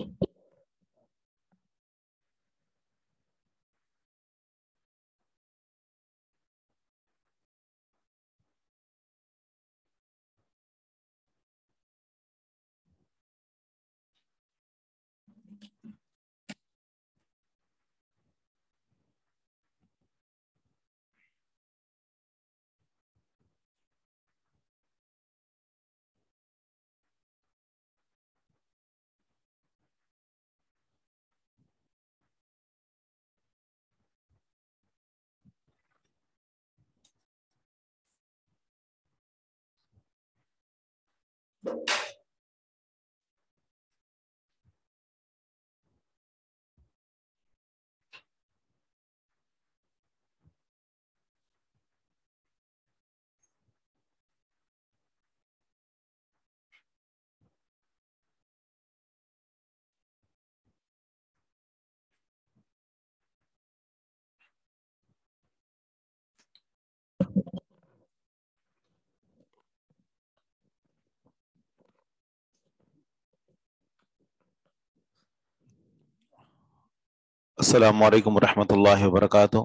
अस्सलामु अलैकुम रहमतुल्लाहि व बरकातुहू।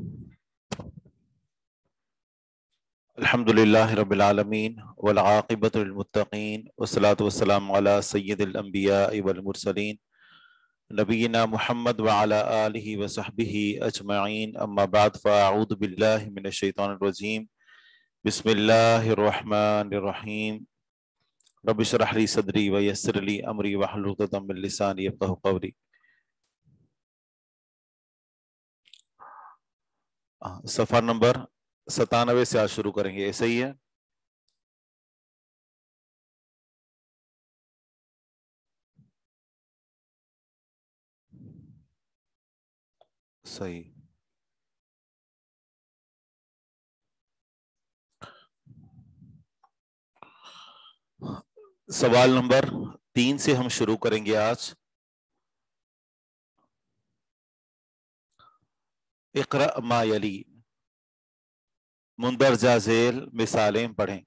अल्हम्दुलिल्लाहि रब्बिल आलमीन वल आक़िबतु लिल मुत्तक़ीन वस्सलातु वस्सलामु अला सय्यिदिल अंबिया'i वल मुरसलीन नबीना मुहम्मद व अला आलिहि व सहबिहि अजमईन, अम्मा बाद फ़अऊज़ु बिल्लाहि मिनश शैतानिर रजीम। बिस्मिल्लाहिर रहमानिर रहीम। रब्बि इश्रह ली सदरी व यस्सिर ली अमरी वहलुल उक़दतम मिन लिसानी यफ़क़हू क़ौली। सफ़ा नंबर 97 से आज शुरू करेंगे, ऐसा ही है? सही। सवाल नंबर 3 से हम शुरू करेंगे आज। इक़रा मा यली, मुंदरजा झेल मिसालें पढ़ें।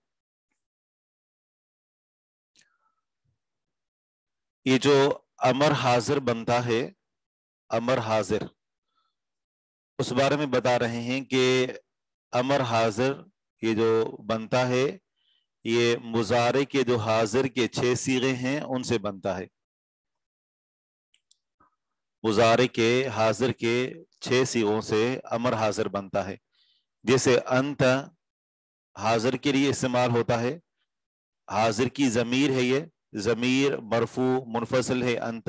ये जो अमर हाजिर बनता है, अमर हाजिर, उस बारे में बता रहे हैं कि अमर हाजिर ये जो बनता है, ये मुजारे के जो हाजिर के 6 सीगे हैं उनसे बनता है। मुजारे के हाजिर के 6 सीगों से अमर हाजिर बनता है। जैसे अंत हाजिर के लिए इस्तेमाल होता है, हाजिर की जमीर है, ये जमीर मरफू मुनफसिल है अंत।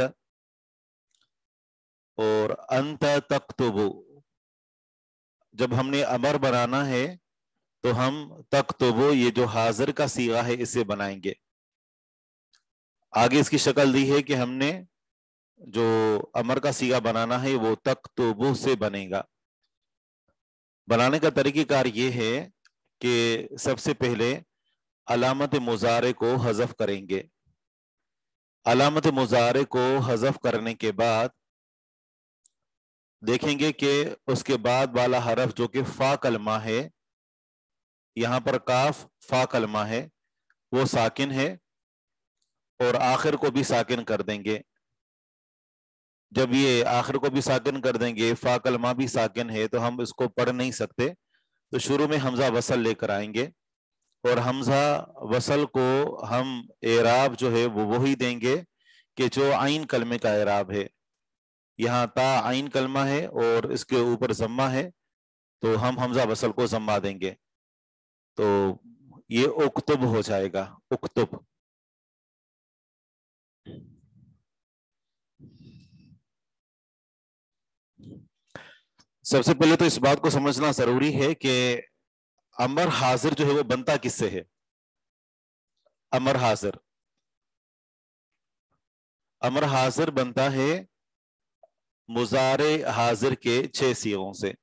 और अंत तक्तुबु, जब हमने अमर बनाना है तो हम तक्तुबु, ये जो हाजिर का सीगा है, इसे बनाएंगे। आगे इसकी शक्ल दी है कि हमने जो अमर का सीगा बनाना है वो तक्तुबु से बनेगा। बनाने का तरीक़ेकार ये है कि सबसे पहले अलामत मुजारे को हज़फ करेंगे। अलामत मुजारे को हज़फ करने के बाद देखेंगे कि उसके बाद वाला हरफ जो कि फा कलमा है, यहाँ पर काफ फा कलमा है, वो साकिन है और आखिर को भी साकिन कर देंगे। जब ये आखिर को भी साकिन कर देंगे, फा कलमा भी साकिन है, तो हम इसको पढ़ नहीं सकते। तो शुरू में हमजा वसल लेकर आएंगे और हमजा वसल को हम एराब जो है वो वही देंगे कि जो आइन कलमे का एराब है। यहाँ ता आइन कलमा है और इसके ऊपर जम्मा है, तो हम हमजा वसल को जम्मा देंगे, तो ये उक्तुब हो जाएगा, उक्तुब। सबसे पहले तो इस बात को समझना जरूरी है कि अमर हाजिर जो है वो बनता किससे है। अमर हाजिर, अमर हाजिर बनता है मुजारे हाजिर के 6 सीगों से।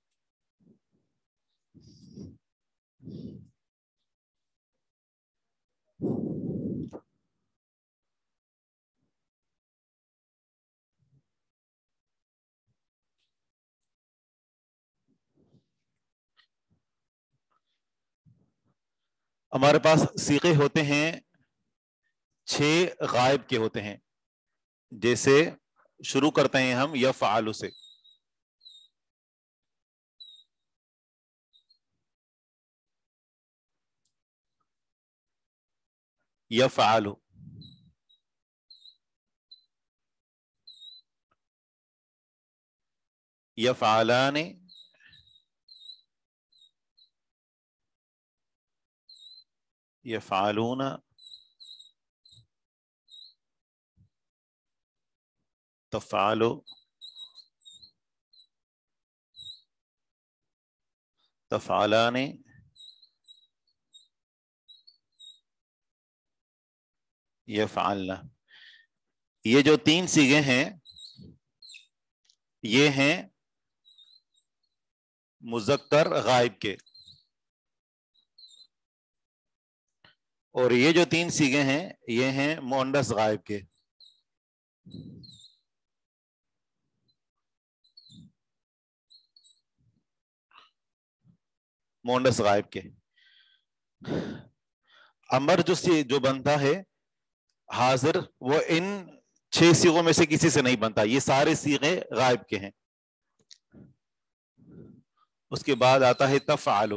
हमारे पास सीगे होते हैं 6 गायब के होते हैं। جیسے شروع کرتے ہیں ہم یفعل سے، یفعل، یفعلان، یفعلون، تفعل، تفعلان، یفعلن۔ یہ جو تین صیغے ہیں یہ ہیں مذکر غائب کے، اور یہ جو تین صیغے ہیں یہ ہیں مؤنث غائب کے۔ مؤنث غائب کے امر جو بنتا ہے حاضر، وہ ان 6 صیغوں میں سے کسی سے نہیں بنتا، یہ سارے صیغے غائب کے ہیں۔ اس کے بعد آتا ہے تفعل،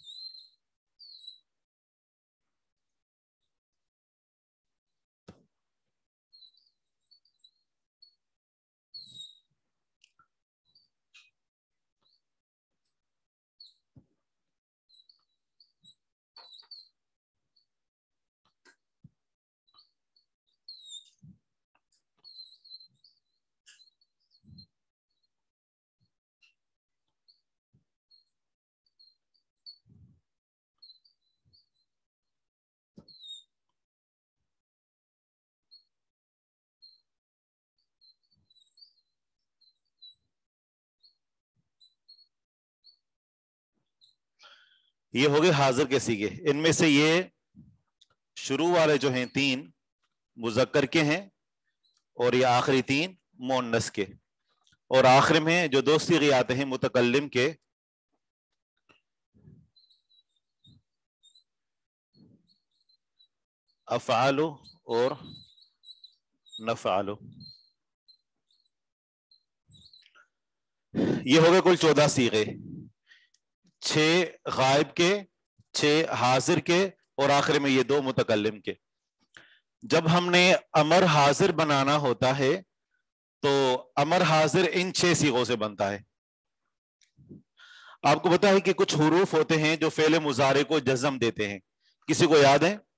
یہ ہو گئے حاضر کے صیغے۔ ان میں سے یہ شروع والے جو ہیں 3 مذکر کے ہیں، اور یہ آخری 3 مؤنث کے، اور آخر میں جو 2 صیغے آتے ہیں متکلم کے، افعال اور نفعل۔ یہ ہو گئے کل 14 صیغے، 6 غائب کے، 6 حاضر کے، اور آخر میں یہ 2 متکلم کے۔ جب ہم نے امر حاضر بنانا ہوتا ہے تو امر حاضر ان 6 صیغوں سے بنتا ہے۔ آپ کو پتا ہے کہ کچھ حروف ہوتے ہیں جو فعل مضارع کو جزم دیتے ہیں، کسی کو یاد ہے؟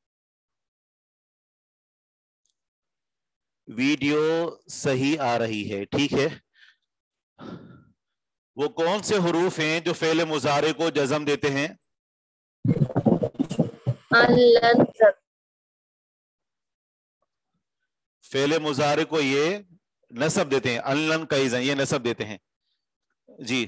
ویڈیو صحیح آ رہی ہے، ٹھیک ہے۔ وہ کون سے حروف ہیں جو فعل مضارع کو جزم دیتے ہیں؟ فعل مضارع کو یہ نصب دیتے ہیں، انلن کیزن، یہ نصب دیتے ہیں جی،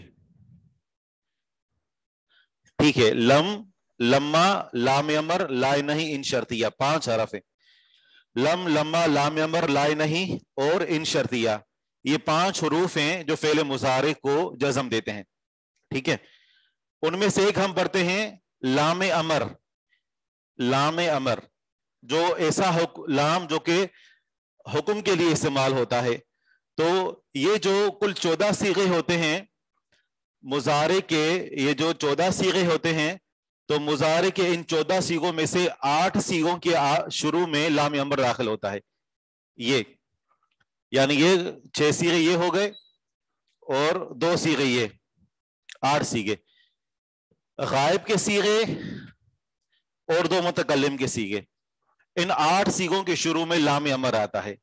ٹھیک ہے۔ لم، لما، لام امر، لائے نہیں، ان شرطیہ، 5 حرف ہیں۔ لم، لما، لام امر، لائے نہیں اور ان شرطیہ، یہ 5 حروف ہیں جو فعل مضارع کو جزم دیتے ہیں، ٹھیک ہے۔ ان میں سے ایک ہم پڑھتے ہیں لام امر۔ لام امر جو ایسا لام جو کہ حکم کے لیے استعمال ہوتا ہے، تو یہ جو کل 14 صیغے ہوتے ہیں مضارع کے، یہ جو 14 صیغے ہوتے ہیں، تو مضارع کے ان 14 صیغوں میں سے 8 صیغوں کے شروع میں لام امر داخل ہوتا ہے، یہ یعنی یہ 6 صیغے یہ ہو گئے اور 2 صیغے یہ، 8 صیغے غائب کے صیغے اور 2 متکلم کے صیغے۔ ان 8 صیغوں کے شروع میں لام امر آتا ہے۔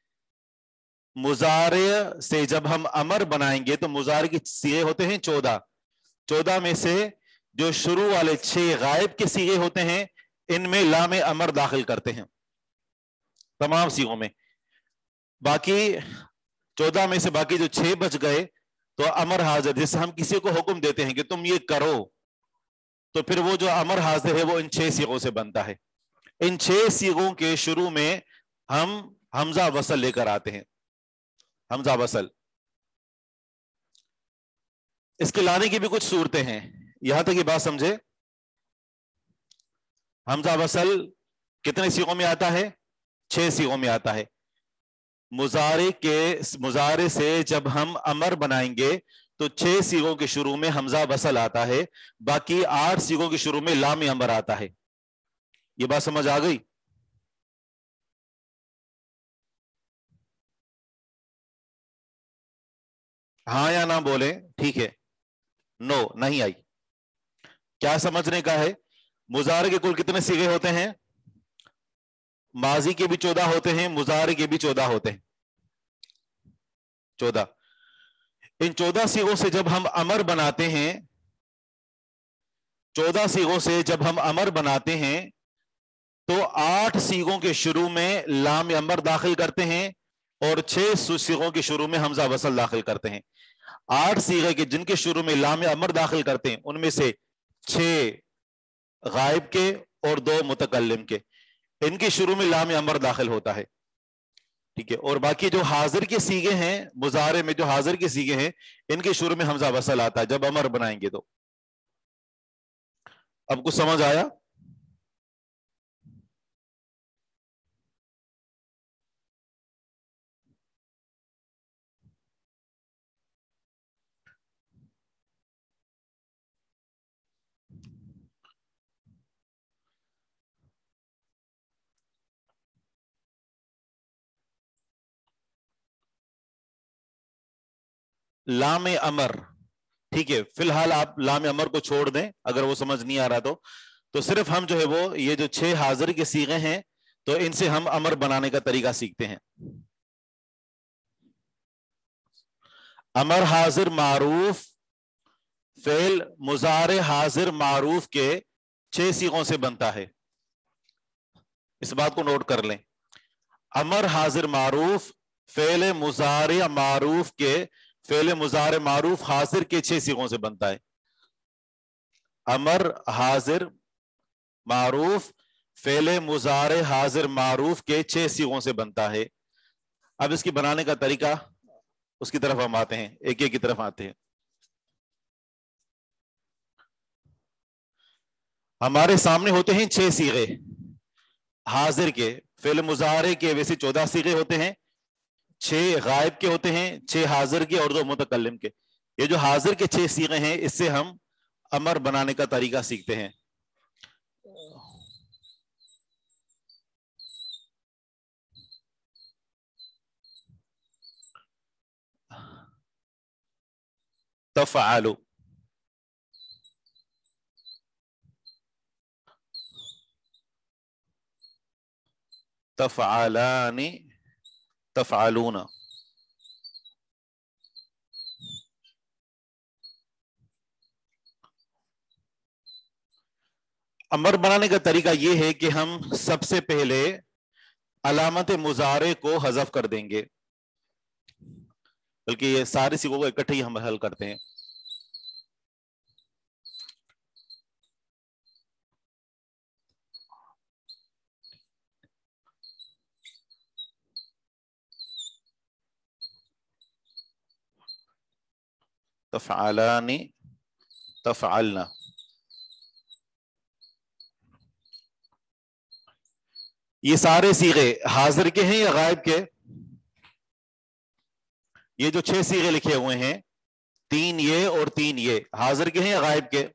مضارع سے جب ہم امر بنائیں گے تو مضارع کے صیغے ہوتے ہیں 14 میں سے جو شروع والے 6 غائب کے صیغے ہوتے ہیں ان میں لام امر داخل کرتے ہیں تمام صیغوں میں۔ باقی 14 میں سے باقی جو 6 بچ گئے تو امر حاضر، جیسے ہم کسی کو حکم دیتے ہیں کہ تم یہ کرو، تو پھر وہ جو امر حاضر ہے وہ ان 6 صیغوں سے بنتا ہے۔ ان 6 صیغوں کے شروع میں ہم حمزہ وصل لے کر آتے ہیں، حمزہ وصل۔ اس کے لانے کی بھی کچھ صورتیں ہیں، یہاں تک یہ بات سمجھے۔ حمزہ وصل کتنے صیغوں میں آتا ہے؟ 6 صیغوں میں آتا ہے۔ मुजारे से जब हम अमर बनाएंगे तो 6 सीगों के शुरू में हमजा वसल आता है, बाकी 8 सीगों के शुरू में लाम अमर आता है। ये बात समझ आ गई? हाँ या ना बोले, ठीक है। नो, नहीं आई। क्या समझने का है? मुजारे के कुल कितने सीगे होते हैं? माजी के भी 14 होते हैं, मुजारे के भी 14 होते हैं, 14। इन 14 सीगों से जब हम अमर बनाते हैं, 14 सीगों से जब हम अमर बनाते हैं तो 8 सीगों के शुरू में लाम अमर दाखिल करते हैं और 6 सीगों के शुरू में हमजा वसल दाखिल करते हैं। 8 सीगे के जिनके शुरू में लाम अमर दाखिल करते हैं उनमें से 6 गायब के और 2 मुतकल्लिम के, इनके शुरू में लाम अमर दाखिल होता है, ठीक है। और बाकी जो हाजिर के सीगे हैं, मुजारे में जो हाजिर के सीगे हैं, इनके शुरू में हमजा वसल आता है जब अमर बनाएंगे तो। अब कुछ समझ आया? लाम अमर, ठीक है। फिलहाल आप लाम अमर को छोड़ दें अगर वो समझ नहीं आ रहा तो सिर्फ हम जो है वो ये जो 6 हाजिर के सीगे हैं तो इनसे हम अमर बनाने का तरीका सीखते हैं। अमर हाजिर मारूफ फेल मुजारे हाजिर मारूफ के 6 सीगों से बनता है, इस बात को नोट कर लें। अमर हाजिर मारूफ फेल मुजारे मारूफ के फेल मुजारे मारूफ हाजिर के 6 सीगों से बनता है। अमर हाजिर मारूफ फेले मुजारे हाजिर मारूफ के 6 सीगों से बनता है। अब इसकी बनाने का तरीका, उसकी तरफ हम आते हैं, एक एक की तरफ आते हैं। हमारे सामने होते हैं 6 सीगे हाजिर के, फेले मुजारे के वैसे 14 सीगे होते हैं, 6 गायब के होते हैं, 6 हाजिर के और 2 मुतकल्लिम के। ये जो हाजिर के 6 सीगे हैं इससे हम अमर बनाने का तरीका सीखते हैं। तफ़अलु, तफ़अलानी, तफ़अलूना। अमर बनाने का तरीका यह है कि हम सबसे पहले अलामत मुजारे को हज़फ कर देंगे, बल्कि ये सारे सीगों को इकट्ठे ही हम हल करते हैं। तफ़अलानी, तफ़अलना। ये सारे सीगे हाजिर के हैं या गायब के? ये जो 6 सीगे लिखे हुए हैं, 3 ये और 3 ये, हाजिर के हैं या गायब के?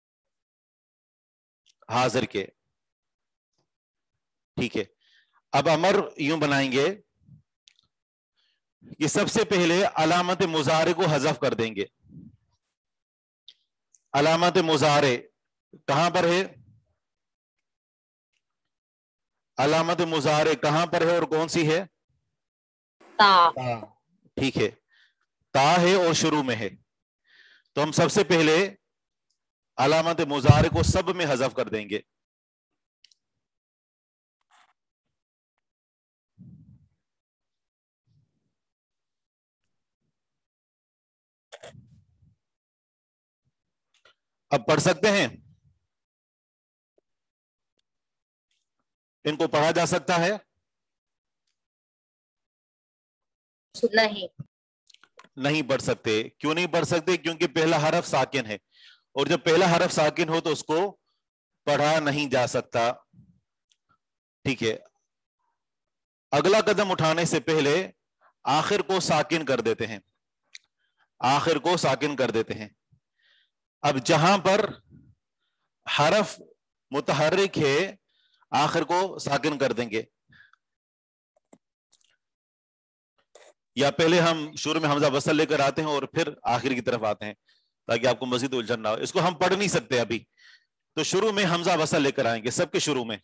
हाजिर के, ठीक है। अब अमर यूं बनाएंगे कि सबसे पहले अलामत मुजारे को हज़फ कर देंगे। अलामत मुजारे कहां पर है? अलामत मुजारे कहां पर है और कौन सी है? ता, ठीक है। ता है और शुरू में है, तो हम सबसे पहले अलामत मुजारे को सब में हज़फ कर देंगे। अब पढ़ सकते हैं? इनको पढ़ा जा सकता है? नहीं, नहीं पढ़ सकते। क्यों नहीं पढ़ सकते? क्योंकि पहला हरफ साकिन है, और जब पहला हरफ साकिन हो तो उसको पढ़ा नहीं जा सकता, ठीक है। अगला कदम उठाने से पहले آخر کو ساکن کر دیتے ہیں، آخر کو ساکن کر دیتے ہیں۔ اب جہاں پر حرف متحرک ہے آخر کو ساکن کر دیں گے، یا پہلے ہم شروع میں حمزہ وصل لے کر آتے ہیں اور پھر آخر کی طرف آتے ہیں تاکہ آپ کو مزید الجھن نہ ہو۔ اس کو ہم پڑھ نہیں سکتے ابھی، تو شروع میں حمزہ وصل لے کر آئیں گے سب کے شروع میں۔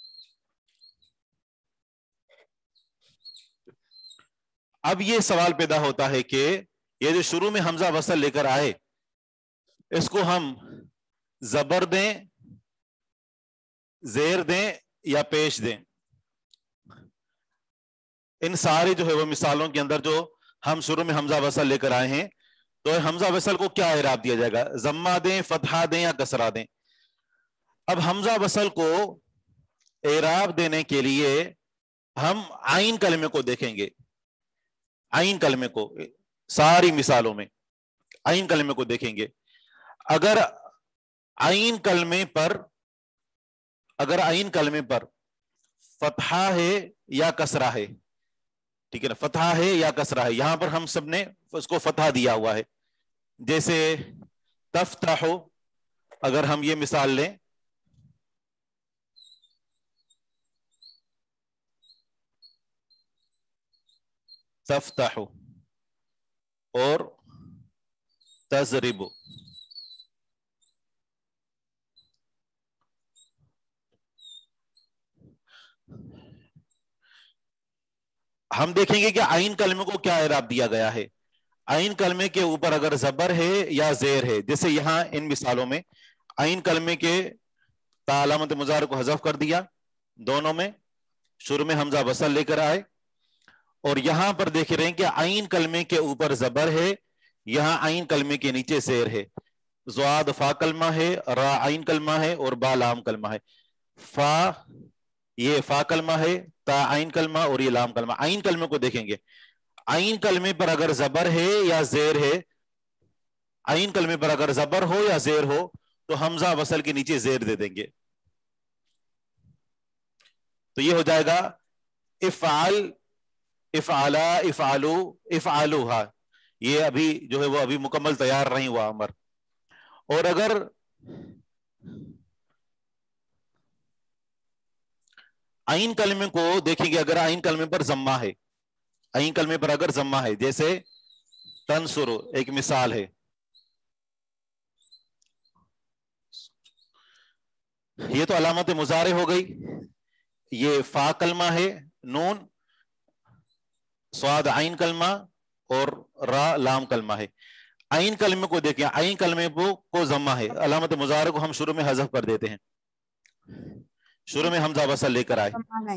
اب یہ سوال پیدا ہوتا ہے کہ یہ جو شروع میں حمزہ وصل لے کر آئے اس کو ہم زبر دیں، زیر دیں یا پیش دیں؟ ان سارے جو ہے وہ مثالوں کے اندر جو ہم شروع میں حمزہ وصل لے کر آئے ہیں، تو حمزہ وصل کو کیا اعراب دیا جائے گا؟ ضمہ دیں، فتحہ دیں یا کسرہ دیں؟ اب حمزہ وصل کو اعراب دینے کے لیے ہم عین کلمے کو دیکھیں گے، عین کلمے کو ساری مثالوں میں عین کلمے کو دیکھیں گے۔ اگر عین کلمے پر فتحہ ہے یا کسرہ ہے، ٹھیک ہے نا، فتحہ ہے یا کسرہ ہے، یہاں پر ہم سب نے اس کو فتحہ دیا ہوا ہے، جیسے تفتح، اگر ہم یہ مثال لیں تفتح اور تضرب، ہم دیکھیں گے کہ عین کلمے کو کیا اعراب دیا گیا ہے۔ عین کلمے کے اوپر اگر زبر ہے یا زیر ہے، جیسے یہاں ان مثالوں میں عین کلمے کے تا علامت مضارع کو حذف کر دیا، دونوں میں شروع میں حمزہ وصل لے کر آئے، اور یہاں پر دیکھ رہے ہیں کہ عین کلمے کے اوپر زبر ہے، یہاں عین کلمے کے نیچے زیر ہے، زواد فا کلمہ ہے، را عین کلمہ ہے اور با لام کلمہ ہے۔ فا یہ فا کلمہ ہے، تا عین کلمہ اور یہ لام کلمہ۔ عین کلمے کو دیکھیں گے، عین کلمے پر اگر زبر ہے یا زیر ہے، عین کلمے پر اگر زبر ہو یا زیر ہو تو حمزہ وصل کے نیچے زیر دے دیں گے، تو یہ ہو جائے گا افعال، افعالا، افعالو، افعالوہا، یہ ابھی جو ہے وہ ابھی مکمل تیار نہیں ہوا امر۔ اور اگر عین کلمے کو دیکھیں گے، اگر عین کلمے پر ضمہ ہے، عین کلمے پر اگر ضمہ ہے، جیسے تنصر ایک مثال ہے، یہ تو علامت مضارع ہو گئی، یہ فا کلمہ ہے، نون صاد عین کلمہ اور را لام کلمہ ہے۔ عین کلمے کو دیکھیں، عین کلمے کو ضمہ ہے، علامت مضارع کو ہم شروع میں حذف کر دیتے ہیں، شروع میں حمزہ وصل لے کر آئے،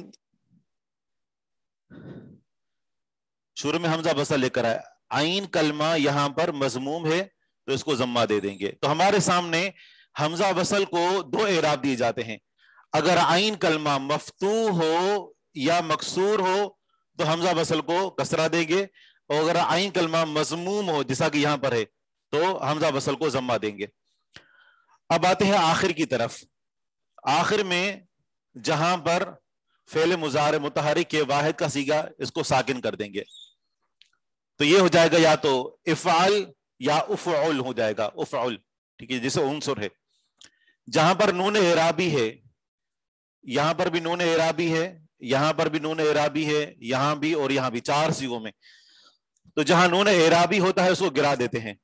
شروع میں حمزہ وصل لے کر آئے، عین کلمہ یہاں پر مضموم ہے تو اس کو ضمہ دے دیں گے۔ تو ہمارے سامنے حمزہ وصل کو دو اعراب دیے جاتے ہیں، اگر عین کلمہ مفتوح ہو یا مکسور ہو تو حمزہ وصل کو کسرہ دیں گے، اور اگر عین کلمہ مضموم ہو جیسا کہ یہاں پر ہے تو حمزہ وصل کو ضمہ دیں گے۔ اب آتے ہیں آخر کی طرف، آخر میں جہاں پر فعل مضارع متحرک کے واحد کا صیغہ اس کو ساکن کر دیں گے، تو یہ ہو جائے گا یا تو افعل یا افعل ہو جائے گا، افعل، ٹھیک ہے، جسے عنصر ہے۔ جہاں پر نون اعرابی ہے، یہاں پر بھی نون اعرابی ہے، یہاں پر بھی نون اعرابی ہے، یہاں بھی اور یہاں بھی، چار صیغوں میں، تو جہاں نون اعرابی ہوتا ہے اس کو گرا دیتے ہیں،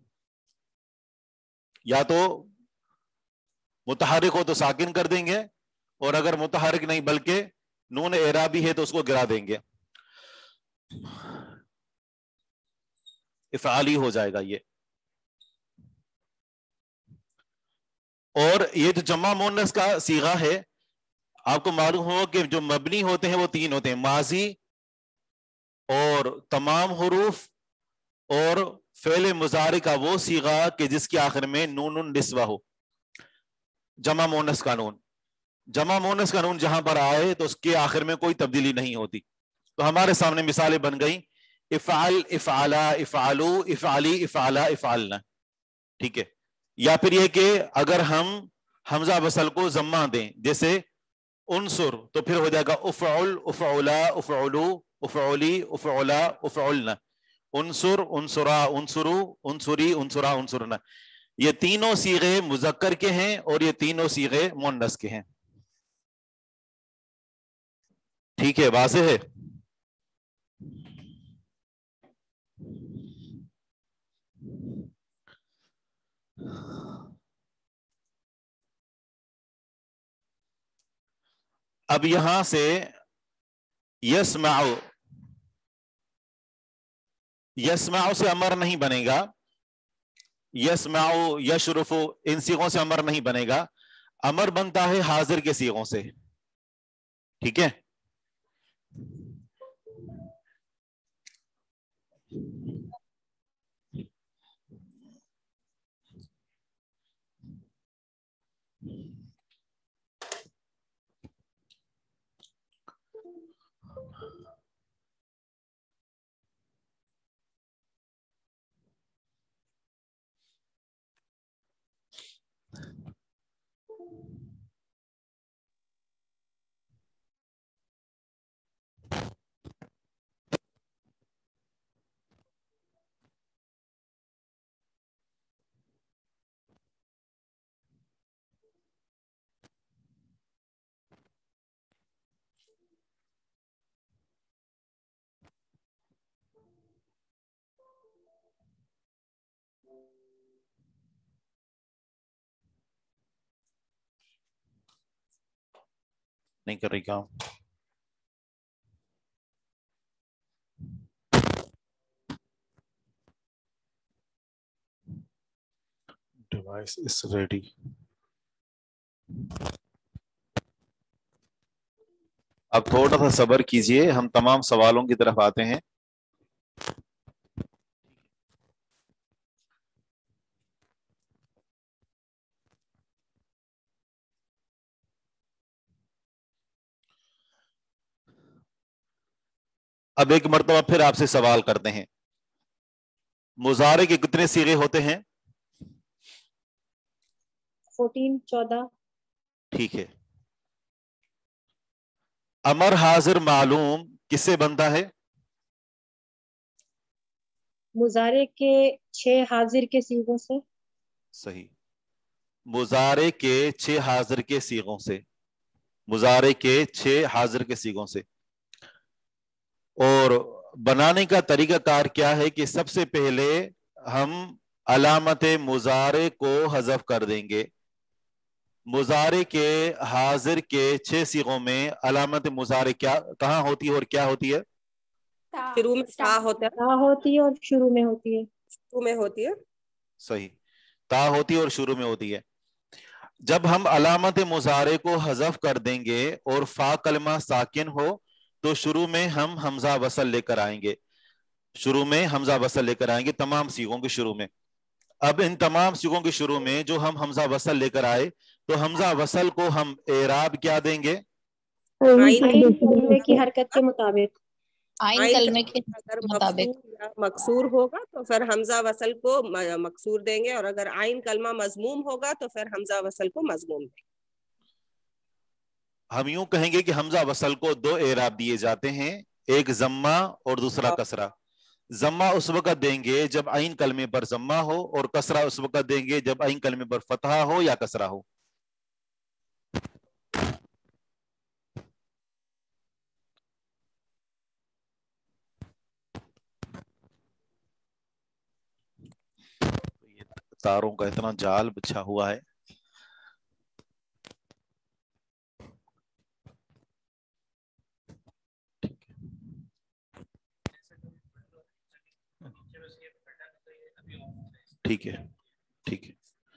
یا تو متحرک ہو تو ساکن کر دیں گے، اور اگر متحرک نہیں بلکہ نون اعرابی ہے تو اس کو گرا دیں گے، افعالی ہو جائے گا یہ۔ اور یہ جو جمع مؤنث کا صیغہ ہے، آپ کو معلوم ہو کہ جو مبنی ہوتے ہیں وہ تین ہوتے ہیں، ماضی اور تمام حروف اور فعل مضارع کا وہ صیغہ کہ جس کے آخر میں نون النسوہ ہو، جمع مؤنث کا نون، جمع مؤنث کا نون جہاں پر آئے تو اس کے آخر میں کوئی تبدیلی نہیں ہوتی۔ تو ہمارے سامنے مثالیں بن گئیں، افعل، افعلا، افعلو، افعلی، افعلا، افعلنا، ٹھیک ہے۔ یا پھر یہ کہ اگر ہم حمزہ وصل کو ضمہ دیں، جیسے انصر، تو پھر ہو جائے گا افعل، افعلا، افعلو، افعلی، افعلا، افعلنا، انصر، انصرا، انصرو، انصری، انصرا، انصرنا. یہ تینوں صیغے مذکر کے ہیں اور یہ تینوں صیغے مؤنث کے ہیں. ٹھیک ہے، واضح ہے. اب یہاں سے یسمع، یسمع سے امر نہیں بنے گا. یسمع، یشرف، ان صیغوں سے امر نہیں بنے گا. امر بنتا ہے حاضر کے صیغوں سے. ٹھیک ہے. نہیں کر رہی کام. Device is ready. اب تھوڑا سا صبر کیجئے، ہم تمام سوالوں کی طرف آتے ہیں. اب ایک مرتبہ پھر آپ سے سوال کرتے ہیں، مضارع کے کتنے صیغے ہوتے ہیں؟ 14 ٹھیک ہے. امر حاضر معلوم کس سے بنتا ہے؟ مضارع کے 6 حاضر کے صیغوں سے. صحیح. مضارع کے 6 حاضر کے صیغوں سے. مضارع کے 6 حاضر کے صیغوں سے. اور بنانے کا طریقہ کار کیا ہے کہ سب سے پہلے ہم علامت مضارع کو حذف کر دیں گے. مضارع کے حاضر کے 6 صیغوں میں علامت مضارع کیا کہاں ہوتی ہے اور کیا ہوتی ہے؟ شروع میں تا ہوتا ہے، تا ہوتی ہے اور شروع میں ہوتی ہے. شروع میں ہوتی ہے. صحیح. تا ہوتی ہے اور شروع میں ہوتی ہے. جب ہم علامت مضارع کو حذف کر دیں گے اور فا کلمہ ساکن ہو تو شروع میں ہم حمزہ وصل لے کر آئیں گے. شروع میں حمزہ وصل لے کر آئیں گے تمام صیغوں کے شروع میں. اب ان تمام صیغوں کے شروع میں جو ہم حمزہ وصل لے کر آئے تو حمزہ وصل کو ہم اعراب کیا دیں گے؟ آئین کلمے کی حرکت کے مطابق. آئین کلمے کے اگر مطابق. مفصول یا مکسور ہوگا تو پھر حمزہ وصل کو مکسور دیں گے، اور اگر آئین کلمہ مضموم ہوگا تو پھر حمزہ وصل کو مضموم دیں گے. ہم یوں کہیں گے کہ حمزہ وصل کو 2 اعراب دیے جاتے ہیں، ایک ضمہ اور دوسرا کسرہ. ضمہ اس وقت دیں گے جب عین کلمے پر ضمہ ہو، اور کسرہ اس وقت دیں گے جب عین کلمے پر فتحہ ہو یا کسرہ ہو. تاروں کا اتنا جال بچھا ہوا ہے. ٹھیک ہے ٹھیک ہے.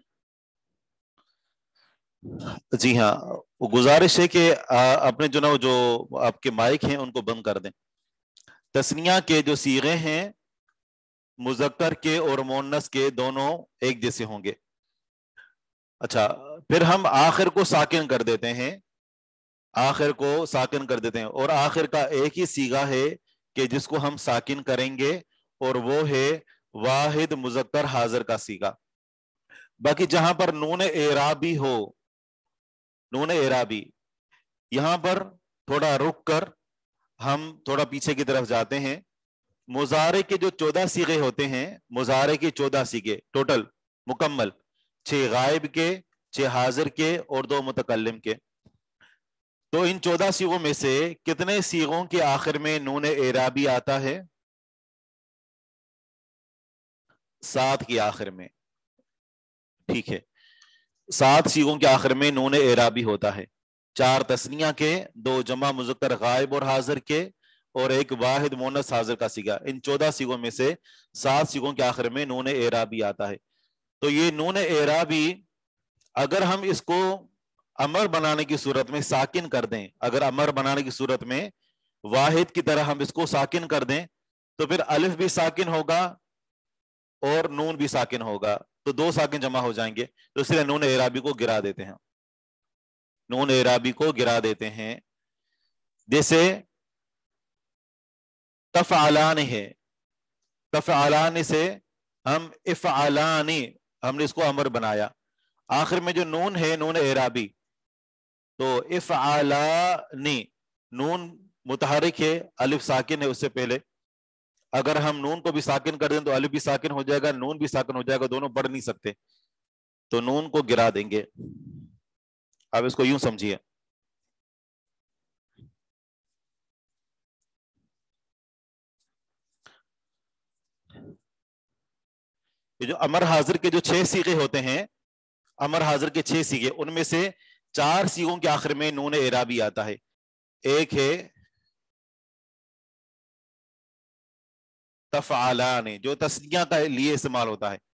جی ہاں، گزارش ہے کہ اپنے جو آپ کے مائک ہیں ان کو بند کر دیں. تثنیہ کے جو صیغے ہیں مذکر کے اور مؤنث کے دونوں ایک جیسے ہوں گے. اچھا، پھر ہم آخر کو ساکن کر دیتے ہیں. آخر کو ساکن کر دیتے ہیں اور آخر کا ایک ہی صیغہ ہے کہ جس کو ہم ساکن کریں گے اور وہ ہے واحد مذکر حاضر کا صیغہ. باقی جہاں پر نون اعرابی ہو، نون اعرابی، یہاں پر تھوڑا رک کر ہم تھوڑا پیچھے کی طرف جاتے ہیں. مضارع کے جو 14 صیغے ہوتے ہیں، مضارع کے 14 صیغے ٹوٹل مکمل، 6 غائب کے، 6 حاضر کے اور 2 متکلم کے. تو ان 14 صیغوں میں سے کتنے صیغوں کے آخر میں نون اعرابی آتا ہے؟ 7 کے آخر میں. ٹھیک ہے، 7 صیغوں کے آخر میں نون اعرابی ہوتا ہے. 4 تثنیہ کے، 2 جمع مذکر غائب اور حاضر کے اور 1 واحد مؤنث حاضر کا صیغہ. ان 14 صیغوں میں سے 7 صیغوں کے آخر میں نون اعرابی آتا ہے. تو یہ نون اعرابی اگر ہم اس کو امر بنانے کی صورت میں ساکن کر دیں، اگر امر بنانے کی صورت میں واحد کی طرح ہم اس کو ساکن کر دیں تو پھر الف بھی ساکن ہوگا اور نون بھی ساکن ہوگا، تو 2 ساکن جمع ہو جائیں گے. تو اس لیے نون اعرابی کو گرا دیتے ہیں، نون اعرابی کو گرا دیتے ہیں. جیسے تفعلان ہے، تفعلان سے ہم افعلان، ہم نے اس کو امر بنایا. آخر میں جو نون ہے نون اعرابی، تو افعلانی، نون متحرک ہے، الف ساکن ہے اس سے پہلے. اگر ہم نون کو بھی ساکن کر دیں تو الف بھی ساکن ہو جائے گا، نون بھی ساکن ہو جائے گا، دونوں پڑھ نہیں سکتے، تو نون کو گرا دیں گے. اب اس کو یوں سمجھیے، یہ جو امر حاضر کے جو 6 صیغے ہوتے ہیں، امر حاضر کے 6 صیغے، ان میں سے 4 صیغوں کے آخر میں نون اعرابی آتا ہے. ایک ہے تفعلان جو تثنیہ کا لیے استعمال ہوتا ہے،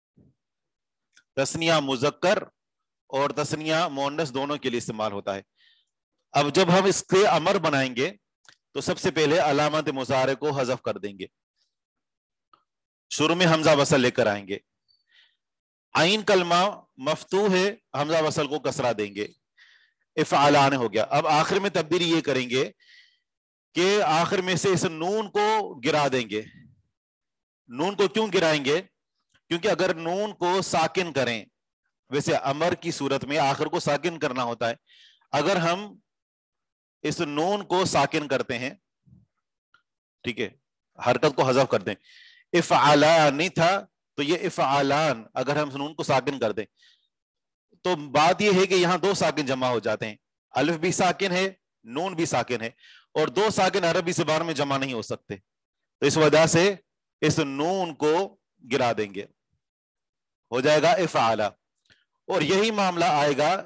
تثنیہ مذکر اور تثنیہ مؤنث دونوں کے لیے استعمال ہوتا ہے. اب جب ہم اس کے امر بنائیں گے تو سب سے پہلے علامت مضارع کو حذف کر دیں گے، شروع میں حمزہ وصل لے کر آئیں گے. عین کلمہ مفتوح ہے، حمزہ وصل کو کسرہ دیں گے، افعلان ہو گیا. اب آخر میں تبدیلی یہ کریں گے کہ آخر میں سے اس نون کو گرا دیں گے. نون کو کیوں گرائیں گے؟ کیونکہ اگر نون کو ساکن کریں، ویسے امر کی صورت میں آخر کو ساکن کرنا ہوتا ہے، اگر ہم اس نون کو ساکن کرتے ہیں، ٹھیک ہے، حرکت کو حذف کر دیں، افعلان تھا تو یہ افعلان، اگر ہم نون کو ساکن کر دیں تو بات یہ ہے کہ یہاں 2 ساکن جمع ہو جاتے ہیں، الف بھی ساکن ہے، نون بھی ساکن ہے، اور 2 ساکن عربی زبان میں جمع نہیں ہو سکتے، تو اس وجہ سے اس نون کو گرا دیں گے، ہو جائے گا افعلا. اور یہی معاملہ آئے گا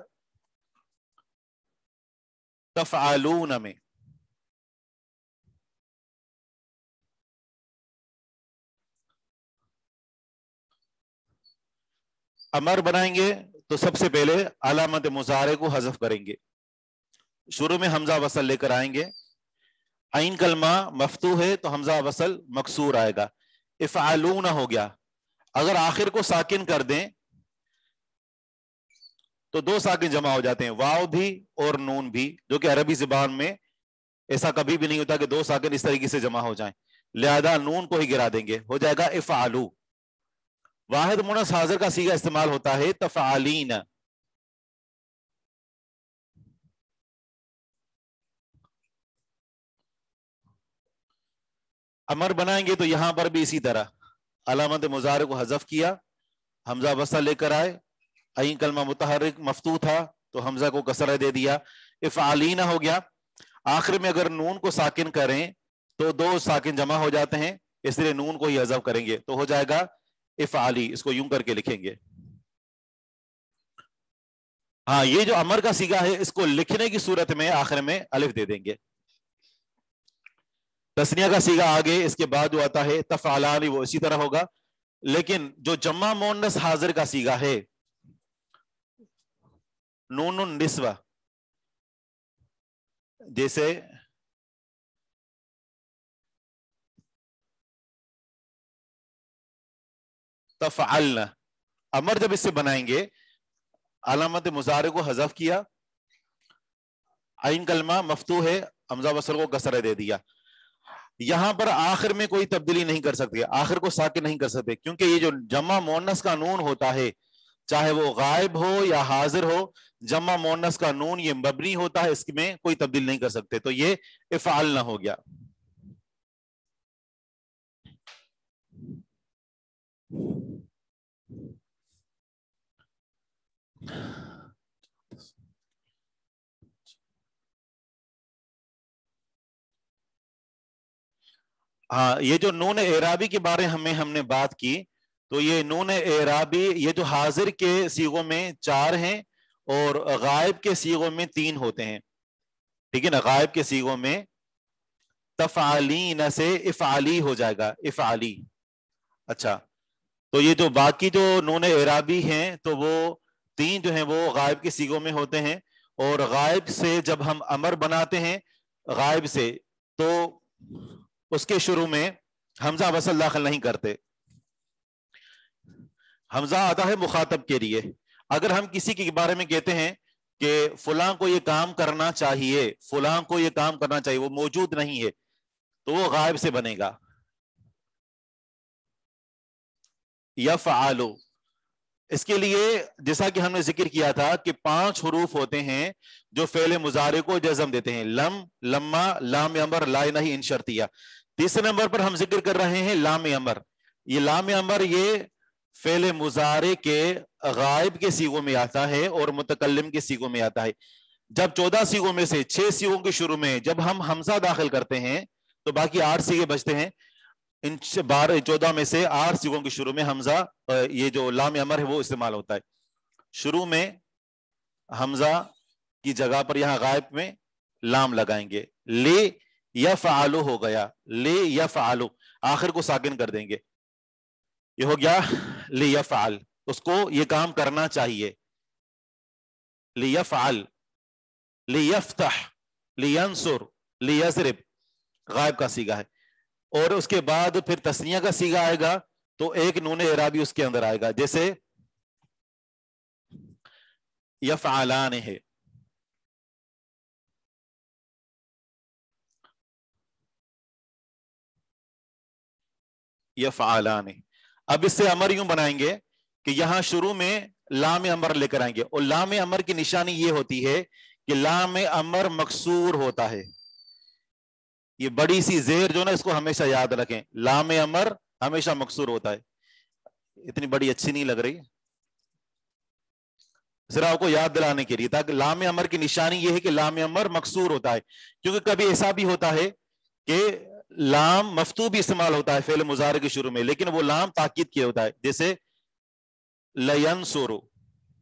تفعلون میں. امر بنائیں گے تو سب سے پہلے علامت مضارع کو حذف کریں گے، شروع میں حمزہ وصل لے کر آئیں گے. عین کلمہ مفتوح ہے تو حمزہ وصل مکسور آئے گا، افعلون ہو گیا. اگر آخر کو ساکن کر دیں تو 2 ساکن جمع ہو جاتے ہیں، واو بھی اور نون بھی، جو کہ عربی زبان میں ایسا کبھی بھی نہیں ہوتا کہ 2 ساکن اس طریقے سے جمع ہو جائیں، لہذا نون کو ہی گرا دیں گے، ہو جائے گا افعلو. واحد مؤنث حاضر کا صیغہ استعمال ہوتا ہے تفعالین. امر بنائیں گے تو یہاں پر بھی اسی طرح علامت مضارع کو حذف کیا، حمزہ وصل لے کر آئے، عین کلمہ متحرک مفتوح تھا تو حمزہ کو کسرہ دے دیا، افعالین ہو گیا. آخر میں اگر نون کو ساکن کریں تو 2 ساکن جمع ہو جاتے ہیں، اس لیے نون کو ہی حذف کریں گے، تو ہو جائے گا افعالی. اس کو یوں کر کے لکھیں گے. ہاں، یہ جو امر کا صیغہ ہے اس کو لکھنے کی صورت میں آخر میں الف دے دیں گے. تثنیہ کا صیغہ آگے اس کے بعد جو آتا ہے تفعلان، وہ اسی طرح ہوگا، لیکن جو جمع مؤنث حاضر کا صیغہ ہے نون النسوہ، جیسے تفعلن، امر جب اس سے بنائیں گے علامت مضارع کو حذف کیا، عین کلمہ مفتوح ہے، حمزہ وصل کو کسرہ دے دیا. یہاں پر آخر میں کوئی تبدیلی نہیں کر سکتے، آخر کو ساکن نہیں کر سکتے، کیونکہ یہ جو جمع مؤنث کا نون ہوتا ہے چاہے وہ غائب ہو یا حاضر ہو، جمع مونس کا نون یہ مبنی ہوتا ہے، اس میں کوئی تبدیل نہیں کر سکتے، تو یہ افعلنا ہو گیا۔ ہاں، یہ جو نون اعرابی کے بارے میں ہم نے بات کی، تو یہ نون اعرابی یہ جو حاضر کے صیغوں میں 4 ہیں اور غائب کے صیغوں میں 3 ہوتے ہیں، ٹھیک ہے نا؟ غائب کے صیغوں میں تفعلین سے افعالی ہو جائے گا، افعالی۔ اچھا، تو یہ جو باقی جو نون اعرابی ہیں تو وہ 3 جو ہیں وہ غائب کے صیغوں میں ہوتے ہیں، اور غائب سے جب ہم امر بناتے ہیں غائب سے تو اس کے شروع میں حمزہ وصل داخل نہیں کرتے، حمزہ آتا ہے مخاطب کے لیے۔ اگر ہم کسی کے بارے میں کہتے ہیں کہ فلاں کو یہ کام کرنا چاہیے، فلاں کو یہ کام کرنا چاہیے، وہ موجود نہیں ہے، تو وہ غائب سے بنے گا، یفعلو۔ اس کے لیے جیسا کہ ہم نے ذکر کیا تھا کہ 5 حروف ہوتے ہیں جو فعل مضارع کو جزم دیتے ہیں، لم، لما، لام امر، لا نہی، ان شرطیہ۔ تیسرے نمبر پر ہم ذکر کر رہے ہیں لام امر۔ یہ لام امر یہ فعل مضارع کے غائب کے صیغوں میں آتا ہے اور متکلم کے صیغوں میں آتا ہے۔ جب 14 صیغوں میں سے 6 صیغوں کے شروع میں جب ہم حمزہ داخل کرتے ہیں تو باقی 8 صیغے بچتے ہیں، ان 14 میں سے 8 صیغوں کے شروع میں حمزہ یہ جو لام امر ہے وہ استعمال ہوتا ہے۔ شروع میں حمزہ کی جگہ پر یہاں غائب میں لام لگائیں گے، لے یفعلو ہو گیا، لے یفعلو، آخر کو ساکن کر دیں گے، یہ ہو گیا لیفعل، اس کو یہ کام کرنا چاہیے، لیفعل، لیفتح، لینصر، لیضرب، غائب کا صیغہ ہے۔ اور اس کے بعد پھر تثنیہ کا صیغہ آئے گا تو ایک نون اعرابی اس کے اندر آئے گا، جیسے یفعلان ہے، یفعلان۔ اب اس سے امر یوں بنائیں گے کہ یہاں شروع میں لام امر لے کر آئیں گے، اور لام امر کی نشانی یہ ہوتی ہے کہ لام امر مکسور ہوتا ہے، یہ بڑی سی زیر جو نا اس کو ہمیشہ یاد رکھیں، لام امر ہمیشہ مکسور ہوتا ہے۔ اتنی بڑی اچھی نہیں لگ رہی، ذرا آپ کو یاد دلانے کے لیے، تاکہ لام امر کی نشانی یہ ہے کہ لام امر مکسور ہوتا ہے، کیونکہ کبھی ایسا بھی ہوتا ہے کہ لام مفتوح بھی استعمال ہوتا ہے فعل مضارع کے شروع میں، لیکن وہ لام تاکید کیا ہوتا ہے، جیسے لینصرو،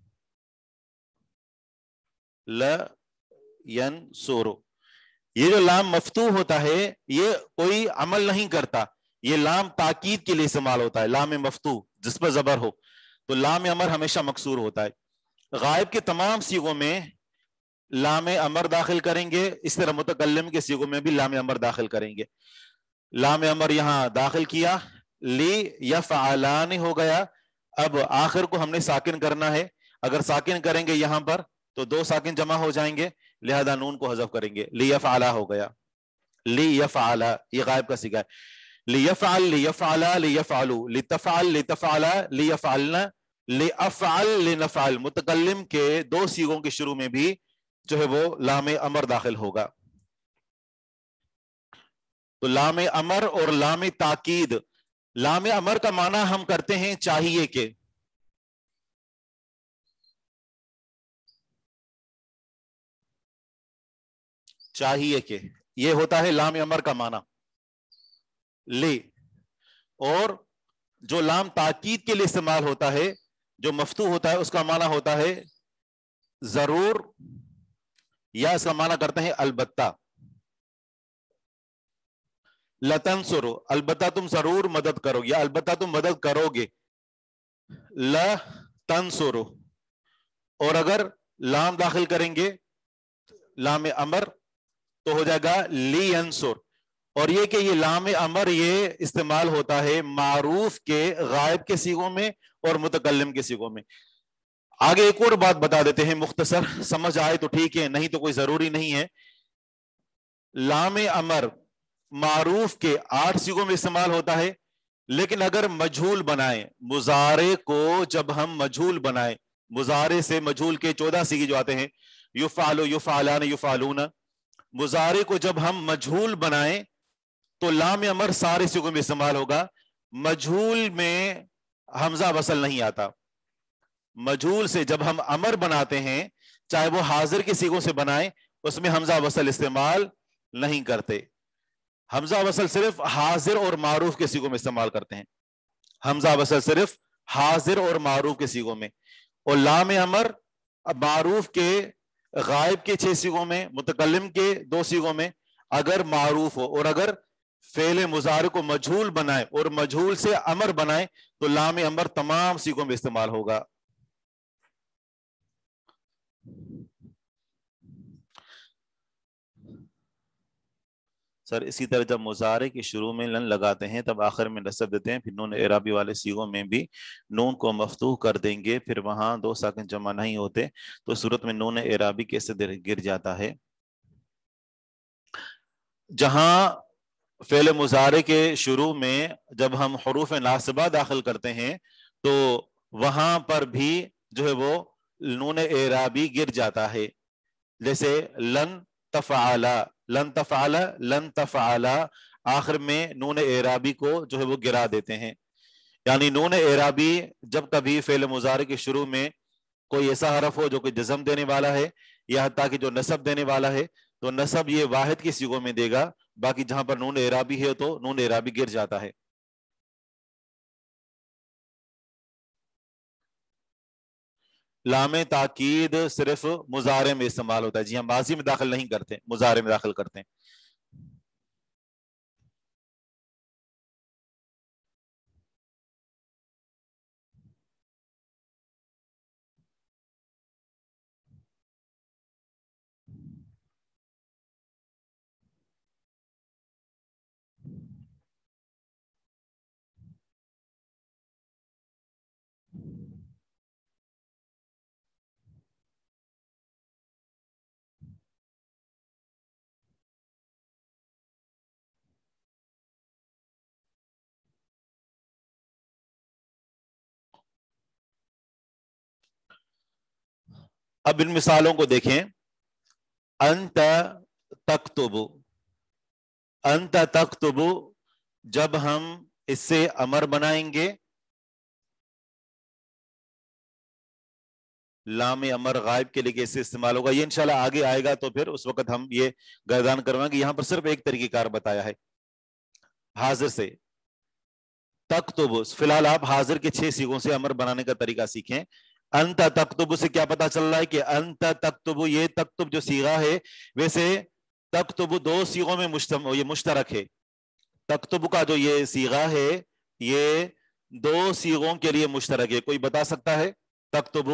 لینصرو، یہ جو لام مفتوح ہوتا ہے یہ کوئی عمل نہیں کرتا، یہ لام تاکید کے لیے استعمال ہوتا ہے، لام مفتوح جس پر زبر ہو، تو لام امر ہمیشہ مکسور ہوتا ہے۔ غائب کے تمام صیغوں میں لام امر داخل کریں گے، اس طرح متکلم کے صیغوں میں بھی لام امر داخل کریں گے۔ لام امر یہاں داخل کیا، لی یفعلان ہو گیا، اب آخر کو ہم نے ساکن کرنا ہے، اگر ساکن کریں گے یہاں پر تو 2 ساکن جمع ہو جائیں گے، لہذا نون کو حذف کریں گے، لیفعلا ہو گیا، لیفعلا، یہ غائب کا صیغہ ہے، لیفعل، لیفعلا، لیفعلو، لتفعل، لتفعلا، لیفعلنا، لافعل، لنفعل، متکلم کے 2 صیغوں کے شروع میں بھی جو ہے وہ لام امر داخل ہوگا۔ تو لام امر اور لام تاکید، لام امر کا معنی ہم کرتے ہیں چاہیے کہ، چاہیے کہ، یہ ہوتا ہے لام امر کا معنی، لے۔ اور جو لام تاکید کے لیے استعمال ہوتا ہے جو مفتوح ہوتا ہے اس کا معنی ہوتا ہے ضرور، یا اس کا معنی کرتے ہیں البتہ، لتنصرو، البتہ تم ضرور مدد کرو گے، یا البتہ تم مدد کرو گے، لتنصرو۔ اور اگر لام داخل کریں گے لام امر تو ہو جائے گا لینصر، اور یہ کہ یہ لام امر یہ استعمال ہوتا ہے معروف کے غائب کے صیغوں میں اور متکلم کے صیغوں میں۔ آگے ایک اور بات بتا دیتے ہیں، مختصر، سمجھ آئے تو ٹھیک ہے، نہیں تو کوئی ضروری نہیں ہے۔ لام امر معروف کے 8 صیغوں میں استعمال ہوتا ہے، لیکن اگر مجھول بنائیں مضارع کو، جب ہم مجھول بنائیں، مضارع سے مجھول کے 14 سیغے جو آتے ہیں، یفعل، یفعلان، یفعلون، مضارع کو جب ہم مجھول بنائیں تو لام امر سارے سیغوں میں استعمال ہوگا. مجھول میں حمزہ وصل نہیں آتا. مجھول سے جب ہم امر بناتے ہیں، چاہے وہ حاضر کے سیغوں سے بنائیں، اس میں حمزہ وصل استعمال نہیں کرتے. حمزہ وصل صرف حاضر اور معروف کے سیغوں میں استعمال کرتے ہیں. حمزہ وصل صرف حاضر اور معروف کے سیغوں میں، اور لام امر معروف کے غائب کے 6 سیغوں میں، متکلم کے 2 سیغوں میں اگر معروف ہو، اور اگر فعل مضارع کو مجھول بنائے اور مجھول سے امر بنائے تو لام امر تمام سیغوں میں استعمال ہوگا. سر اسی طرح جب مضارع کے شروع میں لن لگاتے ہیں تب آخر میں نصب دیتے ہیں، پھر نون اعرابی والے سیغوں میں بھی نون کو مفتوح کر دیں گے، پھر وہاں 2 ساکن جمع نہیں ہوتے تو صورت میں نون اعرابی کیسے گر جاتا ہے. جہاں فعل مضارع کے شروع میں جب ہم حروف ناصبہ داخل کرتے ہیں تو وہاں پر بھی جو ہے وہ نون اعرابی گر جاتا ہے. جیسے لن تفعلا، لن تفعلا، لن تفعلا، آخر میں نون اعرابی کو جو ہے وہ گرا دیتے ہیں. یعنی نون اعرابی جب کبھی فعل مضارع کے شروع میں کوئی ایسا حرف ہو جو کہ جزم دینے والا ہے یا حتیٰ کہ جو نصب دینے والا ہے تو نصب یہ واحد کی صیغوں میں دے گا، باقی جہاں پر نون اعرابی ہے تو نون اعرابی گر جاتا ہے. لام تاکید صرف مضارع میں استعمال ہوتا ہے. جی ہم ماضی میں داخل نہیں کرتے، مضارع میں داخل کرتے ہیں. اب ان مثالوں کو دیکھیں. انت تکتب، انت تکتب جب ہم اس سے امر بنائیں گے، لام امر غائب کے لیے کیسے استعمال ہوگا یہ انشاءاللہ آگے آئے گا، تو پھر اس وقت ہم یہ گردان کروائیں گے. یہاں پر صرف ایک طریقہ کار بتایا ہے حاضر سے. تکتب، فی الحال آپ حاضر کے 6 سیغوں سے امر بنانے کا طریقہ سیکھیں. انت تکتب سے کیا پتا چل رہا ہے کہ انت تکتب، یہ تکتب جو صیغہ ہے، ویسے تکتب 2 سیغوں میں یہ مشترک ہے. تکتب کا جو یہ صیغہ ہے یہ 2 سیغوں کے لیے مشترک ہے. کوئی بتا سکتا ہے تکتب؟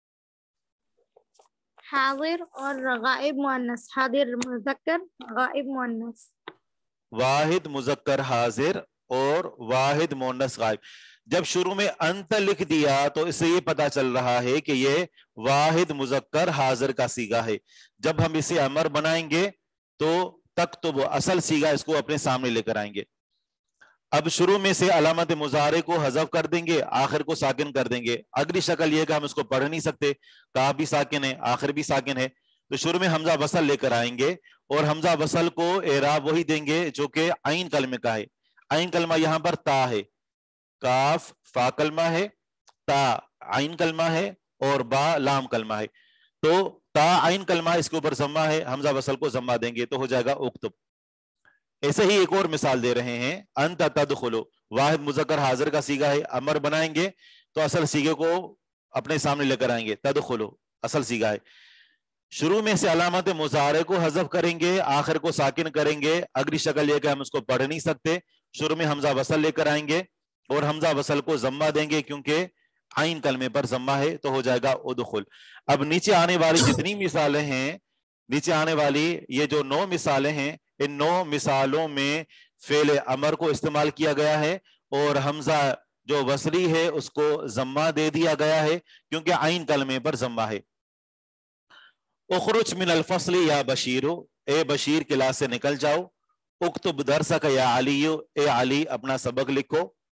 حاضر اور غائب مؤنث، حاضر مذکر غائب مؤنث، واحد مذکر حاضر اور واحد مؤنث غائب. جب شروع میں انت لکھ دیا تو اس سے یہ پتا چل رہا ہے کہ یہ واحد مذکر حاضر کا صیغہ ہے. جب ہم اسے امر بنائیں گے تو تکتب اصل صیغہ اس کو اپنے سامنے لے کر آئیں گے. اب شروع میں سے علامت مضارع کو حذف کر دیں گے، آخر کو ساکن کر دیں گے. اگلی شکل یہ کہ ہم اس کو پڑھ نہیں سکتے، کاف بھی ساکن ہے، آخر بھی ساکن ہے، تو شروع میں حمزہ وصل لے کر آئیں گے اور حمزہ وصل کو اعراب وہی دیں گے جو کہ عین کلمے کا ہے. عین کلمہ یہاں پر تا ہے، کاف فا کلمہ ہے، تا عین کلمہ ہے اور با لام کلمہ ہے. تو تا عین کلمہ اس کے اوپر ضمہ ہے، حمزہ وصل کو ضمہ دیں گے تو ہو جائے گا اکتب. ایسے ہی ایک اور مثال دے رہے ہیں. انت تدخلو واحد مذکر حاضر کا صیغہ ہے، امر بنائیں گے تو اصل صیغے کو اپنے سامنے لے کر آئیں گے. تدخلو اصل صیغہ ہے. شروع میں سے علامت مضارع کو حذف کریں گے، آخر کو ساکن کریں گے. اگلی شکل یہ کہ ہم اس کو پڑھ نہیں سکتے، شروع میں حمزہ وصل لے کر آئیں گے اور حمزہ وصل کو ضمہ دیں گے کیونکہ عین کلمے پر ضمہ ہے تو ہو جائے گا ادخل. اب نیچے آنے والی جتنی مثالیں ہیں، نیچے آنے والی یہ جو 9 مثالیں ہیں، ان 9 مثالوں میں فعل امر کو استعمال کیا گیا ہے اور حمزہ جو وصلی ہے اس کو ضمہ دے دیا گیا ہے کیونکہ عین کلمے پر ضمہ ہے. اخرج من الفصل یا بشیرو، اے بشیر کلاس سے نکل جاؤ. اکتب درسک یا علی، اے علی اپنا سبق لکھو.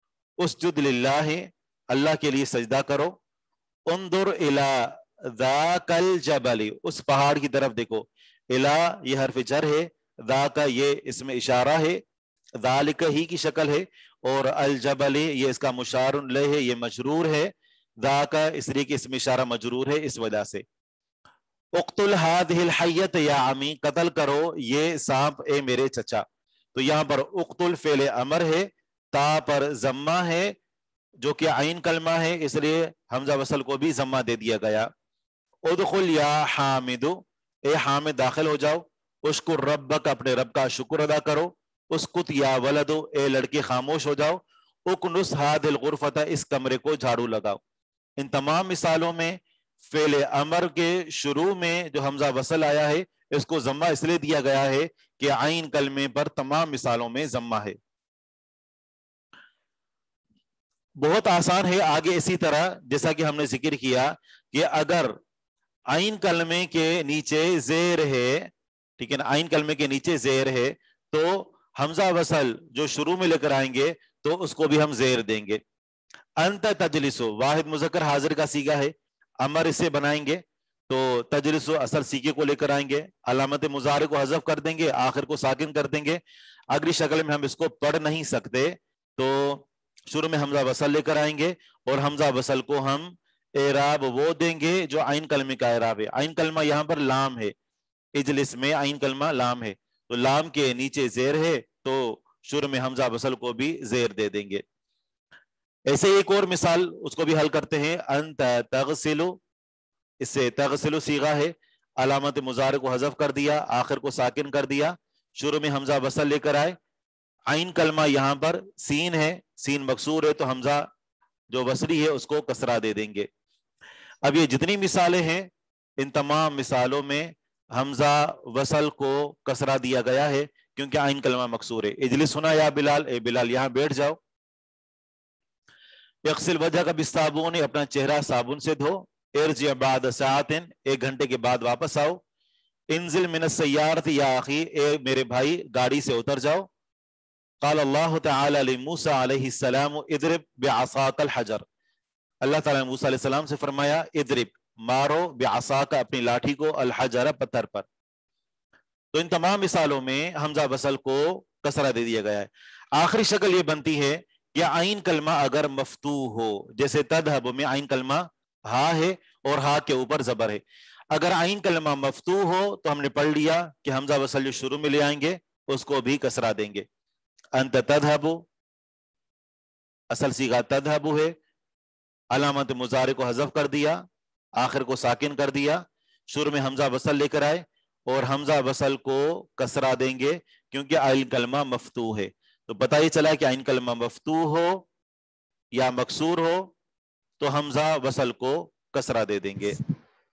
اسجد للہ، اللہ کے لیے سجدہ کرو، انظر الی ذاک الجبل، اس پہاڑ کی طرف دیکھو، الی یہ حرف جر ہے، ذاک یہ اس میں اشارہ ہے، ذالک ہی کی شکل ہے، اور الجبل یہ اس کا مشار الیہ ہے، یہ مجرور ہے، ذاک اس لیے کہ اس میں اشارہ مجرور ہے اس وجہ سے۔ اقتل ہذہ الحیۃ یا عمی، قتل کرو یہ سانپ اے میرے چچا۔ تو یہاں پر اقتل فعل امر ہے، تا پر ضمہ ہے جو کہ عین کلمہ ہے، اس لیے حمزہ وصل کو بھی ضمہ دے دیا گیا۔ ادخل یا حامد، اے حامد داخل ہو جاؤ، اشکر ربک اپنے رب کا شکر ادا کرو، اسکت یا ولد اے لڑکی خاموش ہو جاؤ، اکنس ہذہ الغرفۃ اس کمرے کو جھاڑو لگاؤ۔ ان تمام مثالوں میں فعل امر کے شروع میں جو حمزہ وصل آیا ہے اس کو ضمہ اس لیے دیا گیا ہے کہ عین کلمے پر تمام مثالوں میں ضمہ ہے۔ بہت آسان ہے آگے اسی طرح جیسا کہ ہم نے ذکر کیا کہ اگر عین کلمے کے نیچے زیر ہے، ٹھیک ہے نا، عین کلمے کے نیچے زیر ہے تو حمزہ وصل جو شروع میں لے کر آئیں گے تو اس کو بھی ہم زیر دیں گے۔ انت تجلسو واحد مذکر حاضر کا صیغہ ہے، امر اسے بنائیں گے تو تجلسو اصل صیغے کو لے کر آئیں گے، علامت مضارع کو حذف کر دیں گے، آخر کو ساکن کر دیں گے۔ اگلی شکل میں ہم اس کو پڑھ نہیں سکتے تو شروع میں حمزہ وصل لے کر آئیں گے اور حمزہ وصل کو ہم اعراب وہ دیں گے جو عین کلمے کا اعراب ہے۔ عین کلمہ یہاں پر لام ہے، اجلس میں عین کلمہ لام ہے، تو لام کے نیچے زیر ہے تو شروع میں حمزہ وصل کو بھی زیر دے دیں گے۔ ایسے ایک اور مثال اس کو بھی حل کرتے ہیں، انت تغسلو، اس سے تغسلو صیغہ ہے، علامت مضارع کو حذف کر دیا، آخر کو ساکن کر دیا، شروع میں حمزہ وصل لے کر آئے، عین کلمہ یہاں پر سین ہے، سین مکسور ہے تو حمزہ جو وصلی ہے اس کو کسرہ دے دیں گے۔ اب یہ جتنی مثالیں ہیں ان تمام مثالوں میں حمزہ وصل کو کسرہ دیا گیا ہے کیونکہ عین کلمہ مکسور ہے۔ اجلس ہونا یا بلال، اے بلال یہاں بیٹھ جاؤ۔ یغسل وجہ کا بالصابون، اپنا چہرہ صابن سے دھو۔ ارجع بعد ساعت، ایک گھنٹے کے بعد واپس آؤ۔ انزل من السیارۃ یا اخی، اے میرے بھائی گاڑی سے اتر جاؤ۔ قال اللہ تعالی لموسیٰ علیہ السلام اضرب بعصاک الحجر، اللہ تعالیٰ نے موسیٰ علیہ السلام سے فرمایا اضرب مارو بعصاک اپنی لاٹھی کو الحجر پتھر پر۔ تو ان تمام مثالوں میں حمزہ وصل کو کسرہ دے دیا گیا ہے۔ آخری شکل یہ بنتی ہے کہ عین کلمہ اگر مفتوح ہو، جیسے تذہب میں عین کلمہ ہا ہے اور ہا کے اوپر زبر ہے، اگر عین کلمہ مفتوح ہو تو ہم نے پڑھ لیا کہ حمزہ وصل جو شروع میں لے آئیں گے اس کو بھی کسرہ دیں گے۔ انت تذہب اصل صیغہ تذہب ہے، علامت مضارع کو حذف کر دیا، آخر کو ساکن کر دیا، شروع میں حمزہ وصل لے کر آئے اور حمزہ وصل کو کسرہ دیں گے کیونکہ عین کلمہ مفتوح ہے۔ تو پتہ یہ چلا کہ عین کلمہ مفتوح ہو یا مکسور ہو تو حمزہ وصل کو کسرہ دے دیں گے۔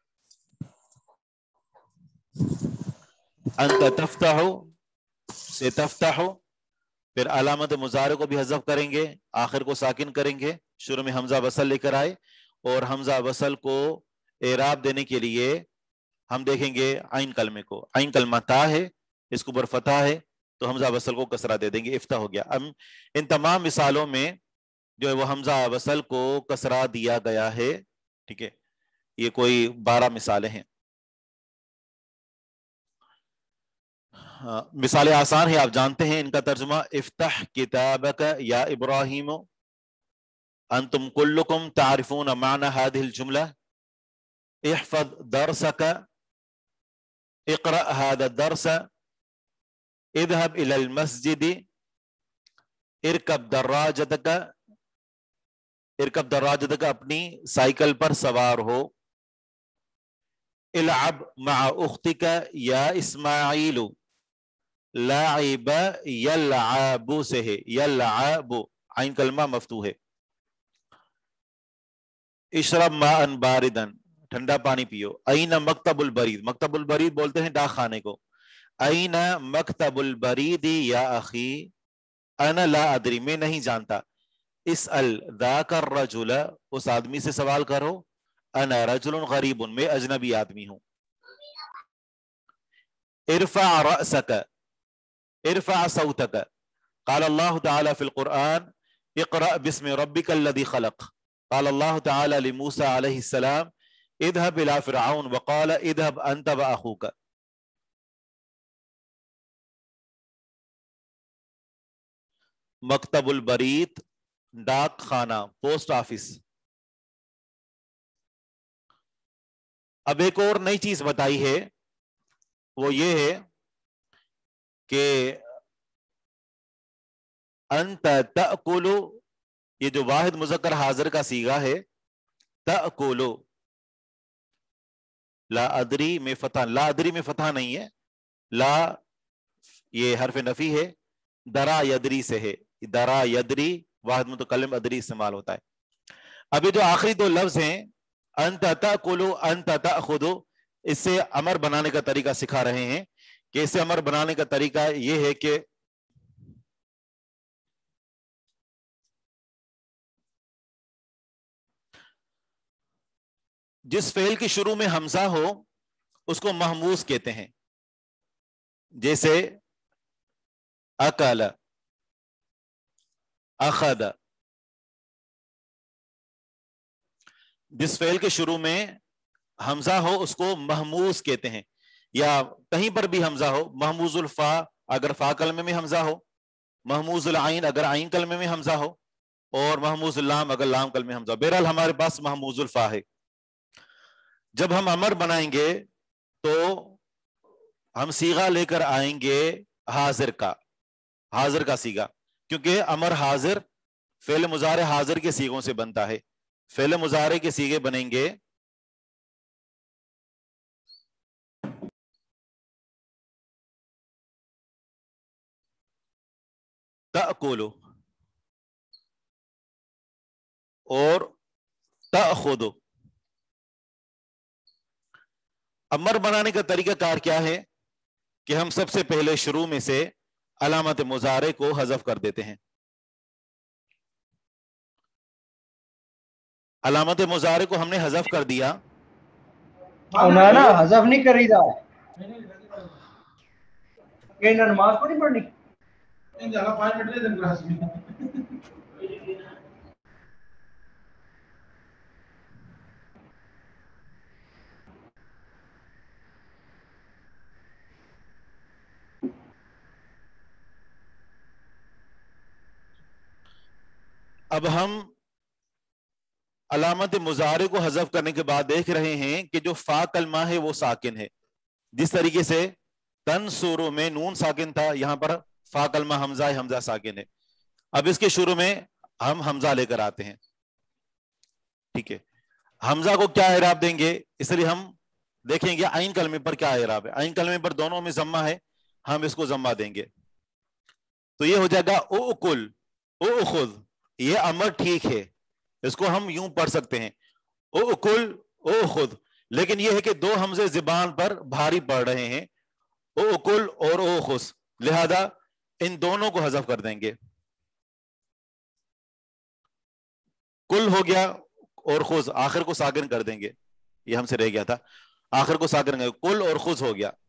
انت تفتح سے تفتح، پھر علامت مضارع کو بھی حذف کریں گے، آخر کو ساکن کریں گے، شروع میں حمزہ وصل لے کر آئے اور حمزہ وصل کو اعراب دینے کے لیے ہم دیکھیں گے عین کلمے کو، عین کلمہ تا ہے، اس کے اوپر فتح ہے تو حمزہ وصل کو کسرہ دے دیں گے، افتح ہو گیا۔ اب ان تمام مثالوں میں جو ہے وہ حمزہ وصل کو کسرہ دیا گیا ہے، ٹھیک ہے، یہ کوئی 12 مثالیں ہیں۔ مثالیں آسان ہے، آپ جانتے ہیں ان کا ترجمہ، افتح کتابک یا ابراہیم انتم کلکم تعرفون معنی هذه الجملہ، احفظ درسک اقرأ هذا الدرس، اذهب الى المسجد، ارکب دراجتک، ارکب دراجتک اپنی سائیکل پر سوار ہو، العب مع اختک یا اسماعیل، لاعب یلعب سے ہے، یلعب عین کلمہ مفتوح ہے۔ اشرب ماء باردا، ٹھنڈا پانی پیو۔ این مکتب البرید، مکتب البرید بولتے ہیں ڈاک خانے کو، این مکتب البرید یا اخی، انا لا ادری میں نہیں جانتا، اسأل ذاک الرجل اس آدمی سے سوال کرو، انا رجل غریب میں اجنبی آدمی ہوں۔ ارفع رأسک، ارفع صوتک، قال اللہ تعالی فی القرآن اقرأ بسم ربک الذی خلق. قال اللہ تعالی لموسیٰ علیہ السلام اذهب الى فرعون وقال اذهب انت واخوک. مکتب البرید ڈاک خانہ پوسٹ آفس. اب ایک اور نئی چیز بتائی ہے وہ یہ ہے کہ انت تأکل، یہ جو واحد مذکر حاضر کا صیغہ ہے تأکل، لا ادری میں فتح، لا ادری میں فتح نہیں ہے، لا یہ حرف نفی ہے، درا یدری سے ہے، درا یدری واحد متکلم ادری استعمال ہوتا ہے. اب یہ جو آخری دو لفظ ہیں انت تأکل انت تأخذ، اس سے امر بنانے کا طریقہ سکھا رہے ہیں کہ اس سے امر بنانے کا طریقہ یہ ہے کہ جس فعل کی شروع میں حمزہ ہو اس کو محموز کہتے ہیں، جیسے اکل، اخذ. جس فعل کے شروع میں حمزہ ہو اس کو محموز کہتے ہیں، یا کہیں پر بھی حمزہ ہو، محموز الفا اگر فا کلمے میں حمزہ ہو، محموز العین اگر عین کلمے میں حمزہ ہو، اور محموز اللام اگر لام کلمے میں حمزہ ہو. بہرحال ہمارے پاس محموز الفا ہے. جب ہم امر بنائیں گے تو ہم صیغہ لے کر آئیں گے حاضر کا، حاضر کا صیغہ، کیونکہ امر حاضر فعل مضارع حاضر کے صیغوں سے بنتا ہے. فعل مضارع کے صیغے بنیں گے تأکل اور تأخذ. امر بنانے کا طریقہ کار کیا ہے کہ ہم سب سے پہلے شروع میں سے علامت مضارع کو حذف کر دیتے ہیں. علامت مضارع کو ہم نے حذف کر دیا. نا حذف نہیں کری دا کہ نماز کو نہیں پڑھنی. اب ہم علامت مضارع کو حذف کرنے کے بعد دیکھ رہے ہیں کہ جو فا کلمہ ہے وہ ساکن ہے. جس طریقے سے تنصروا میں نون ساکن تھا، یہاں پر فا کلمہ حمزہ ہے، حمزہ ساکن ہے. اب اس کے شروع میں ہم حمزہ لے کر آتے ہیں. ٹھیک ہے، حمزہ کو کیا اعراب دیں گے؟ اس لیے ہم دیکھیں گے عین کلمے پر کیا اعراب ہے. عین کلمے پر دونوں میں ضمہ ہے، ہم اس کو ضمہ دیں گے. تو یہ ہو جائے گا اؤکل اؤخذ. یہ امر ٹھیک ہے، اس کو ہم یوں پڑھ سکتے ہیں اؤکل اؤخذ، لیکن یہ ہے کہ دو حمزے زبان پر بھاری پڑ رہے ہیں، اؤکل اور اؤخذ، لہذا ان دونوں کو حذف کر دیں گے. کل ہو گیا اور خذ آخر کو ساکن کر دیں گے، یہ ہم سے رہ گیا تھا، آخر کو ساکن کر دیں گے. کل اور خذ ہو گیا.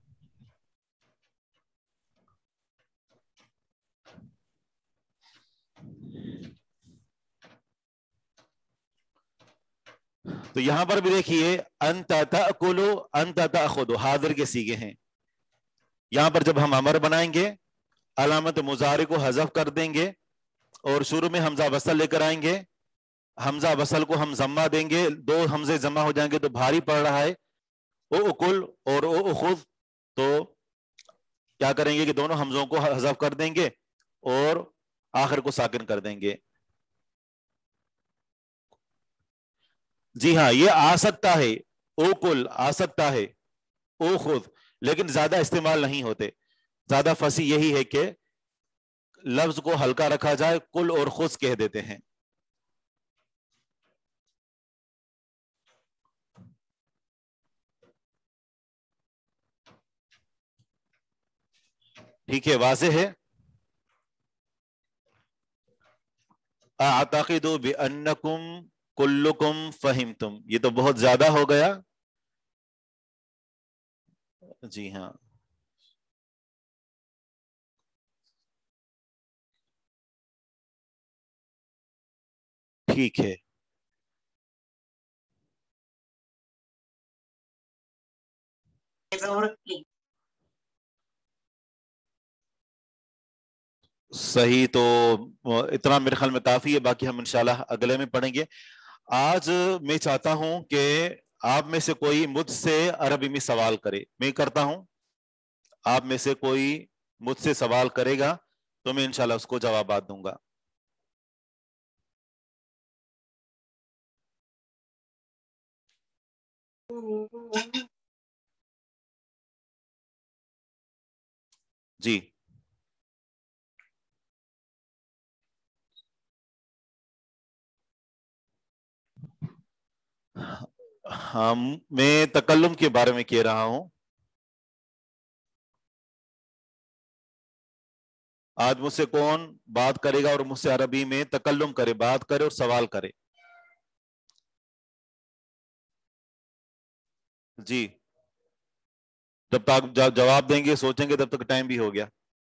تو یہاں پر بھی دیکھیے انت تأکل انت تأخذ حاضر کے صیغے ہیں. یہاں پر جب ہم امر بنائیں گے علامت مضارع کو حذف کر دیں گے اور شروع میں حمزہ وصل لے کر آئیں گے. حمزہ وصل کو ہم ضمہ دیں گے، دو حمزے جمع ہو جائیں گے تو بھاری پڑ رہا ہے اؤکل اور اؤخذ، تو کیا کریں گے کہ دونوں حمزوں کو حذف کر دیں گے اور آخر کو ساکن کر دیں گے. جی ہاں، یہ آ سکتا ہے، اوکل آ سکتا ہے، اوخذ، لیکن زیادہ استعمال نہیں ہوتے. زیادہ فصیح یہی ہے کہ لفظ کو ہلکا رکھا جائے، کل اور خذ کہہ دیتے ہیں. ٹھیک ہے، واضح ہے. اعتقد بانکم کلکم فہمتم، یہ تو بہت زیادہ ہو گیا. جی ہاں، ٹھیک ہے. صحیح. تو اتنا میرے خیال میں کافی ہے، باقی ہم انشاءاللہ اگلے میں پڑھیں گے. آج میں چاہتا ہوں کہ آپ میں سے کوئی مجھ سے عربی میں سوال کرے. میں کرتا ہوں، آپ میں سے کوئی مجھ سے سوال کرے گا تو میں انشاءاللہ اس کو جوابات دوں گا. جی. میں تکلم کے بارے میں کہہ رہا ہوں. آج مجھ سے کون بات کرے گا اور مجھ سے عربی میں تکلم کرے، بات کرے اور سوال کرے؟ جی. جب تک جواب دیں گے سوچیں گے تب تک ٹائم بھی ہو گیا.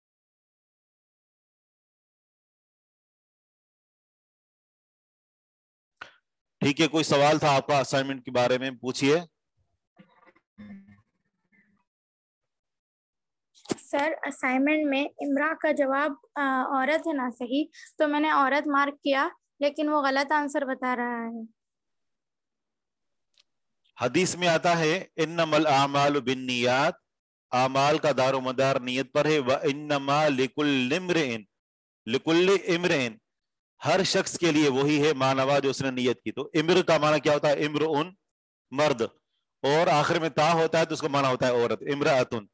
ٹھیک ہے، کوئی سوال تھا آپ کا اسائنمنٹ کے بارے میں؟ پوچھئے. سر اسائنمنٹ میں امرا کا جواب عورت ہے نا صحیح، تو میں نے عورت مارک کیا لیکن وہ غلط آنسر بتا رہا ہے. حدیث میں آتا ہے انما الاعمال بالنیات، اعمال کا دار و مدار نیت پر ہے. وانما لکل امرئ، ہر شخص کے لیے وہی ہے مانوا جو اس نے نیت کی. تو امر کا معنی کیا ہوتا ہے؟ امرؤن، مرد، اور آخر میں تا ہوتا ہے تو اس کا معنی ہوتا ہے عورت، امرأتن.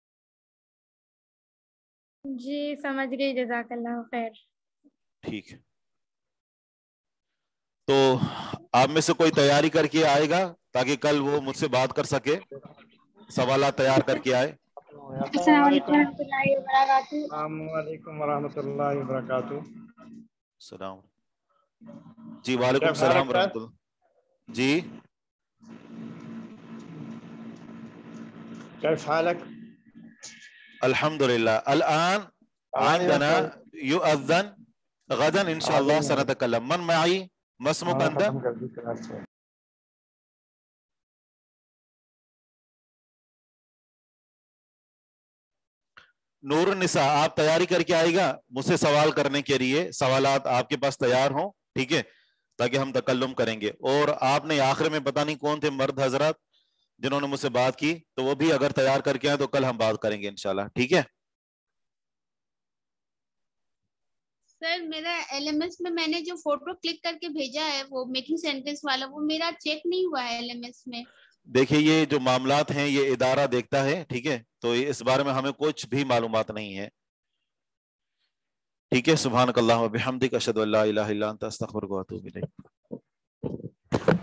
جی سمجھ گئی، جزاک اللہ خیر. ٹھیک ہے. تو آپ میں سے کوئی تیاری کر کے آئے گا تاکہ کل وہ مجھ سے بات کر سکے، سوالات تیار کر کے آئے. السلام علیکم ورحمۃ اللہ وبرکاتہ. السلام علیکم ورحمۃ اللہ وبرکاتہ. السلام. جی وعلیکم کیف حالک السلام ورحمۃ اللہ. جی كيف حالك؟ الحمدللہ. الآن عندنا يؤذن، غدا انشاءاللہ سنتکلم. من معي؟ ما اسمك انت؟ نور النساء، آپ تیاری کر کے آئے گا مجھ سے سوال کرنے کے لیے، سوالات آپ کے پاس تیار ہوں، ٹھیک ہے، تاکہ ہم تکلم کریں گے. اور آپ نے آخر میں پتہ نہیں کون تھے مرد حضرات جنہوں نے مجھ سے بات کی، تو وہ بھی اگر تیار کر کے آئے تو کل ہم بات کریں گے انشاءاللہ، ٹھیک ہے. سر میرا ایل ایم ایس میں نے جو فوٹو کلک کر کے بھیجا ہے وہ میکنگ سینٹینس والا، وہ میرا چیک نہیں ہوا ہے ایل ایم ایس میں. دیکھیں یہ جو معاملات ہیں یہ ادارہ دیکھتا ہے، ٹھیک ہے، تو اس بارے میں ہمیں کچھ بھی معلومات نہیں ہے، ٹھیک ہے. سبحانک اللہم وبحمدک، اشہد ان لا الہ الا انت، استغفرک واتوب الیک.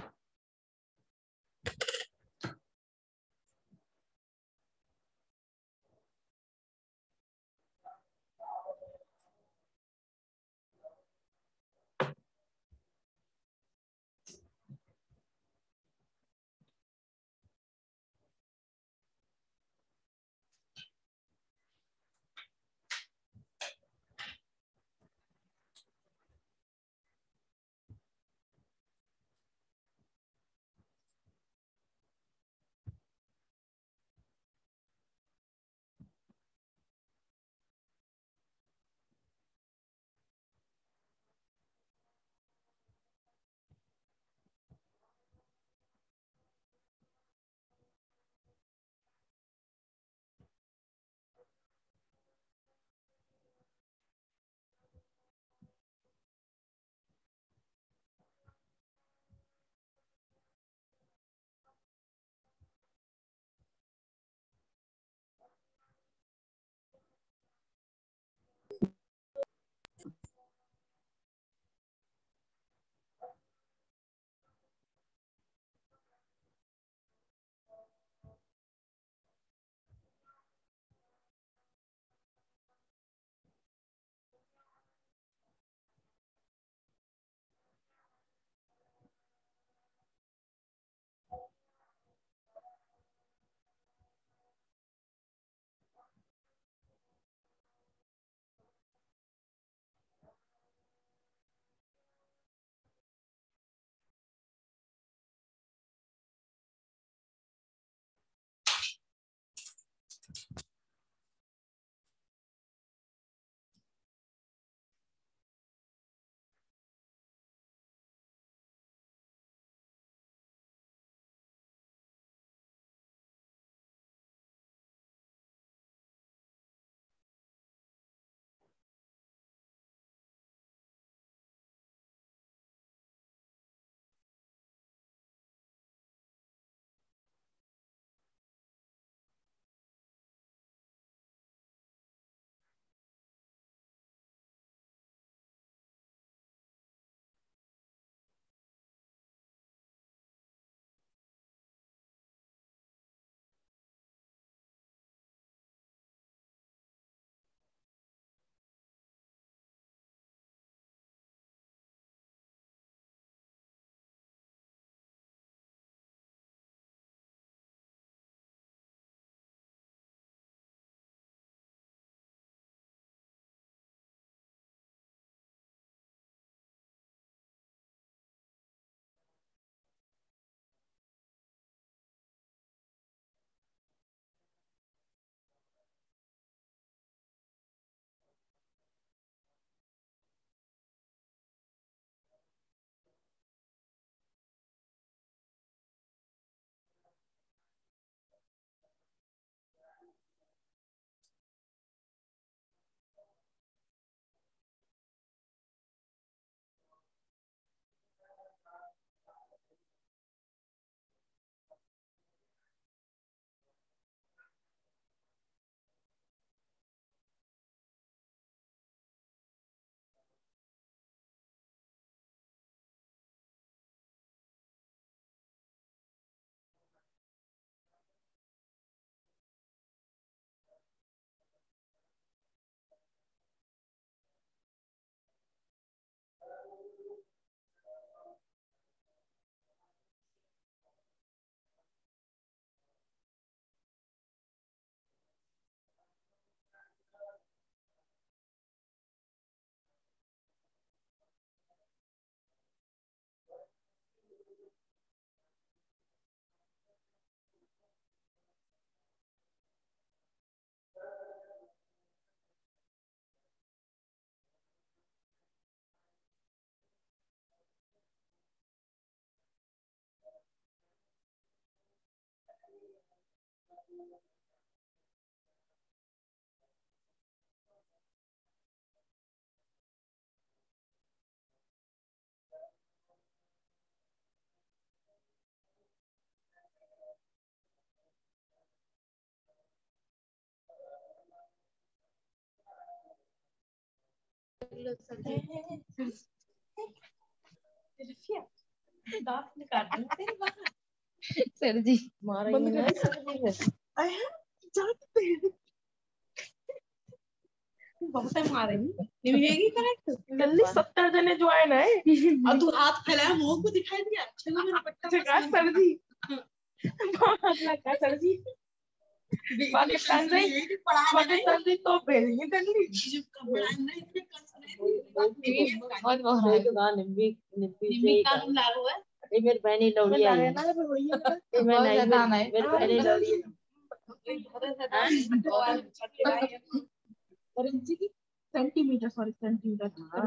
सर जी बहुत टाइम आ रही निमिरेगी करेक्ट जल्दी 70 जने ज्वाइन है और तू हाथ फैलाया मुंह को दिखाई दिया चलो मेरा पट्टा सर जी बहुत लगा सर जी पाकिस्तान से तो भेजेंगे जल्दी बहुत बहुत निम्मी का नाम लागू है ये मेरी बहनी लौड़ी आई है ये मैं नहीं मेरी बहनी लौड़ी है सेंटीमीटर सॉरी सेंटीमीटर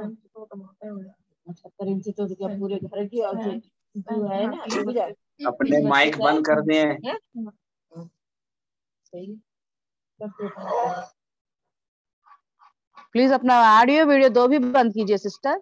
70 इंच तो क्या पूरे घर की और जो है ना अपने माइक बंद कर दिए सही प्लीज अपना ऑडियो वीडियो दो भी बंद कीजिए सिस्टर।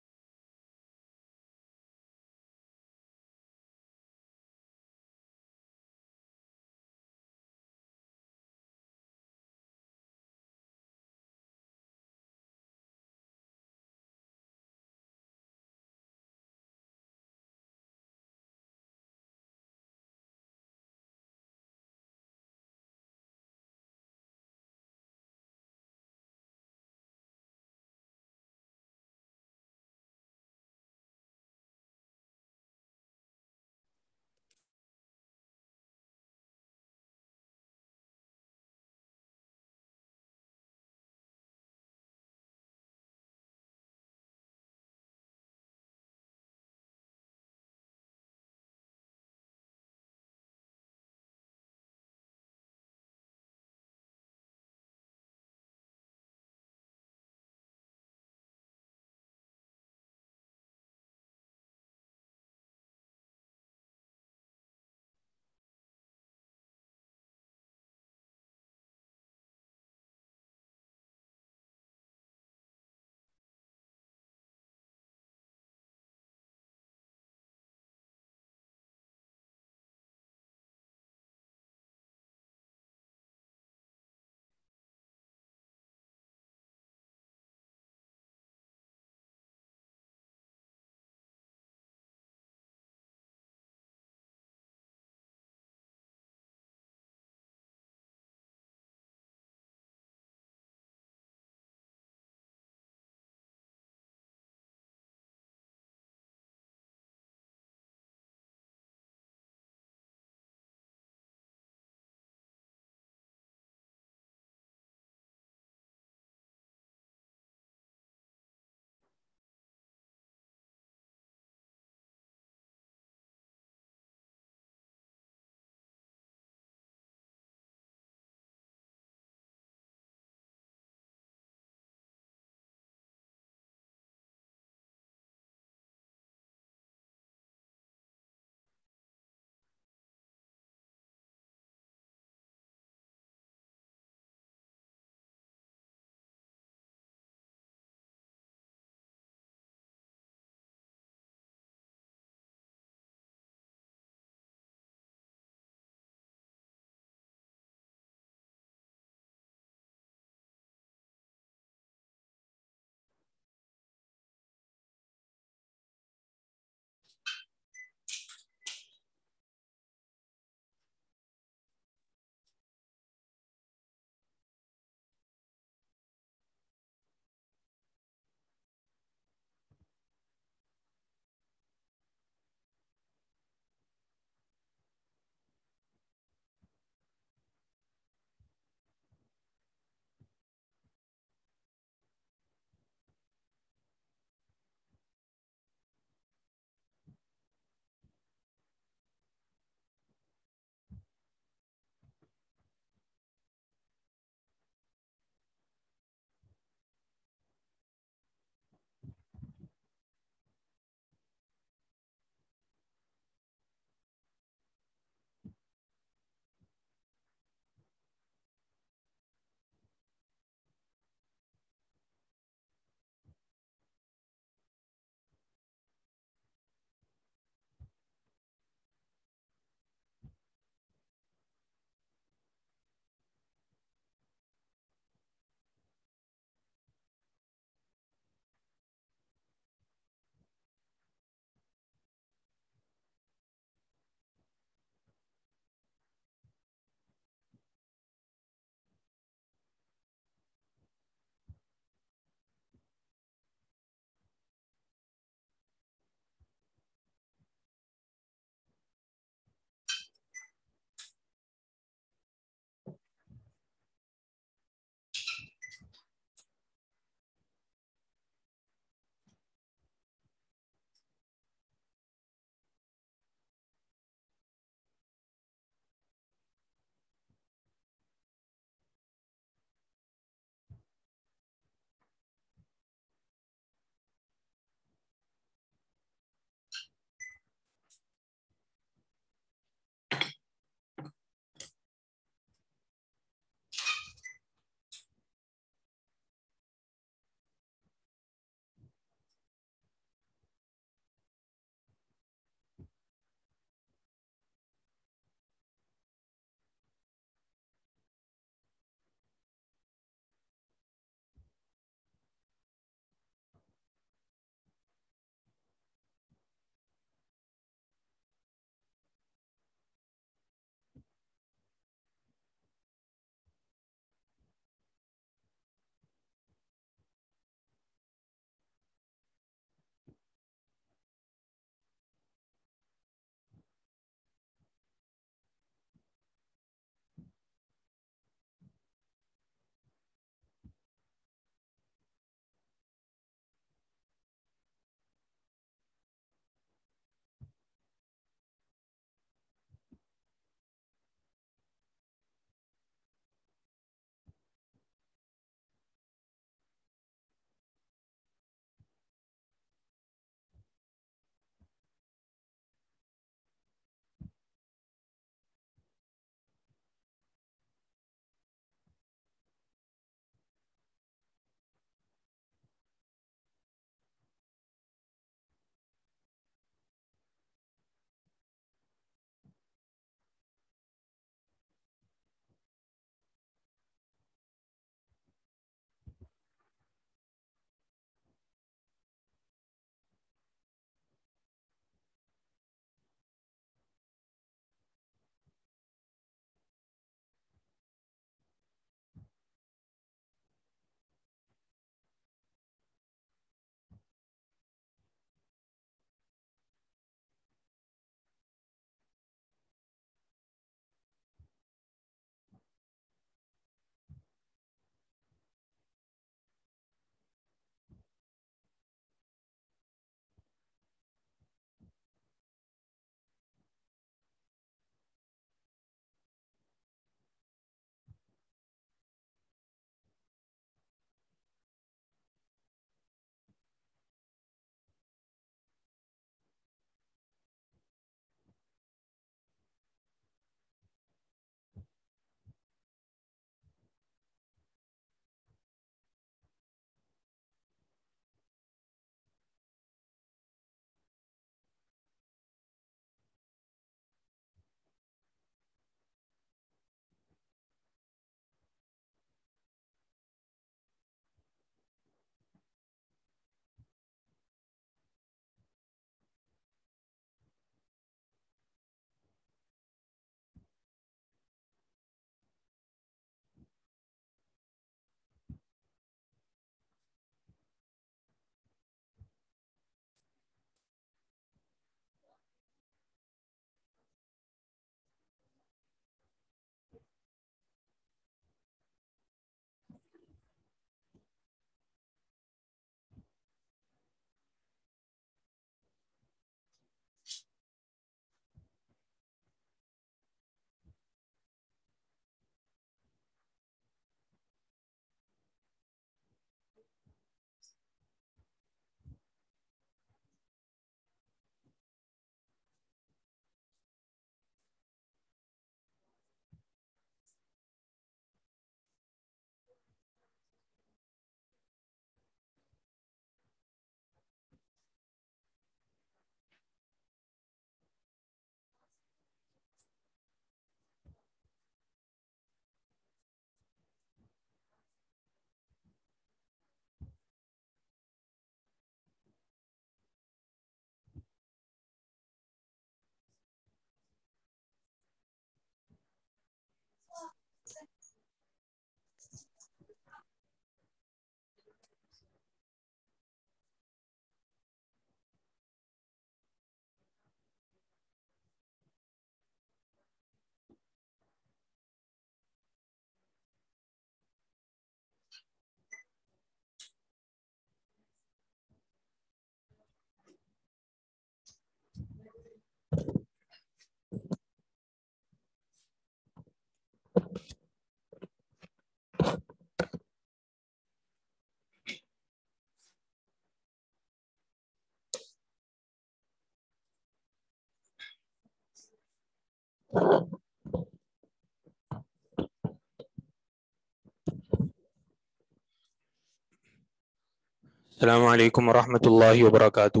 السلام علیکم ورحمۃ اللہ وبرکاتہ.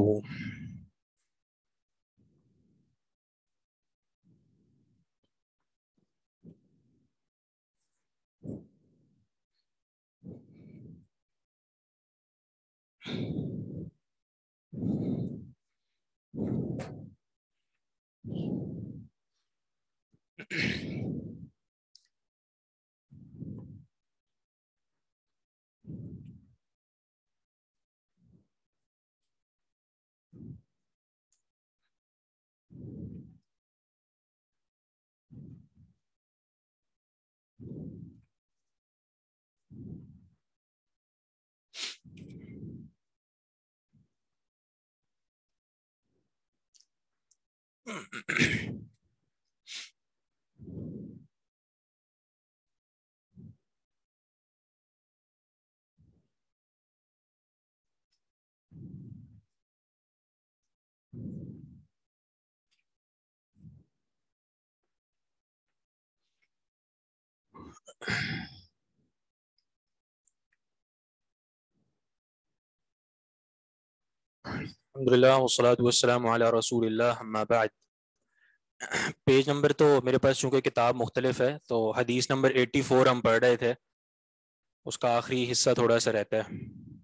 الحمدللہ والصلاة والسلام علی رسول اللہ اما بعد. پیج نمبر تو میرے پاس چونکہ کتاب مختلف ہے تو حدیث نمبر 84 ہم پڑھ رہے تھے, اس کا آخری حصہ تھوڑا سا رہتا ہے.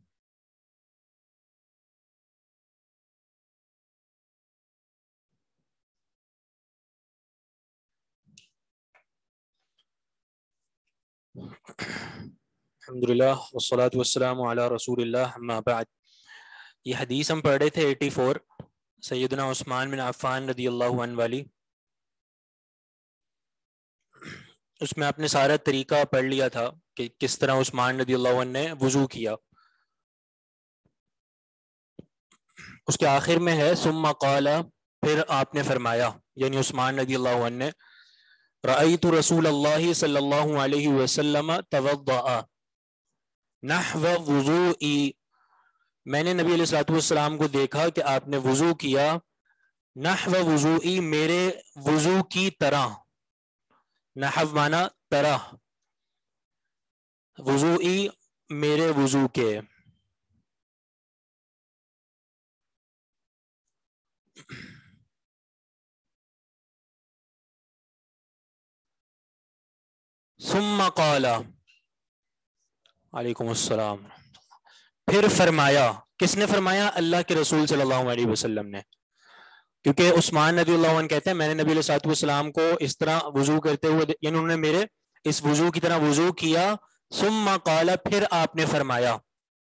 الحمدللہ والصلاة والسلام علی رسول اللہ اما بعد. یہ حدیث ہم پڑھ رہے تھے 84 سیدنا عثمان بن عفان رضی اللہ عنہ والی. اس میں آپ نے سارا طریقہ پڑھ لیا تھا کہ کس طرح عثمان رضی اللہ عنہ نے وضو کیا. اس کے آخر میں ہے ثم قال, پھر آپ نے فرمایا, یعنی عثمان رضی اللہ عنہ نے, رأیت رسول اللہ صلی اللہ علیہ وسلم توضأ نحو وضوئی, میں نے نبی علیہ الصلوۃ والسلام کو دیکھا کہ آپ نے وضو کیا, نحو وضوئی, میرے وضو کی طرح. نحو مانا طرح, وضوئی میرے وضو کے. ثم قال, علیکم السلام, پھر فرمایا. کس نے فرمایا؟ اللہ کے رسول صلی اللہ علیہ وسلم نے. کیونکہ عثمان رضی اللہ عنہ کہتے ہیں میں نے نبی علیہ الصلوۃ والسلام کو اس طرح وضو کرتے ہوئے, یعنی انہوں نے میرے اس وضو کی طرح وضو کیا. ثم قال, پھر آپ نے فرمایا,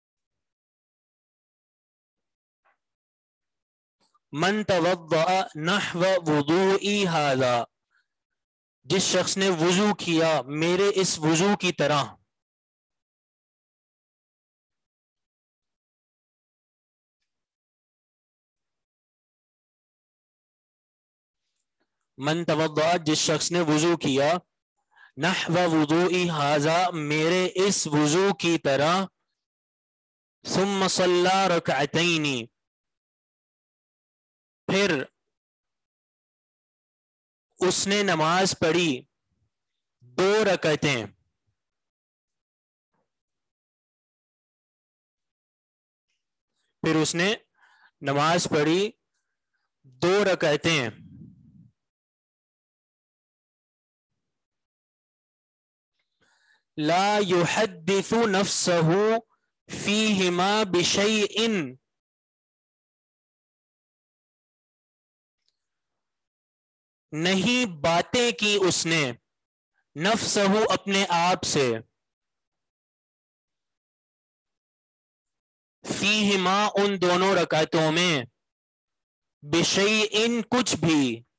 من توضأ نحو وضوئی ھذا, جس شخص نے وضو کیا میرے اس وضو کی طرح. من توضأ, جس شخص نے وضو کیا, نحو وضوئی ھذا, میرے اس وضو کی طرح. ثم صلی رکعتین, پھر اس نے نماز پڑھی 2 رکعتیں. پھر اس نے نماز پڑھی 2 رکعتیں. لا يحدث نفسه فيهما بشيء, نہیں باتیں کی اس نے, نفسہ اپنے آپ سے, فیہما ان دونوں رکعتوں میں, بشیء کچھ بھی.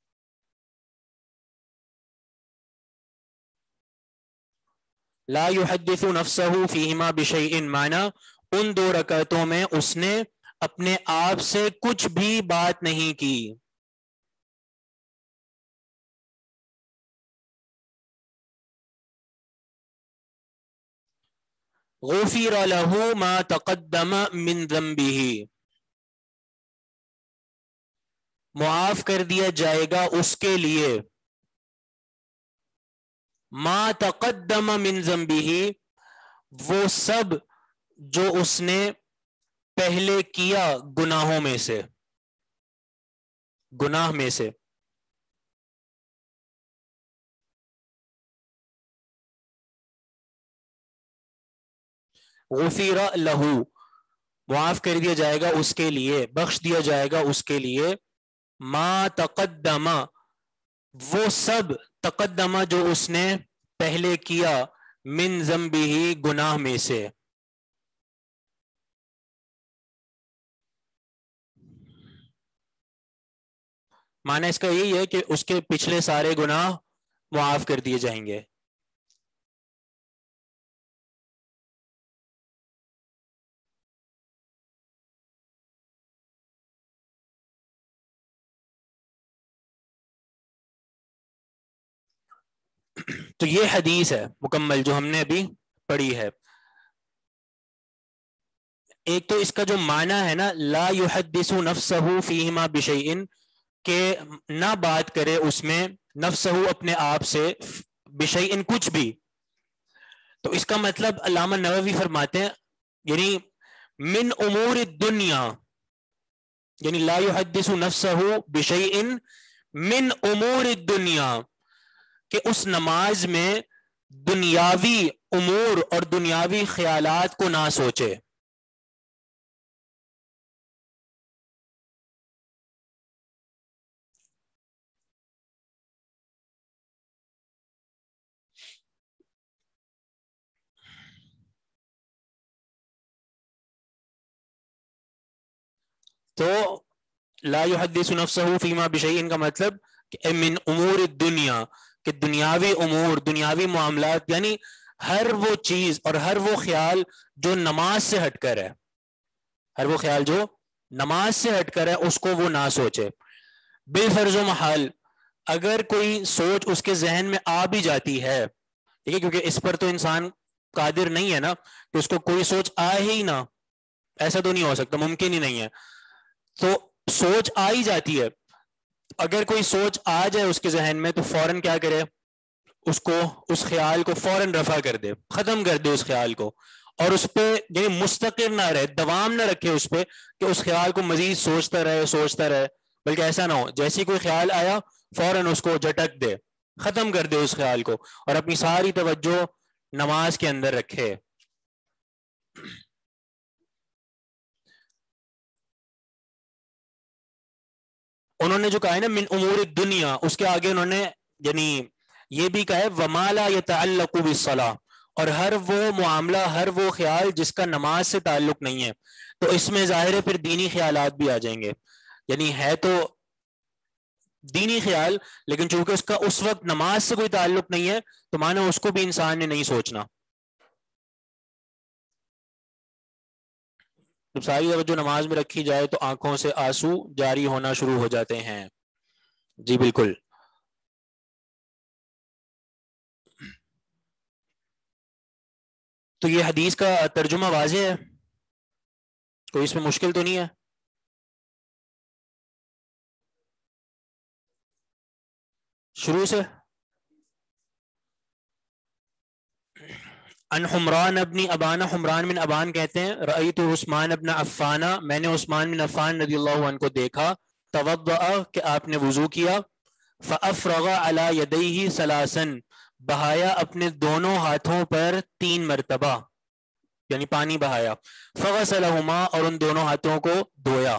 لا يحدث نفسه فیہما بشیء معنی ان 2 رکعتوں میں اس نے اپنے آپ سے کچھ بھی بات نہیں کی. غفر له ما تقدم من ذنبه, معاف کر دیا جائے گا اس کے لیے ما تقدم من ذنبہ، وہ سب جو اس نے پہلے کیا گناہوں میں سے، گناہ میں سے. غفر لہو، معاف کر دیا جائے گا اس کے لیے، بخش دیا جائے گا اس کے لیے. ما تقدم، وہ سب، تقدمہ جو اس نے پہلے کیا، من ذنبہ، گناہ میں سے. معنی اس کا یہی ہے کہ اس کے پچھلے سارے گناہ معاف کر دیے جائیں گے. تو یہ حدیث ہے مکمل جو ہم نے ابھی پڑھی ہے. ایک تو اس کا جو معنی ہے نا، لا یحدث نفسہ فیہما بشیء، کہ نہ بات کرے اس میں نفسہ اپنے آپ سے، بشیء کچھ بھی. تو اس کا مطلب علامہ نووی فرماتے ہیں یعنی من امور الدنیا، یعنی لا یحدث نفسہ بشیء من امور الدنیا، کہ اس نماز میں دنیاوی امور اور دنیاوی خیالات کو نہ سوچے. تو لا یحدث نفسہ فیما بشیء کا مطلب کہ من امور الدنیا، کہ دنیاوی امور، دنیاوی معاملات، یعنی ہر وہ چیز اور ہر وہ خیال جو نماز سے ہٹ کر ہے، ہر وہ خیال جو نماز سے ہٹ کر ہے اس کو وہ نہ سوچے. بالفرض و محال اگر کوئی سوچ اس کے ذہن میں آ بھی جاتی ہے، ٹھیک ہے، کیونکہ اس پر تو انسان قادر نہیں ہے نا کہ اس کو کوئی سوچ آئے ہی نہ، ایسا تو نہیں ہو سکتا، ممکن ہی نہیں ہے. تو سوچ آ ہی جاتی ہے، اگر کوئی سوچ آ جائے اس کے ذہن میں تو فوراً کیا کرے، اس کو، اس خیال کو فوراً رفع کر دے، ختم کر دے اس خیال کو، اور اس پہ یعنی مستقر نہ رہے، دوام نہ رکھے اس پہ کہ اس خیال کو مزید سوچتا رہے، بلکہ ایسا نہ ہو جیسے کوئی خیال آیا فوراً اس کو جھٹک دے، ختم کر دے اس خیال کو، اور اپنی ساری توجہ نماز کے اندر رکھے. انہوں نے جو کہا ہے نا من امور الدنیا، اس کے آگے انہوں نے یعنی یہ بھی کہا ہے وما لا يتعلق بالصلاة، اور ہر وہ معاملہ، ہر وہ خیال جس کا نماز سے تعلق نہیں ہے. تو اس میں ظاہر ہے پھر دینی خیالات بھی آ جائیں گے، یعنی ہے تو دینی خیال لیکن چونکہ اس کا اس وقت نماز سے کوئی تعلق نہیں ہے تو مانا اس کو بھی انسان نے نہیں سوچنا. جب ساری توجہ نماز میں رکھی جائے تو آنکھوں سے آنسو جاری ہونا شروع ہو جاتے ہیں. جی بالکل. تو یہ حدیث کا ترجمہ واضح ہے، کوئی اس میں مشکل تو نہیں ہے؟ شروع سے ان حمران ابن ابان، حمران بن ابان کہتے ہیں رأیت عثمان ابن عفان، میں نے عثمان بن عفان رضی اللہ عنہ کو دیکھا، توضأ کہ آپ نے وضو کیا، فافرغ علی یدیہ ثلاثا، بہایا اپنے دونوں ہاتھوں پر 3 مرتبہ، یعنی پانی بہایا، فغسلہما، اور ان دونوں ہاتھوں کو دھویا.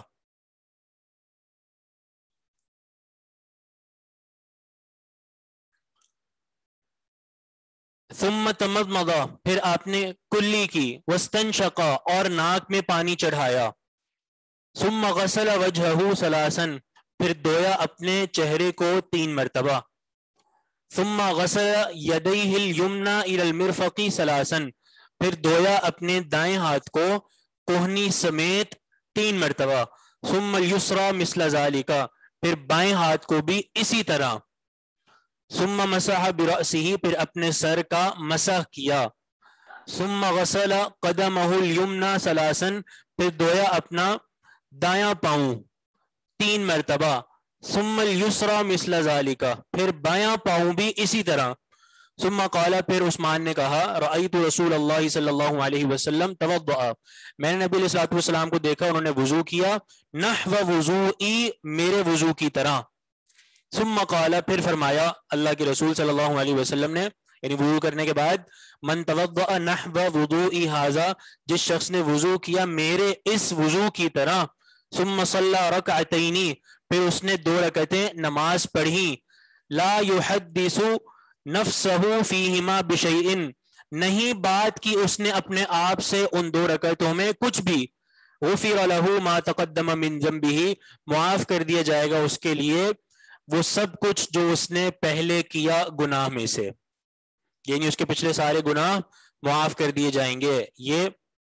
ثم تمضمض، پھر آپ نے کلی کی، واستنشق، اور ناک میں پانی چڑھایا، ثم غسل وجہہ ثلاثا، پھر دھویا اپنے چہرے کو 3 مرتبہ، ثم غسل یدیہ الیمنی الی المرفق ثلاثا، پھر دھویا اپنے دائیں ہاتھ کو کوہنی سمیت 3 مرتبہ، ثم الیسری مثل ذالک، پھر بائیں ہاتھ کو بھی اسی طرح، ثم مسح برأسہ، پھر اپنے سر کا مسح کیا، ثم غسل قدمہ الیمنی ثلاثا، پھر دھویا اپنا دایاں پاؤں 3 مرتبہ، ثم الیسری مثل ذالک، پھر بایاں پاؤں بھی اسی طرح، ثم قال پھر عثمان نے کہا رأیت رسول اللہ صلی اللہ علیہ وسلم توضأ میں نے نبی علیہ السلام کو دیکھا انہوں نے وضو کیا نحو وضوئی میرے وضو کی طرح. ثم قال پھر فرمایا اللہ کے رسول صلی اللہ علیہ وسلم نے یعنی وضو کرنے کے بعد من توضأ نحو وضوئی ھذا جس شخص نے وضو کیا میرے اس وضو کی طرح ثم صلی رکعتین پھر اس نے 2 رکعتیں نماز پڑھی لا یحدث نفسہ فیہما بشیء نہیں بات کی اس نے اپنے آپ سے ان 2 رکعتوں میں کچھ بھی غفر لہ ما تقدم من ذنبہ معاف کر دیا جائے گا اس کے لیے وہ سب کچھ جو اس نے پہلے کیا گناہ میں سے یعنی اس کے پچھلے سارے گناہ معاف کر دیے جائیں گے. یہ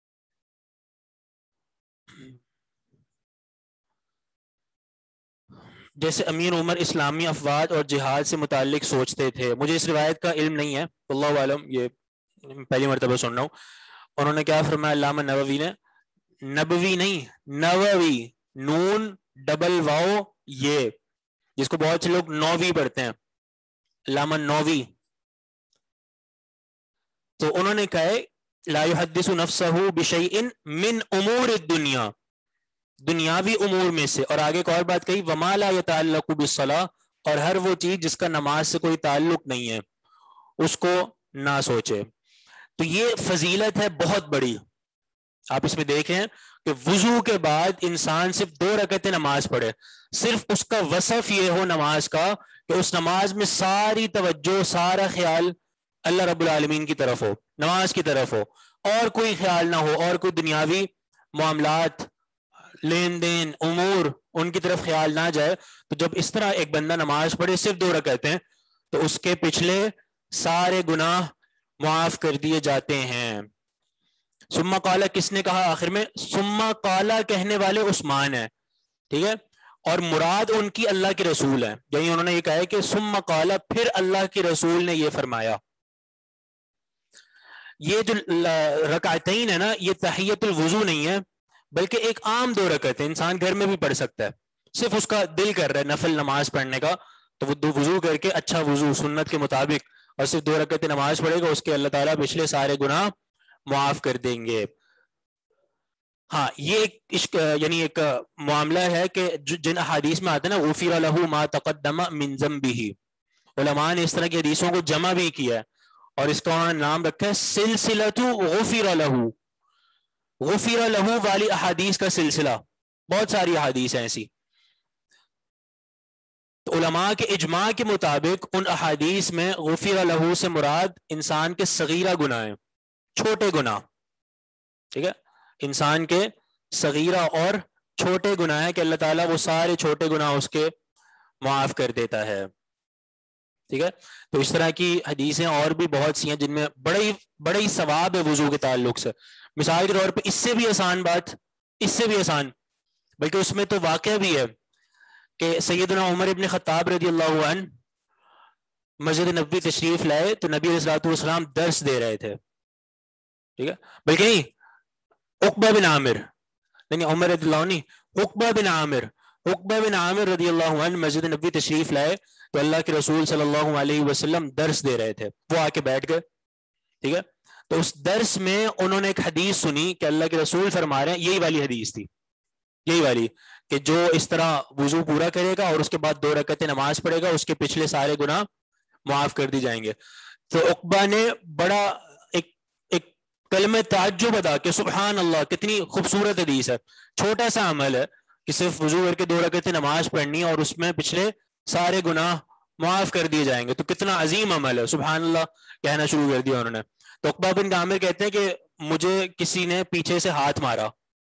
جیسے امیر عمر اسلامی افواج اور جہاد سے متعلق سوچتے تھے. مجھے اس روایت کا علم نہیں ہے اللہ عالم یہ پہلی مرتبہ سن رہا ہوں. انہوں نے کیا فرمایا علامہ نووی نے نبوی نہیں نووی نون ڈبل واو یہ جس کو بہت سے لوگ نووی پڑھتے ہیں علامہ نووی تو انہوں نے کہا لا یحدث نفسہ بشیء من امور الدنیا دنیاوی امور میں سے اور آگے ایک اور بات کہی وما لا يتعلق بالصلاۃ اور ہر وہ چیز جس کا نماز سے کوئی تعلق نہیں ہے اس کو نہ سوچے. تو یہ فضیلت ہے بہت بڑی. آپ اس میں دیکھیں کہ وضو کے بعد انسان صرف 2 رکعتیں نماز پڑھے صرف اس کا وصف یہ ہو نماز کا کہ اس نماز میں ساری توجہ سارا خیال اللہ رب العالمین کی طرف ہو نماز کی طرف ہو اور کوئی خیال نہ ہو اور کوئی دنیاوی معاملات لین دین امور ان کی طرف خیال نہ جائے. تو جب اس طرح ایک بندہ نماز پڑھے صرف 2 رکعتیں تو اس کے پچھلے سارے گناہ معاف کر دیے جاتے ہیں. ثم قال کس نے کہا آخر میں ثم قال کہنے والے عثمان ہیں ٹھیک ہے اور مراد ان کی اللہ کے رسول ہے یعنی انہوں نے یہ کہا ہے کہ ثم قال پھر اللہ کے رسول نے یہ فرمایا. یہ جو رکعتین ہے نا یہ تحیت الوضو نہیں ہے بلکہ ایک عام 2 رکعتیں انسان گھر میں بھی پڑھ سکتا ہے صرف اس کا دل کر رہا ہے نفل نماز پڑھنے کا تو وہ وضو کر کے اچھا وضو سنت کے مطابق اور صرف 2 رکعتیں نماز پڑھے گا اس کے اللہ تعالیٰ پچھلے سارے گناہ معاف کر دیں گے. ہاں یہ ایک یعنی ایک معاملہ ہے کہ جن احادیث میں آتے ہیں نا غفر لہ ما تقدم من ذنبہ علماء نے اس طرح کی حدیثوں کو جمع بھی کیا ہے اور اس کا انہوں نے نام رکھا ہے سلسلۃ غفر لہ غفر لہ والی احادیث کا سلسلہ. بہت ساری احادیث ہیں ایسی. تو علماء کے اجماع کے مطابق ان احادیث میں غفر لہ سے مراد انسان کے صغیرہ گناہ ہیں چھوٹے گناہ ٹھیک ہے انسان کے صغیرہ اور چھوٹے گناہ ہیں کہ اللہ تعالیٰ وہ سارے چھوٹے گناہ اس کے معاف کر دیتا ہے ٹھیک ہے. تو اس طرح کی حدیثیں اور بھی بہت سی ہیں جن میں بڑے ہی ثواب ہے وضو کے تعلق سے. مثال کے طور پہ اس سے بھی آسان بات اس سے بھی آسان بلکہ اس میں تو واقعہ بھی ہے کہ سیدنا عمر ابن خطاب رضی اللہ عنہ مسجد نبوی تشریف لائے تو نبی علیہ الصلوۃ والسلام درس دے رہے تھے ٹھیک ہے بلکہ نہیں عقبہ بن عامر نہیں عمر رضی اللہ عنہ عقبہ بن عامر رضی اللہ عنہ مسجد نبوی تشریف لائے تو اللہ کے رسول صلی اللہ علیہ وسلم درس دے رہے تھے وہ آ کے بیٹھ گئے ٹھیک ہے. تو اس درس میں انہوں نے ایک حدیث سنی کہ اللہ کے رسول فرما رہے ہیں یہی والی حدیث تھی یہی والی کہ جو اس طرح وضو پورا کرے گا اور اس کے بعد 2 رکعتیں نماز پڑھے گا اس کے پچھلے سارے گناہ معاف کر دی جائیں گے. تو عقبہ نے بڑا ایک کلمہ تعجب ادا کہ سبحان اللہ کتنی خوبصورت حدیث ہے چھوٹا سا عمل ہے کہ صرف وضو کر کے 2 رکعتیں نماز پڑھنی اور اس میں پچھلے سارے گناہ معاف کر دیے جائیں گے تو کتنا عظیم عمل ہے سبحان اللہ کہنا شروع کر دیا انہوں نے. تو عقبہ بن عامر کہتے ہیں کہ مجھے کسی نے پیچھے سے ہاتھ مارا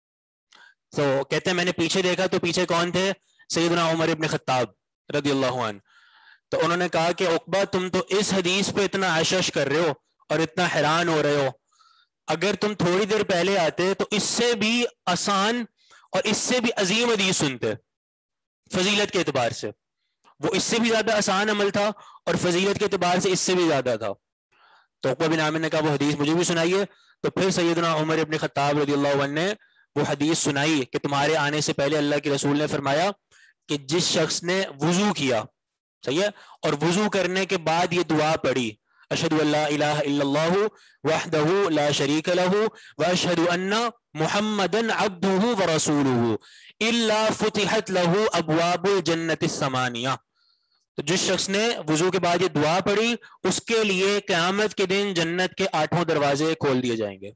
تو کہتے ہیں میں نے پیچھے دیکھا تو پیچھے کون تھے سیدنا عمر ابن خطاب رضی اللہ عنہ. تو انہوں نے کہا کہ عقبہ تم تو اس حدیث پہ اتنا عشش کر رہے ہو اور اتنا حیران ہو رہے ہو اگر تم تھوڑی دیر پہلے آتے تو اس سے بھی آسان اور اس سے بھی عظیم حدیث سنتے فضیلت کے اعتبار سے. وہ اس سے بھی زیادہ آسان عمل تھا اور فضیلت کے اعتبار سے اس سے بھی زیادہ تھا. تو عقبہ بن عامر نے کہا وہ حدیث مجھے بھی سنائیے. تو پھر سیدنا عمر ابن خطاب رضی اللہ عنہ نے وہ حدیث سنائی کہ تمہارے آنے سے پہلے اللہ کے رسول نے فرمایا کہ جس شخص نے وضو کیا صحیح ہے اور وضو کرنے کے بعد یہ دعا پڑھی अशहदु अल्ला इलाहा इल्लल्लाहु वहदहु ला शरीका लहु व अशहदु अन्ना मुहम्मदन अब्दुहु व रसूलुहु इल्ला फुतिहत लहु अबवाबुल जन्नतिस समानिया। तो जिस शख्स ने वुजू के बाद ये दुआ पढ़ी उसके लिए क़यामत के दिन जन्नत के 8 दरवाजे खोल दिए जाएंगे।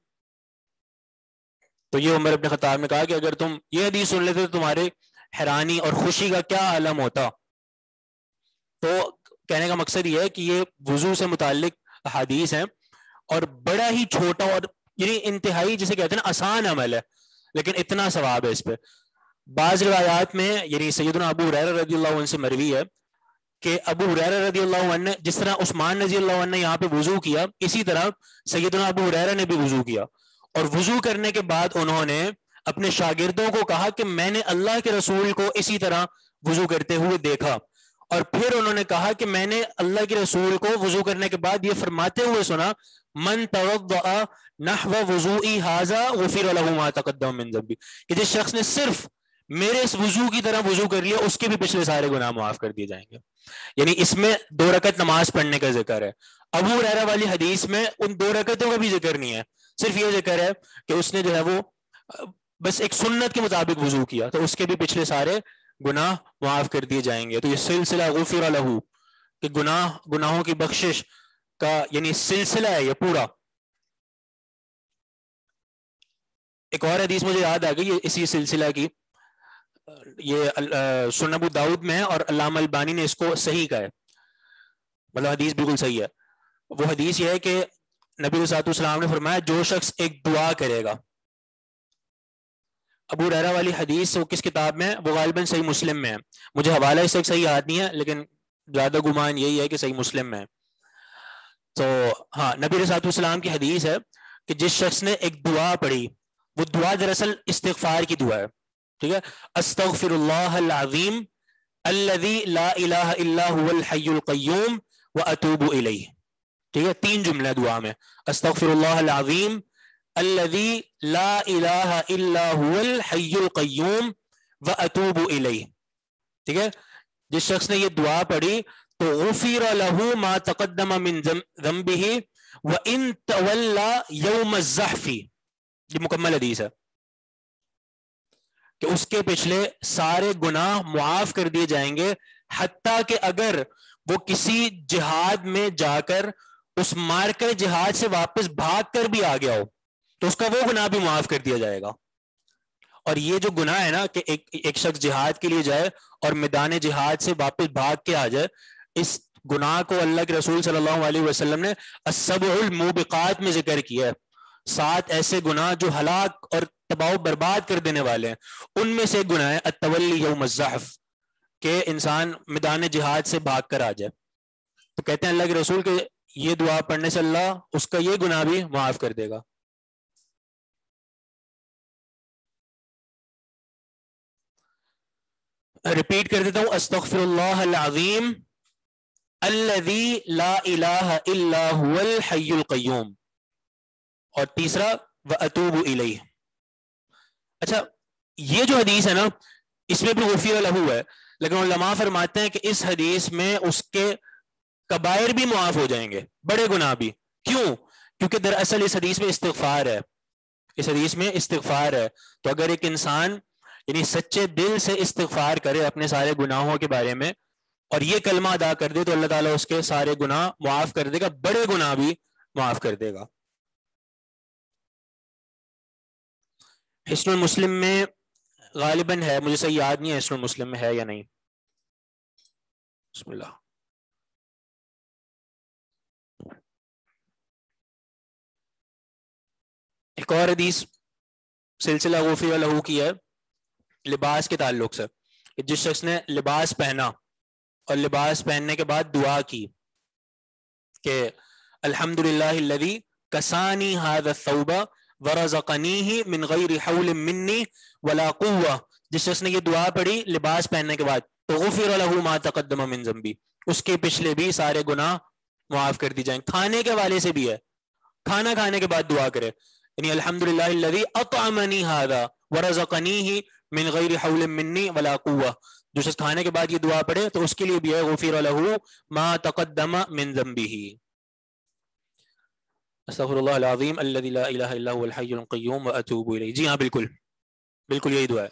तो ये उमर इब्न खत्ताब ने कहा कि अगर तुम ये हदीस सुन लेते तो तुम्हारे हैरानी और खुशी का क्या आलम होता। तो कहने का मकसद ये है कि ये वुजू से मुताल्लिक हदीस है और बड़ा ही छोटा और यानी इंतहाई जिसे कहते हैं ना आसान अमल है, लेकिन इतना सवाब है इस पे। बाज रिवायात में यानी सैयदना अबू हुरैरा रज़ियल्लाहु अन्हु से मरवी है कि अबू हुरैरा रज़ियल्लाहु अन्हु ने जिस तरह उस्मान रज़ियल्लाहु अन्हु ने यहाँ पे वुजू किया, इसी तरह सैयदना अबू हुरैरा ने भी वुजू किया और वुजू करने के बाद उन्होंने अपने शागिर्दों को कहा कि मैंने अल्लाह के रसूल को इसी तरह वुजू करते हुए देखा। और फिर उन्होंने कहा कि मैंने अल्लाह के रसूल को वुजू करने के बाद ये फरमाते हुए सुना, मन तवद्दअ नहव वुज़ूई हाज़ा गुफ़िर लहु मा तक़द्दम मिन ज़ंबी, कि जिस शख्स ने सिर्फ मेरे इस वुजू की तरह वुजू कर लिया उसके भी पिछले सारे गुनाह माफ कर दिए जाएंगे। यानी इसमें 2 रकत नमाज पढ़ने का जिक्र है। अबू हुरैरा वाली हदीस में उन 2 रकतों का भी जिक्र नहीं है, सिर्फ ये जिक्र है कि उसने जो है वो बस एक सुन्नत के मुताबिक वुजू किया तो उसके भी पिछले सारे गुनाह माफ कर दिए जाएंगे। तो ये सिलसिला गुफ़िर लहु कि गुनाहों की बख्शिश का यानी सिलसिला है ये पूरा। एक और हदीस मुझे याद आ गई इसी सिलसिला की, ये सुनन अबू दाऊद में है और अल्लामा अलबानी ने इसको सही कहा है, मतलब हदीस बिल्कुल सही है। वो हदीस ये है कि नबी सल्लल्लाहु अलैहि वसल्लम ने फरमाया जो शख्स एक दुआ करेगा, अबू हुरैरा वाली हदीस वो किस किताब में, वो गालिबन सही मुस्लिम में है, मुझे हवाला इससे सही याद नहीं है लेकिन ज्यादा गुमान यही है कि सही मुस्लिम में है। तो हाँ, नबी सल्लल्लाहु अलैहि वसल्लम की हदीस है कि जिस शख्स ने एक दुआ पढ़ी, वो दुआ दरअसल इस्तिगफार की दुआ है, ठीक है। अस्तगफिरुल्लाहल अज़ीम अल्लज़ी ला इलाहा इल्ला हुवल हय्युल क़य्यूम व अतूबु इलैहि, ठीक है। 3 जुमले दुआ में, अस्तगफिरुल्लाहल अज़ीम अल्लज़ी ला इलाहा इल्ला हुवल हय्युल क़य्यूम व अतूबु इलैहि, ठीक है। जिस शख्स ने ये दुआ पढ़ी तो गुफ़िर लहू मा तक़द्दम मिन ज़ंबिही व इन तवल्ला यौम ज़हफ़ी, ये मुकम्मल हदीस है कि उसके पिछले सारे गुनाह मुआफ कर दिए जाएंगे, हत्ता कि अगर वो किसी जिहाद में जाकर उस मारकर जिहाद से वापस भाग कर भी आ गया हो तो उसका वो गुनाह भी माफ कर दिया जाएगा। और ये जो गुनाह है ना कि एक शख्स जिहाद के लिए जाए और मैदान जिहाद से वापस भाग के आ जाए, इस गुनाह को अल्लाह के रसूल सल्लल्लाहु अलैहि वसल्लम ने अस्सबउल मूबिकात में जिक्र किया है। 7 ऐसे गुनाह जो हलाक और तबाह बर्बाद कर देने वाले हैं, उनमें से एक गुनाह है अत्तवल्ली यौम ज़हफ़, के इंसान मैदान जिहाद से भाग कर आ जाए। तो कहते हैं अल्लाह के रसूल के ये दुआ पढ़ने से अल्लाह उसका ये गुनाह भी माफ कर देगा। रिपीट कर देता हूं, अस्तगफिरुल्लाहल अज़ीम अल्लज़ी ला इलाहा इल्ला हुवल हय्युल क़य्यूम, और तीसरा व अतूबु इलैहि। अच्छा, ये जो हदीस है ना इसमें भी गुफ़िर लहू है, लेकिन उलमा फरमाते हैं कि इस हदीस में उसके कबायर भी मुआफ हो जाएंगे, बड़े गुनाह भी। क्यों? क्योंकि दरअसल इस हदीस में इस्तिग़फ़ार है, इस हदीस में इस्तिग़फ़ार है। तो अगर एक इंसान यानी सच्चे दिल से इस्तिग़फ़ार करे अपने सारे गुनाहों के बारे में और ये कलमा अदा कर दे तो अल्लाह ताला उसके सारे गुनाह मुआफ कर देगा, बड़े गुनाह भी मुआफ कर देगा। हिस्नुल मुस्लिम में गालिबन है, मुझे सही याद नहीं है हिस्नुल मुस्लिम में है या नहीं। बिस्मिल्लाह। एक और हदीस सिलसिला गुफ़िर लहू की है लिबास के ताल्लुक से, कि जिस शख्स ने लिबास पहना और लिबास पहनने के बाद दुआ की कि अल्हम्दुलिल्लाहिल्लज़ी कसानी हाज़ा थौबा वरज़क़नीही मिन गैरि हौलिन मिन्नी वला कुव्वा, जिस शख्स ने ये दुआ पढ़ी लिबास पहनने के बाद तो गुफ़िर लहू मा तक़द्दम मिन ज़ंबी, उसके पिछले भी सारे गुनाह मुआफ कर दी जाएंगे। खाने के वाले से भी है, खाना खाने के बाद दुआ करे, यानी अल्हम्दुलिल्लाहिल्लज़ी अतअमनी हाज़ा वरज़क़नीही मिन गैरि हौलिन मिन्नी वला कुव्वा, जो शख्स खाने के बाद ये दुआ पढ़े तो उसके लिए भी है गुफ़िर लहू मा तक़द्दम मिन ज़ंबिही। استغفر اللہ العظیم الذی لا الہ الا هو الحی القیوم واتوب الیہ. جی ہاں بالکل بالکل یہی دعا ہے.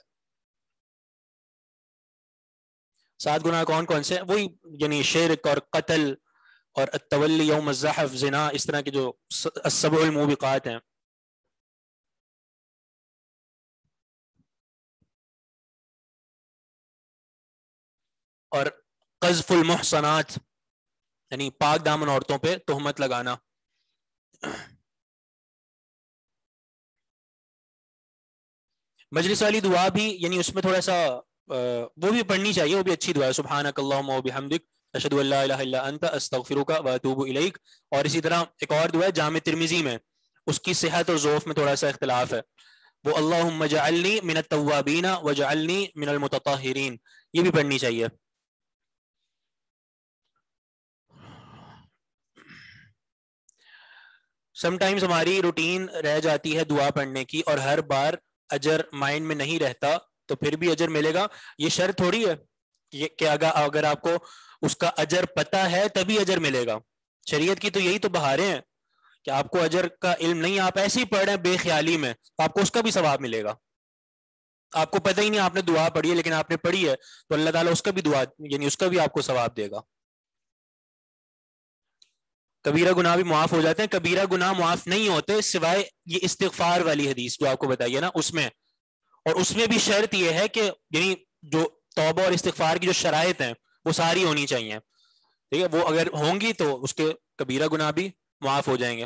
7 گناہ کون کون سے؟ وہی یعنی شرک اور قتل اور التولی یوم الزحف، زنا، اس طرح کے جو السبع الموبقات ہیں. اور قذف المحصنات یعنی پاک دامن عورتوں پہ تہمت لگانا. مجلس والی دعا بھی یعنی اس میں تھوڑا سا وہ بھی پڑھنی چاہیے، وہ بھی اچھی دعا ہے. سبحانک اللہم و بحمدک اشہد ان لا الہ الا انت استغفرک و اتوب الیک. اور اسی طرح ایک اور دعا ہے جامع ترمذی میں، اس کی صحت اور ضعف میں تھوڑا سا اختلاف ہے، وہ اللہم اجعلنی من التوابین واجعلنی من المتطہرین، یہ بھی پڑھنی چاہیے. سم ٹائمز ہماری روٹین رہ جاتی ہے دعا پڑھنے کی، اور ہر بار اجر مائنڈ میں نہیں رہتا، تو پھر بھی اجر ملے گا. یہ شرط تھوڑی ہے کہ اگر آپ کو اس کا اجر پتہ ہے تبھی اجر ملے گا. شریعت کی تو یہی تو بہاریں ہیں کہ آپ کو اجر کا علم نہیں، آپ ایسے ہی پڑھ رہے ہیں بے خیالی میں، آپ کو اس کا بھی ثواب ملے گا. آپ کو پتہ ہی نہیں آپ نے دعا پڑھی ہے لیکن آپ نے پڑھی ہے تو اللہ تعالیٰ اس کا بھی دعا یعنی اس کا بھی آپ کو ثواب دے گا. کبیرہ گناہ بھی معاف ہو جاتے ہیں. کبیرہ گناہ معاف نہیں ہوتے سوائے یہ استغفار والی حدیث جو آپ کو بتائیے نا اس میں، اور اس میں بھی شرط یہ ہے کہ یعنی جو توبہ اور استغفار کی جو شرائط ہیں وہ ساری ہونی چاہیے. ٹھیک ہے، وہ اگر ہوں گی تو اس کے کبیرہ گناہ بھی معاف ہو جائیں گے.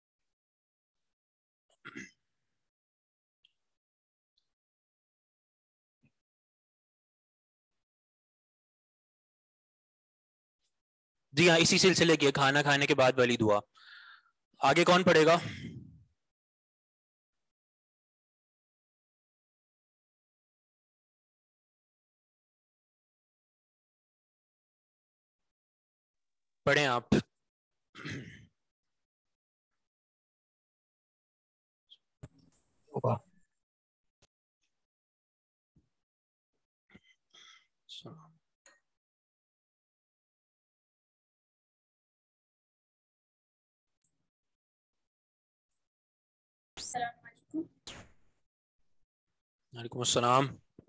جی ہاں، اسی سلسلے کی کھانا کھانے کے بعد والی دعا. آگے کون پڑھے گا؟ پڑھیں آپ. السلام علیکم. وعلیکم السلام.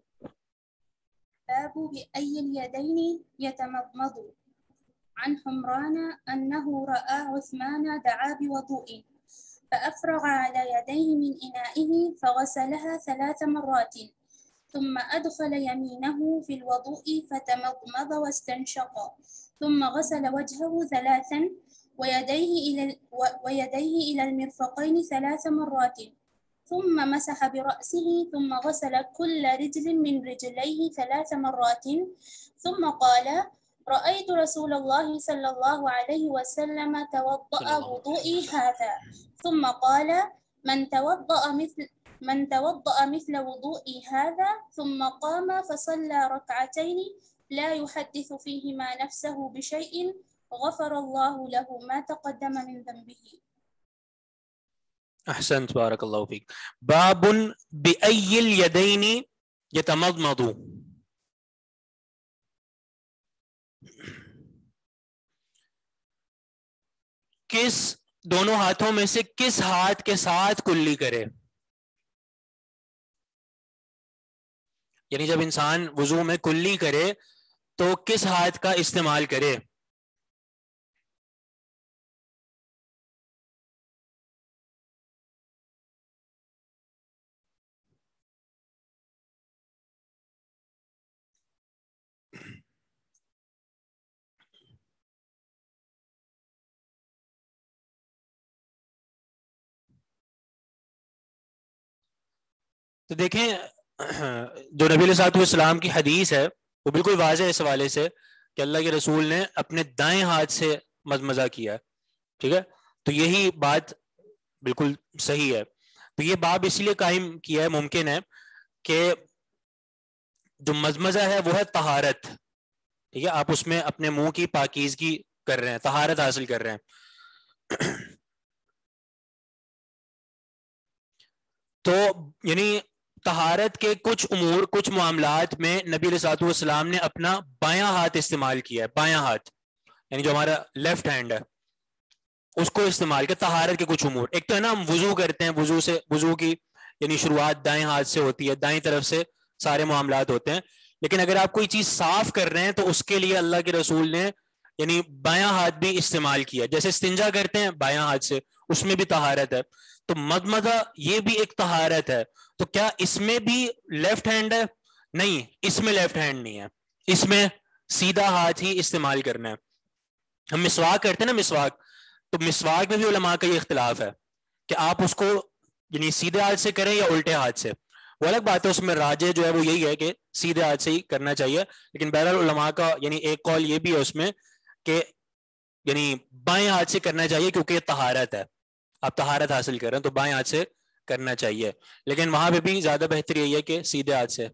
باب بأي اليدين يتمضمض. عن حمران أنه رأى عثمان دعا بوضوء فأفرغ على يديه من إنائه فغسلها 3 مرات ثم أدخل يمينه في الوضوء فتمضمض واستنشق ثم غسل وجهه 3 ويديه إلى المرفقين 3 مرات ثم مسح برأسه ثم غسل كل رجل من رجليه 3 مرات ثم قال رأيت رسول الله صلى الله عليه وسلم توضأ وضوئي هذا ثم قال من توضأ مثل وضوئي هذا ثم قام فصلى ركعتين لا يحدث فيهما نفسه بشيء غفر الله له ما تقدم من ذنبه. احسنت بارک اللہ فیک. باب بأی الیدین یتمضمض. کس دونوں ہاتھوں میں سے کس ہاتھ کے ساتھ کلی کرے؟ یعنی جب انسان وضو میں کلی کرے تو کس ہاتھ کا استعمال کرے؟ تو دیکھیں جو نبی علیہ السلام کی حدیث ہے وہ بالکل واضح ہے اس حوالے سے کہ اللہ کے رسول نے اپنے دائیں ہاتھ سے مزمزہ کیا ہے. ٹھیک ہے، تو یہی بات بالکل صحیح ہے. تو یہ باب اس لیے قائم کیا ہے، ممکن ہے کہ جو مزمزہ ہے وہ ہے طہارت. ٹھیک ہے، آپ اس میں اپنے منہ کی پاکیزگی کر رہے ہیں، طہارت حاصل کر رہے ہیں. تو یعنی طہارت کے کچھ امور، کچھ معاملات میں نبی علیہ الصلوۃ والسلام نے اپنا بایاں ہاتھ استعمال کیا ہے. بایاں ہاتھ یعنی جو ہمارا لیفٹ ہینڈ ہے اس کو استعمال کر طہارت کے کچھ امور. ایک تو ہے نا ہم وضو کرتے ہیں, وضو کی یعنی شروعات دائیں ہاتھ سے ہوتی ہے, دائیں طرف سے سارے معاملات ہوتے ہیں. لیکن اگر آپ کوئی چیز صاف کر رہے ہیں تو اس کے لیے اللہ کے رسول نے یعنی بایاں ہاتھ بھی استعمال کیا. جیسے استنجا کرتے ہیں بایاں ہاتھ سے, اس میں بھی طہارت ہے. تو مدمدہ یہ بھی ایک طہارت ہے. تو کیا اس میں بھی لیفٹ ہینڈ ہے؟ نہیں, اس میں لیفٹ ہینڈ نہیں ہے, اس میں سیدھا ہاتھ ہی استعمال کرنا ہے. ہم مسواک کرتے ہیں نا, مسواک, تو مسواک میں بھی علماء کا یہ اختلاف ہے کہ آپ اس کو یعنی سیدھے ہاتھ سے کریں یا الٹے ہاتھ سے. وہ الگ بات ہے, اس میں راجے جو ہے وہ یہی ہے کہ سیدھے ہاتھ سے ہی کرنا چاہیے. لیکن بہرحال علماء کا یعنی ایک قول یہ بھی ہے اس میں کہ یعنی بائیں ہاتھ سے کرنا چاہیے کیونکہ یہ طہارت ہے, آپ طہارت حاصل کر رہے ہیں تو بائیں ہاتھ سے کرنا چاہیے. لیکن وہاں پہ بھی زیادہ بہتر یہی ہے کہ سیدھے ہاتھ سے.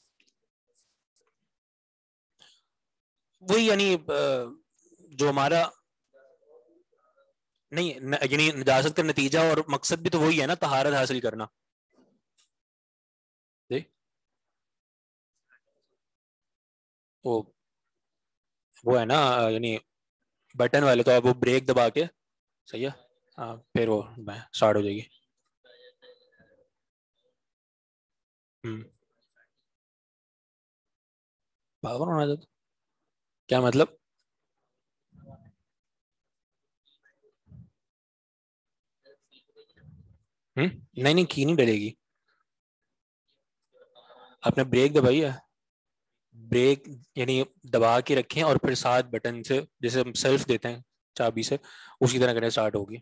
وہی یعنی جو ہمارا نہیں یعنی نجاست کا نتیجہ اور مقصد بھی تو وہی ہے نا, طہارت حاصل کرنا. وہ ہے نا یعنی بٹن والے, تو آپ وہ بریک دبا کے صحیح ہے, ہاں پھر وہ اسٹارٹ ہو جائے گی. پاور ہونا چاہتا کیا مطلب؟ نہیں کی نہیں ڈلے گی, آپ نے بریک دبائی ہے, بریک یعنی دبا کے رکھیں اور پھر ساتھ بٹن سے جیسے ہم سیلف دیتے ہیں چابی سے اسی طرح کرنے اسٹارٹ ہوگی.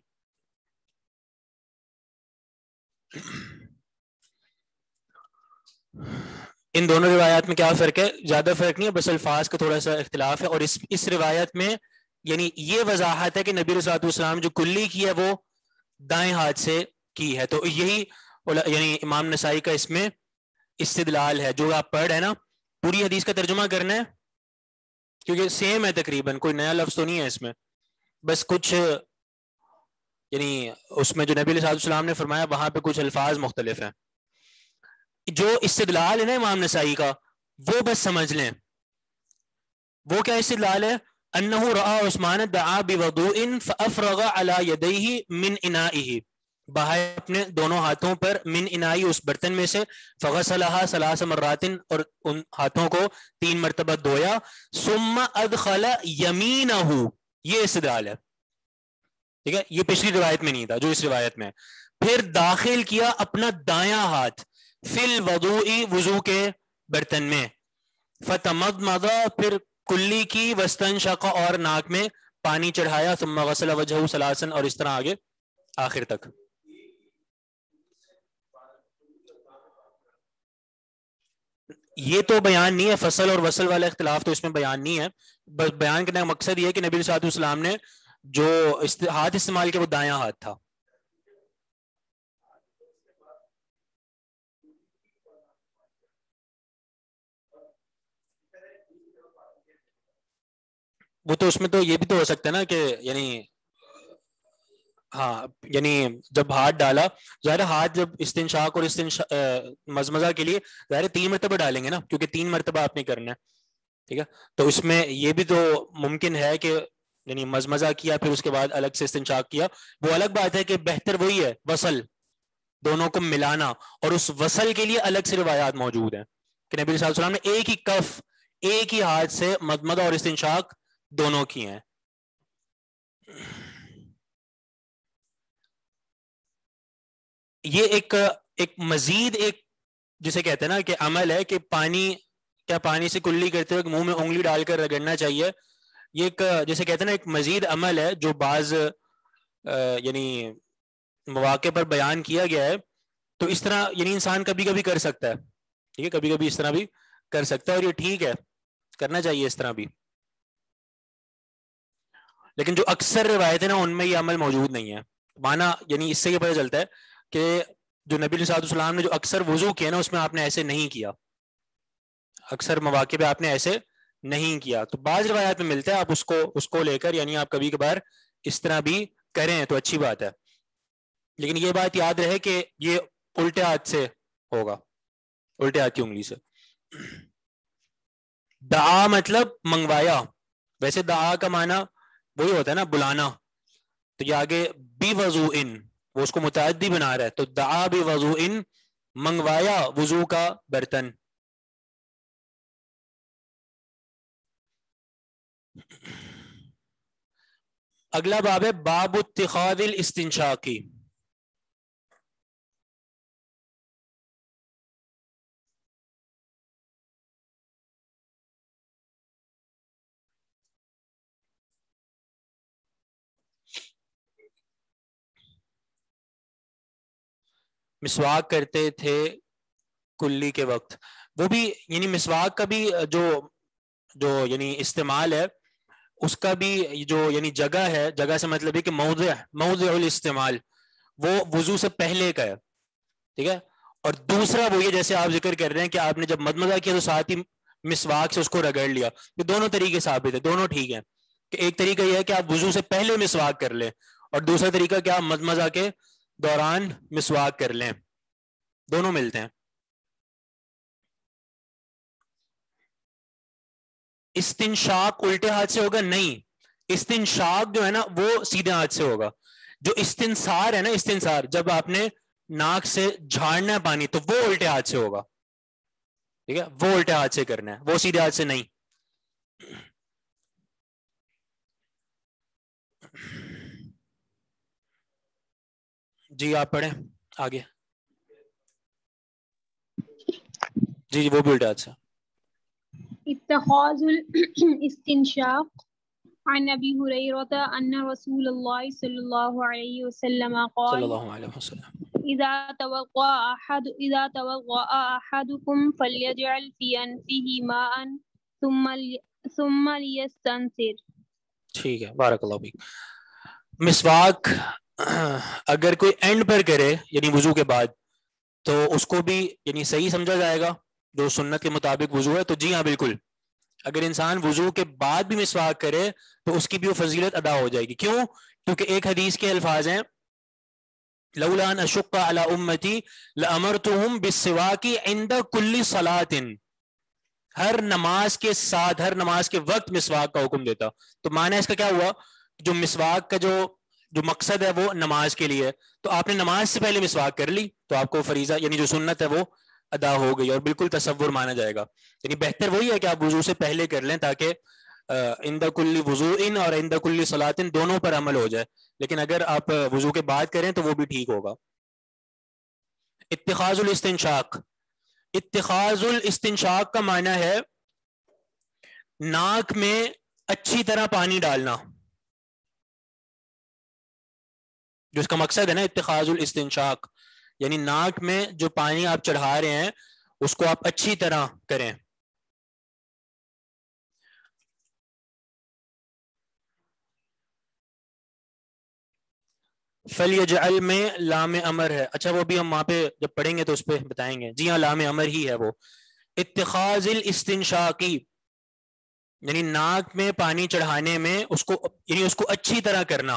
ان دونوں روایات میں کیا فرق ہے؟ زیادہ فرق نہیں ہے, بس الفاظ کا تھوڑا سا اختلاف ہے. اور اس روایت میں یعنی یہ وضاحت ہے کہ نبی صلی اللہ علیہ وسلم جو کلی کی ہے وہ دائیں ہاتھ سے کی ہے. تو یہی یعنی امام نسائی کا اس میں استدلال ہے. جو آپ پڑھ رہے ہیں نا, پوری حدیث کا ترجمہ کرنا ہے کیونکہ سیم ہے تقریباً, کوئی نیا لفظ تو نہیں ہے اس میں, بس کچھ یعنی اس میں جو نبی علیہ السلام نے فرمایا وہاں پہ کچھ الفاظ مختلف ہیں. جو استدلال ہے نا امام نسائی کا وہ بس سمجھ لیں. وہ کیا استدلال ہے؟ انہ رأى عثمان دعا بوضوء فافرغ على يديه من انائه, بہائے اپنے دونوں ہاتھوں پر من انائی اس برتن میں سے, فغسلها 3 مرات اور ان ہاتھوں کو 3 مرتبہ دھویا, ثم ادخل یمینہ, یہ استدلال ہے. ٹھیک ہے, یہ پچھلی روایت میں نہیں تھا جو اس روایت میں. پھر داخل کیا اپنا دایاں ہاتھ فی الوضوء, وضو کے برتن میں, فتمضمض, پھر کلی کی, واستنشق, اور ناک میں پانی چڑھایا, ثم غسل وجهه 3, اور اس طرح آگے آخر تک. یہ تو بیان نہیں ہے, فصل اور وصل والا اختلاف تو اس میں بیان نہیں ہے. بس بیان کرنے کا مقصد یہ ہے کہ نبی صلی اللہ علیہ وسلم نے جو ہاتھ استعمال کیا وہ دایاں ہاتھ تھا. وہ تو اس میں تو یہ بھی تو ہو سکتا ہے نا کہ یعنی ہاں یعنی جب ہاتھ ڈالا, ظاہر ہاتھ جب استنشاق اور مزمزہ کے لیے ظاہر 3 مرتبہ ڈالیں گے نا, کیونکہ 3 مرتبہ آپ نے کرنا ہے. ٹھیک ہے, تو اس میں یہ بھی تو ممکن ہے کہ یعنی مزمزہ کیا پھر اس کے بعد الگ سے استنشاق کیا. وہ الگ بات ہے کہ بہتر وہی ہے وصل, دونوں کو ملانا, اور اس وصل کے لیے الگ سے روایات موجود ہیں کہ نبی صلی اللہ علیہ وسلم نے ایک ہی کف ایک ہی ہاتھ سے مدمدہ اور استنشاق دونوں کی ہیں. یہ ایک مزید ایک جسے کہتے ہیں نا کہ عمل ہے کہ پانی سے کلی کرتے ہوئے منہ میں انگلی ڈال کر رگڑنا چاہیے. یہ ایک جسے کہتے ہیں نا ایک مزید عمل ہے جو بعض یعنی مواقع پر بیان کیا گیا ہے. تو اس طرح یعنی انسان کبھی کبھی کر سکتا ہے. ٹھیک ہے, کبھی کبھی اس طرح بھی کر سکتا ہے, اور یہ ٹھیک ہے, کرنا چاہیے اس طرح بھی. لیکن جو اکثر روایتیں نا ان میں یہ عمل موجود نہیں ہے. مانا یعنی اس سے یہ پتہ چلتا ہے کہ جو نبی صلی اللہ علیہ وسلم نے جو اکثر وضو کیا نا اس میں آپ نے ایسے نہیں کیا, اکثر مواقع پہ آپ نے ایسے نہیں کیا. تو بعض روایات میں ملتا ہے, آپ اس کو لے کر یعنی آپ کبھی کبھار اس طرح بھی کریں تو اچھی بات ہے. لیکن یہ بات یاد رہے کہ یہ الٹے ہاتھ سے ہوگا, الٹے ہاتھ کی انگلی سے. دعا مطلب منگوایا, ویسے دعا کا معنی وہی ہوتا ہے نا بلانا, تو تو یہ آگے بی وضوئن وہ اس کو متعدی بنا رہا ہے، تو دعا بی وضوئن منگوایا وضو کا برتن. اگلا باب ہے باب اتخاذ الاستنشاقی. مسواک کرتے تھے کلی کے وقت، وہ بھی یعنی مسواک کا بھی جو یعنی استعمال ہے اس کا بھی جو یعنی جگہ ہے، جگہ سے مطلب ہے کہ موضع الاستعمال وہ وضو سے پہلے کا ہے، ٹھیک ہے. اور دوسرا وہ یہ جیسے آپ ذکر کر رہے ہیں کہ آپ نے جب مدمدہ کیا تو ساتھ ہی مسواک سے اس کو رگڑ لیا، یہ دونوں طریقے ثابت ہے، دونوں ٹھیک ہیں. کہ ایک طریقہ یہ ہے کہ آپ وضو سے پہلے مسواک کر لیں، اور دوسرا طریقہ کہ آپ مدمدہ کے دوران مسواک کر لیں، دونوں ملتے ہیں. استنشاق الٹے ہاتھ سے ہوگا؟ نہیں، استنشاق جو ہے نا وہ سیدھے ہاتھ سے ہوگا. جو استنصار ہے نا، استنصار جب آپ نے ناک سے جھاڑنا ہے پانی تو وہ الٹے ہاتھ سے ہوگا، ٹھیک ہے، وہ الٹے ہاتھ سے کرنا ہے، وہ سیدھے ہاتھ سے نہیں. جی آپ پڑھیں آگے. جی وہ بھی الٹے ہاتھ سے. اتخاذ الاستنشاق عن ابي هريره ان رسول الله صلى الله عليه وسلم قال صلی اللہ علیہ وسلم اذا توضأ احدكم فليجعل في انفه ماء ثم ليستنثر. ٹھیک ہے، بارک اللہ فیک. مسواک اگر کوئی اینڈ پر کرے یعنی وضو کے بعد تو اس کو بھی یعنی صحیح سمجھا جائے گا جو سنت کے مطابق وضو ہے؟ تو جی ہاں بالکل. اگر انسان وضو کے بعد بھی مسواک کرے تو اس کی بھی وہ فضیلت ادا ہو جائے گی. کیوں؟ کیونکہ ایک حدیث کے الفاظ ہیں لولا ان اشق علی امتی لامرتهم بالسواک عند کل صلاۃ، ہر نماز کے ساتھ ہر نماز کے وقت مسواک کا حکم دیتا. تو معنی اس کا کیا ہوا؟ جو مسواک کا جو مقصد ہے وہ نماز کے لیے، تو آپ نے نماز سے پہلے مسواک کر لی تو آپ کو فریضہ یعنی جو سنت ہے وہ ادا ہو گئی، اور بالکل تصور مانا جائے گا. یعنی بہتر وہی ہے کہ آپ وضو سے پہلے کر لیں تاکہ عند کل وضوء اور عند کل صلاۃ دونوں پر عمل ہو جائے. لیکن اگر آپ وضو کے بعد کریں تو وہ بھی ٹھیک ہوگا. اتخاذ الاستنشاق، اتخاذ الاستنشاق کا معنی ہے ناک میں اچھی طرح پانی ڈالنا، جو اس کا مقصد ہے نا اتخاذ الاستنشاق، یعنی ناک میں جو پانی آپ چڑھا رہے ہیں اس کو آپ اچھی طرح کریں. فلیجعل میں لام امر ہے. اچھا وہ بھی ہم وہاں پہ جب پڑھیں گے تو اس پہ بتائیں گے. جی ہاں لام امر ہی ہے وہ. اتخاذ الاستنشاقی یعنی ناک میں پانی چڑھانے میں اس کو اچھی طرح کرنا.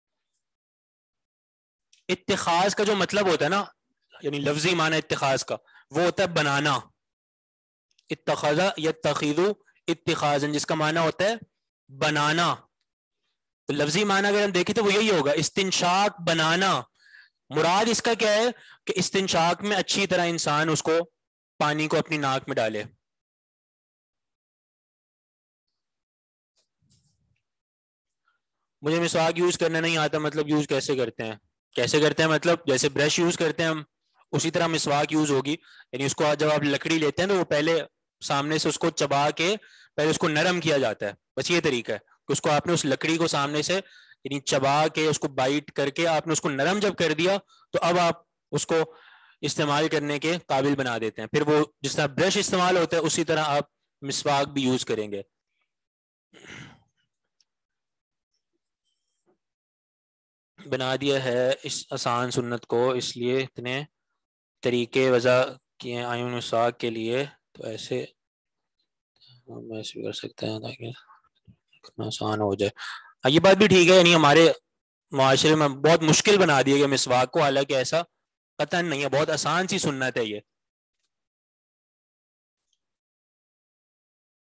اتخاذ کا جو مطلب ہوتا ہے نا یعنی لفظی معنی اتخاذ کا وہ ہوتا ہے بنانا. اتخذ یتخذ اتخاذا جس کا معنی ہوتا ہے بنانا. تو لفظی معنی اگر ہم دیکھیں تو وہ یہی ہوگا استنشاق بنانا. مراد اس کا کیا ہے کہ استنشاق میں اچھی طرح انسان اس کو پانی کو اپنی ناک میں ڈالے. مجھے مسواک یوز کرنا نہیں آتا، مطلب یوز کیسے کرتے ہیں؟ کیسے کرتے ہیں مطلب جیسے برش یوز کرتے ہیں ہم اسی طرح مسواک یوز ہوگی. یعنی اس کو جب آپ لکڑی لیتے ہیں تو وہ پہلے سامنے سے اس کو چبا کے پہلے اس کو نرم کیا جاتا ہے. بس یہ طریقہ ہے کہ اس کو آپ نے اس لکڑی کو سامنے سے یعنی چبا کے اس کو بائٹ کر کے آپ نے اس کو نرم جب کر دیا تو اب آپ اس کو استعمال کرنے کے قابل بنا دیتے ہیں. پھر وہ جس طرح برش استعمال ہوتا ہے اسی طرح آپ مسواک بھی یوز کریں گے. بنا دیا ہے اس آسان سنت کو، اس لیے اتنے طریقے وضع کیے آئین مسواک کے لیے، تو ایسے ہم ایسے کر سکتے ہیں تاکہ آسان ہو جائے. یہ بات بھی ٹھیک ہے، یعنی ہمارے معاشرے میں بہت مشکل بنا دیا گیا مسواک کو، حالانکہ ایسا قطعاً نہیں ہے، بہت آسان سی سنت ہے یہ.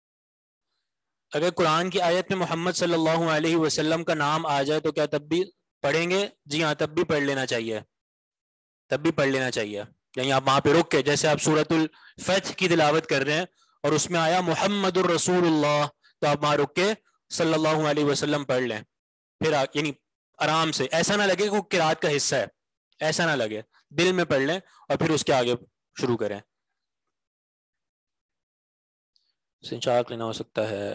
اگر قرآن کی آیت میں محمد صلی اللہ علیہ وسلم کا نام آ جائے تو کیا تب بھی پڑھیں گے؟ جی ہاں، تب بھی پڑھ لینا چاہیے، تب بھی پڑھ لینا چاہیے. یعنی آپ وہاں پہ رک کے، جیسے آپ سورۃ الفتح کی تلاوت کر رہے ہیں اور اس میں آیا محمد الرسول اللہ، تو آپ وہاں رک کے صلی اللہ علیہ وسلم پڑھ لیں. پھر یعنی آرام سے، ایسا نہ لگے کہ وہ قرات کا حصہ ہے، ایسا نہ لگے، دل میں پڑھ لیں اور پھر اس کے آگے شروع کریں. سنچاق لینا ہو سکتا ہے.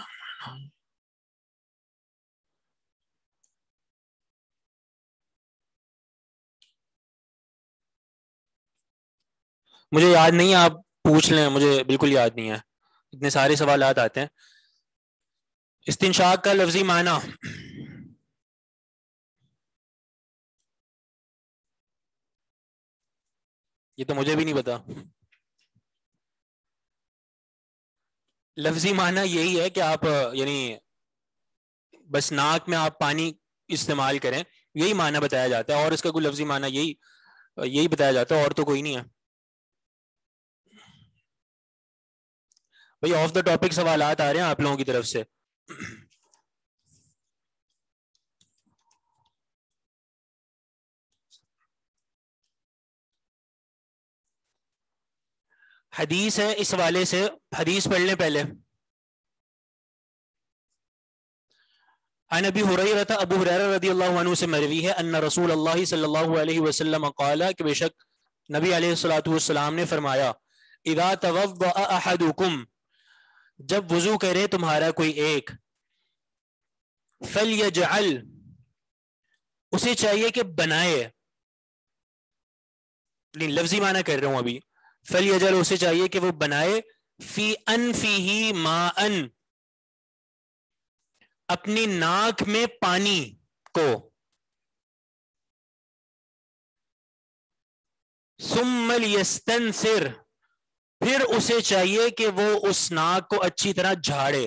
مجھے یاد نہیں ہے، آپ پوچھ لیں، مجھے بالکل یاد نہیں ہے، اتنے سارے سوالات آتے ہیں. استنشاق کا لفظی معنی یہ تو مجھے بھی نہیں پتا. لفظی معنی یہی ہے کہ آپ یعنی بس ناک میں آپ پانی استعمال کریں، یہی معنی بتایا جاتا ہے، اور اس کا کوئی لفظی معنی یہی بتایا جاتا ہے، اور تو کوئی نہیں ہے. بھئی آف دا ٹاپک سوالات آ رہے ہیں آپ لوگوں کی طرف سے. حدیث ہے اس حوالے سے، حدیث پڑھ لیں پہلے. عن ابی ہریرہ، ابو ہریرہ رضی اللہ عنہ سے مروی ہے، ان رسول اللہ صلی اللہ علیہ وسلم قال، کہ بے شک نبی علیہ الصلوۃ والسلام نے فرمایا، اذا توضأ احدکم، جب وضو کرے تمہارا کوئی ایک، فلیجعل، اسے چاہیے کہ بنائے، لفظی معنی کر رہا ہوں ابھی، فلیجعل اسے چاہیے کہ وہ بنائے، فی انفہ ماء، اپنی ناک میں پانی کو، ثم لیستنثر، پھر اسے چاہیے کہ وہ اس ناک کو اچھی طرح جھاڑے.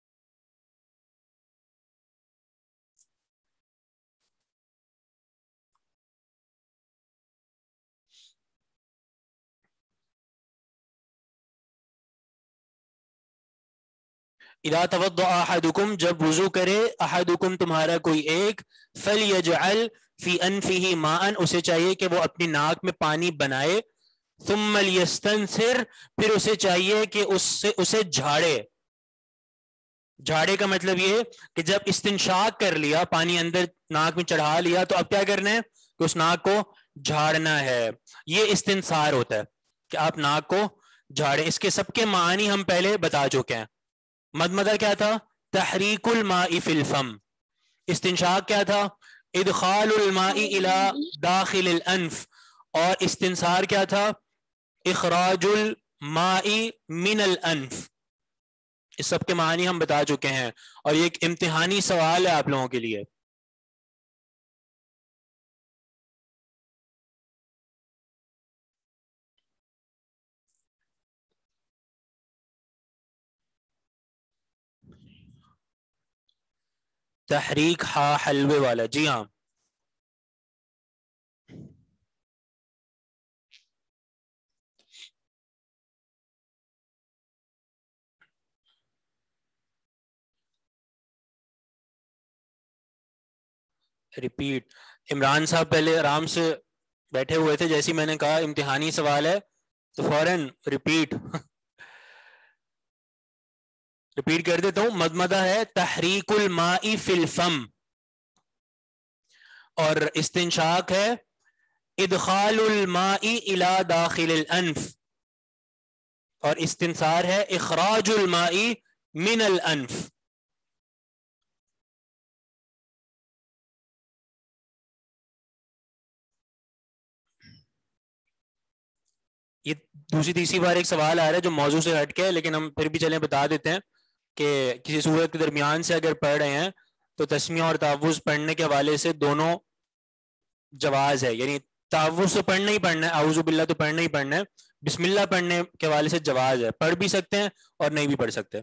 اذا توضأ احدکم، جب وضو کرے، احدکم تمہارا کوئی ایک، فلیجعل فی انفہ ماء، اسے چاہیے کہ وہ اپنی ناک میں پانی بنائے، ثم لیستنثر، پھر اسے چاہیے کہ اسے جھاڑے. جھاڑے کا مطلب یہ کہ جب استنشاق کر لیا، پانی اندر ناک میں چڑھا لیا، تو اب کیا کرنا ہے کہ اس ناک کو جھاڑنا ہے. یہ استنثار ہوتا ہے کہ آپ ناک کو جھاڑیں. اس کے سب کے معنی ہم پہلے بتا چکے ہیں. مدمدہ کیا تھا؟ تحریک الماء فی الفم. استنشاق کیا تھا؟ ادخال الماء الى داخل الانف. اور استنثار کیا تھا؟ اخراج الماء من الانف. اس سب کے معنی ہم بتا چکے ہیں، اور یہ ایک امتحانی سوال ہے آپ لوگوں کے لیے. تحریک ہا حلوے والا، جی ہاں. ریپیٹ. عمران صاحب پہلے آرام سے بیٹھے ہوئے تھے، جیسے میں نے کہا امتحانی سوال ہے تو فوراً ریپیٹ کر دیتا ہوں. مدمدہ ہے تحریک الماء فی الفم، اور استنشاق ہے ادخال الماء الى داخل الانف، اور استنثار ہے اخراج الماء من الانف. یہ دوسری تیسری بار ایک سوال آ رہا ہے جو موضوع سے ہٹ کے، لیکن ہم پھر بھی چلیں بتا دیتے ہیں کہ کسی صورت کے درمیان سے اگر پڑھ رہے ہیں تو تسمیہ اور تعوذ پڑھنے کے حوالے سے دونوں جواز ہے. یعنی تعوذ تو پڑھنا ہی پڑھنا ہے، اعوذ باللہ تو پڑھنا ہی پڑھنا ہے، بسم اللہ پڑھنے کے حوالے سے جواز ہے، پڑھ بھی سکتے ہیں اور نہیں بھی پڑھ سکتے.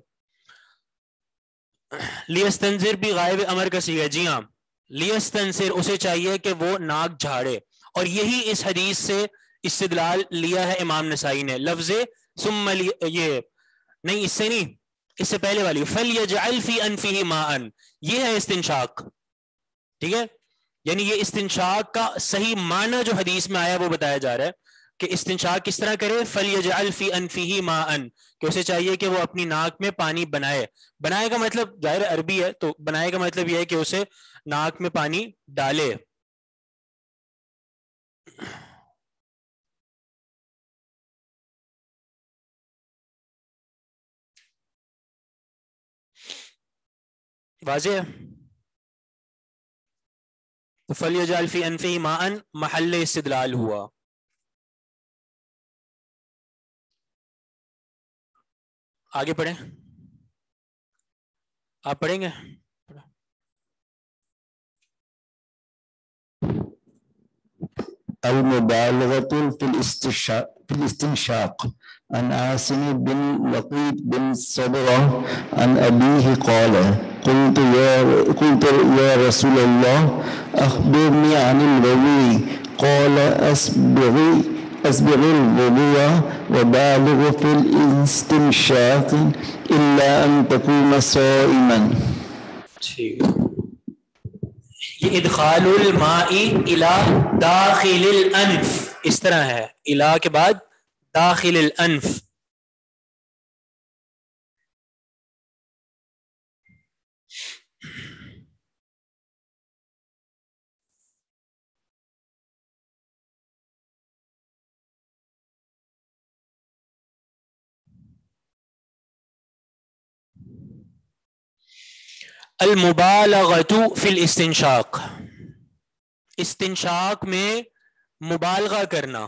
لیستنذر بھی غائب امر کا صیغہ ہے، جی ہاں. لیستنذر اسے چاہیے کہ وہ ناک جھاڑے، اور یہی اس حدیث سے استدلال لیا ہے امام نسائی نے. لفظ ثم یہ نہیں، اس سے نہیں، اس سے پہلے والی فَلْيَجْعَلْ فِي أَنْفِهِ مَاءً، یہ ہے استنشاق. ٹھیک ہے، یعنی یہ استنشاق کا صحیح معنی جو حدیث میں آیا وہ بتایا جا رہا ہے کہ استنشاق کس طرح کرے. فَلْيَجْعَلْ فِي أَنْفِهِ مَاءً, کہ اسے چاہیے کہ وہ اپنی ناک میں پانی بنائے. بنائے کا مطلب ظاہر عربی ہے تو بنائے کا مطلب یہ ہے کہ اسے ناک میں پانی ڈالے. واضح ہے؟ تو فَلْيَجْعَلْ فِي أَنْفِهِ مَاءً محل استدلال ہوا. آگے پڑھیں, آپ پڑھیں گے؟ المبالغة في الاستنشاق عن عاصم بن لقيط بن صبرة عن أبيه قال قلت يا رسول الله أخبرني عن الوضوء قال أسبغ الوضوء وبالغ في الاستنشاق إلا أن تكون صائما. یہ ادخال الماء الى داخل الانف اس طرح ہے, الى کے بعد داخل الانف. المبالغۃ فی الاستنشاق, استنشاق میں مبالغہ کرنا.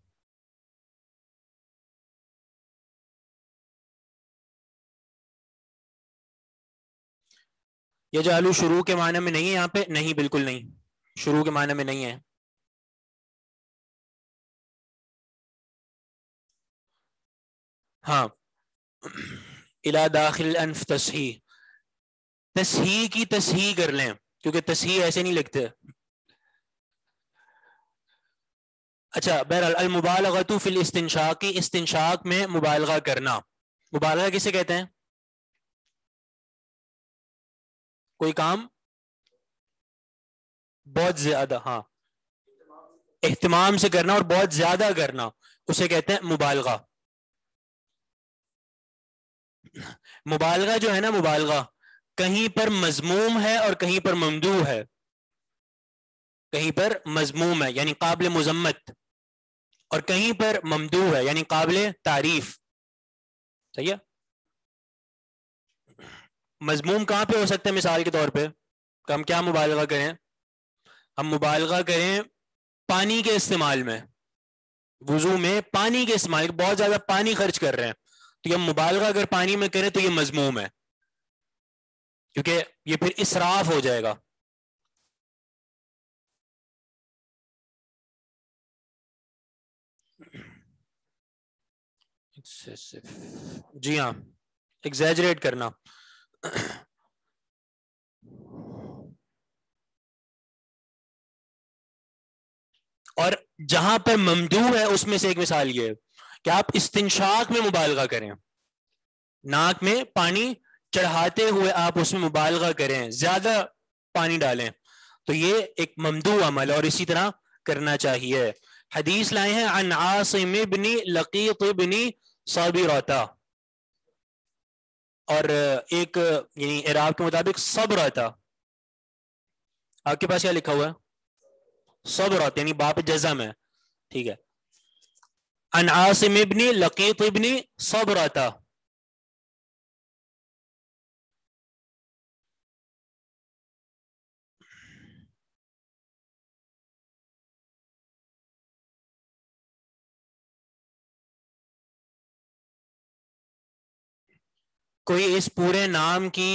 یجعلوا شروع کے معنی میں نہیں ہے یہاں پہ, نہیں بالکل نہیں, شروع کے معنی میں نہیں ہے. ہاں الی داخل الانف تصحیح, تصحیح کی تصحیح کر لیں کیونکہ تصحیح ایسے نہیں لکھتے. اچھا بہرحال المبالغۃ فی الاستنشاق, استنشاق میں مبالغہ کرنا. مبالغہ کسے کہتے ہیں؟ کوئی کام بہت زیادہ, ہاں اہتمام سے کرنا اور بہت زیادہ کرنا, اسے کہتے ہیں مبالغہ. مبالغہ جو ہے نا, مبالغہ کہیں پر مذموم ہے اور کہیں پر ممدوح ہے. کہیں پر مذموم ہے یعنی قابل مذمت, اور کہیں پر ممدوح ہے یعنی قابل تعریف. صحیح ہے؟ مذموم کہاں پہ ہو سکتا ہے؟ مثال کے طور پہ کہ ہم کیا مبالغہ کریں؟ ہم مبالغہ کریں پانی کے استعمال میں, وضو میں پانی کے استعمال, بہت زیادہ پانی خرچ کر رہے ہیں, تو یہ مبالغہ اگر پانی میں کریں تو یہ مذموم ہے کیونکہ یہ پھر اسراف ہو جائے گا. جی ہاں, ایگزیجریٹ کرنا. اور جہاں پر ممدوح ہے اس میں سے ایک مثال یہ ہے کہ آپ استنشاق میں مبالغہ کریں, ناک میں پانی چڑھاتے ہوئے آپ اس میں مبالغہ کریں, زیادہ پانی ڈالیں, تو یہ ایک ممدوح عمل اور اسی طرح کرنا چاہیے. حدیث لائے ہیں عن عاصم بن لقیط بن صابرہ, اور ایک یعنی اعراب کے مطابق صبرہ. آپ کے پاس کیا لکھا ہوا ہے؟ صبرہ یعنی باپ جزم ہے, ٹھیک ہے. عن عاصم بن لقیط بن صبرہ, کوئی اس پورے نام کی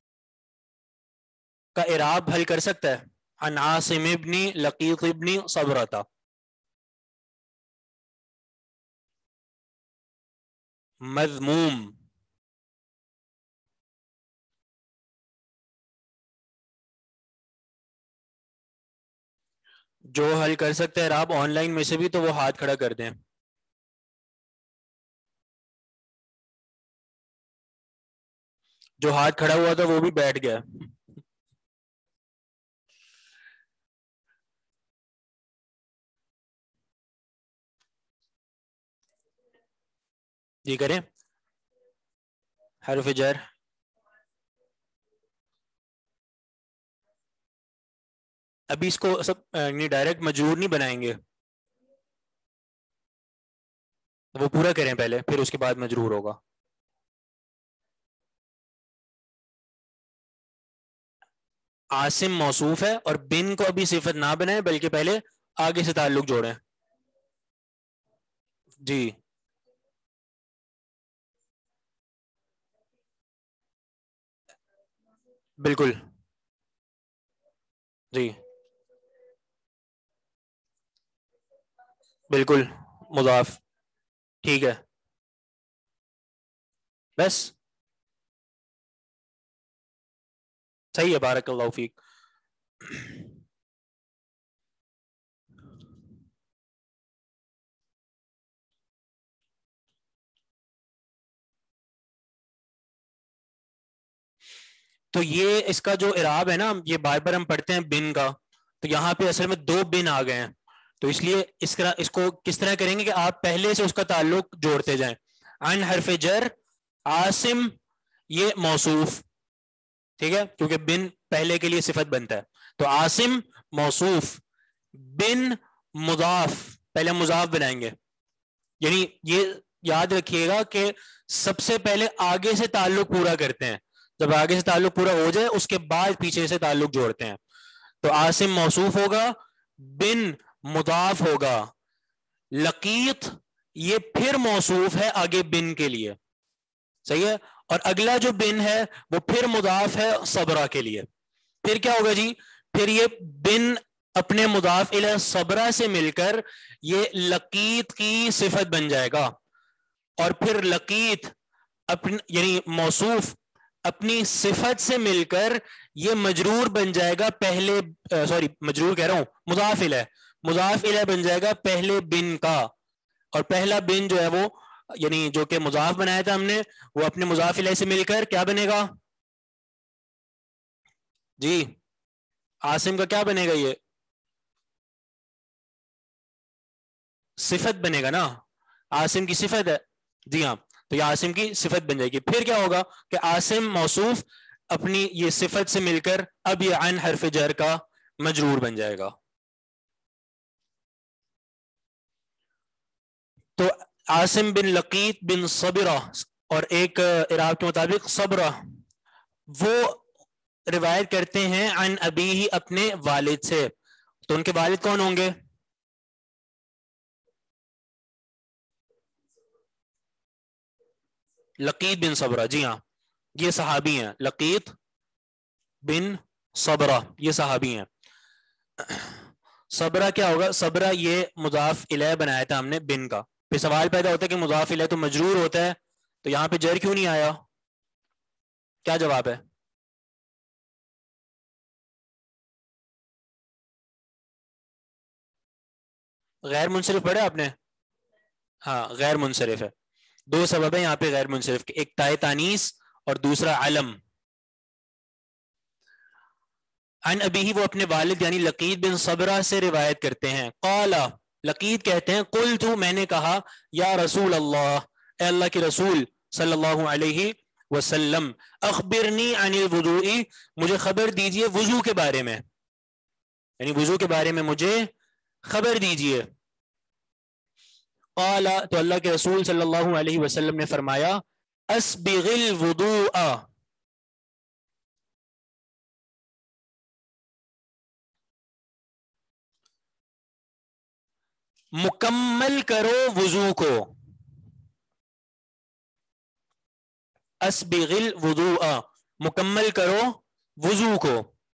کا اعراب حل کر سکتا ہے؟ عن عاصم ابن لقیط ابن صبرہ, مذموم. جو حل کر سکتے ہیں اعراب آن لائن میں سے بھی تو وہ ہاتھ کھڑا کر دیں. جو ہاتھ کھڑا ہوا تھا وہ بھی بیٹھ گیا. جی کریں. حرف جر ابھی اس کو سب ڈائریکٹ مجرور نہیں بنائیں گے, وہ پورا کریں پہلے پھر اس کے بعد مجرور ہوگا. عاصم موصوف ہے اور بن کو ابھی صفت نہ بنائیں بلکہ پہلے آگے سے تعلق جوڑیں. جی بالکل جی بالکل مضاف ٹھیک ہے بس صحیح ہے. بارک اللہ فیک. تو یہ اس کا جو اعراب ہے نا, یہ بار بار ہم پڑھتے ہیں بن کا, تو یہاں پہ اصل میں 2 بن آ گئے ہیں, تو اس لیے اس کو کس طرح کریں گے کہ آپ پہلے سے اس کا تعلق جوڑتے جائیں. عن حرف جر عاصم یہ موصوف, ٹھیک ہے, کیونکہ بن پہلے کے لیے صفت بنتا ہے, تو عاصم موصوف, بن مضاف, پہلے مضاف بنائیں گے. یعنی یہ یاد رکھیے گا کہ سب سے پہلے آگے سے تعلق پورا کرتے ہیں, جب آگے سے تعلق پورا ہو جائے اس کے بعد پیچھے سے تعلق جوڑتے ہیں. تو عاصم موصوف ہوگا, بن مضاف ہوگا, لقیط یہ پھر موصوف ہے آگے بن کے لیے, صحیح ہے, اور اگلا جو بن ہے وہ پھر مضاف ہے صبرہ کے لیے. پھر کیا ہوگا جی, پھر یہ بن اپنے مضاف الی صبرہ سے مل کر یہ لقیط کی صفت بن جائے گا, اور پھر لقیط اپنی یعنی موصوف اپنی صفت سے مل کر یہ مجرور بن جائے گا پہلے مجرور کہہ رہا ہوں مضاف الیہ بن جائے گا پہلے بن کا, اور پہلا بن جو ہے وہ یعنی جو کہ مضاف بنایا تھا ہم نے, وہ اپنے مضاف الیہ سے مل کر کیا بنے گا جی, عاصم کا کیا بنے گا, یہ صفت بنے گا نا, عاصم کی صفت ہے جی ہاں, تو یہ عاصم کی صفت بن جائے گی. پھر کیا ہوگا کہ عاصم موصوف اپنی یہ صفت سے مل کر اب یہ عن حرف جر کا مجرور بن جائے گا. تو عاصم بن لقیط بن صبرہ, اور ایک اعراب کے مطابق صبرہ, وہ روایت کرتے ہیں عن ابیہ اپنے والد سے, تو ان کے والد کون ہوں گے, لقیط بن صبرہ, جی ہاں یہ صحابی ہیں, لقیط بن صبرہ یہ صحابی ہیں. صبرہ کیا ہوگا, صبرہ یہ مضاف الیہ بنایا تھا ہم نے بن کا. پھر سوال پیدا ہوتا ہے کہ مضاف الیہ تو مجرور ہوتا ہے, تو یہاں پہ جر کیوں نہیں آیا, کیا جواب ہے, غیر منصرف پڑھا آپ نے, ہاں غیر منصرف ہے, 2 سبب ہیں یہاں پہ غیر منصرف کے, ایک تائے تانیث اور دوسرا علم. عن ابیہ وہ اپنے والد یعنی لقیط بن صبرہ سے روایت کرتے ہیں. قال لقیط کہتے ہیں قلت میں نے کہا یا رسول اللہ اے اللہ کے رسول صلی اللہ علیہ وسلم اخبرنی عن الوضوء مجھے خبر دیجئے وضو کے بارے میں, یعنی وضو کے بارے میں مجھے خبر دیجئے. قال تو اللہ کے رسول صلی اللہ علیہ وسلم نے فرمایا اسبغ الوضوء مکمل کرو وضو کو, اسبغ الوضوء مکمل کرو وضو کو.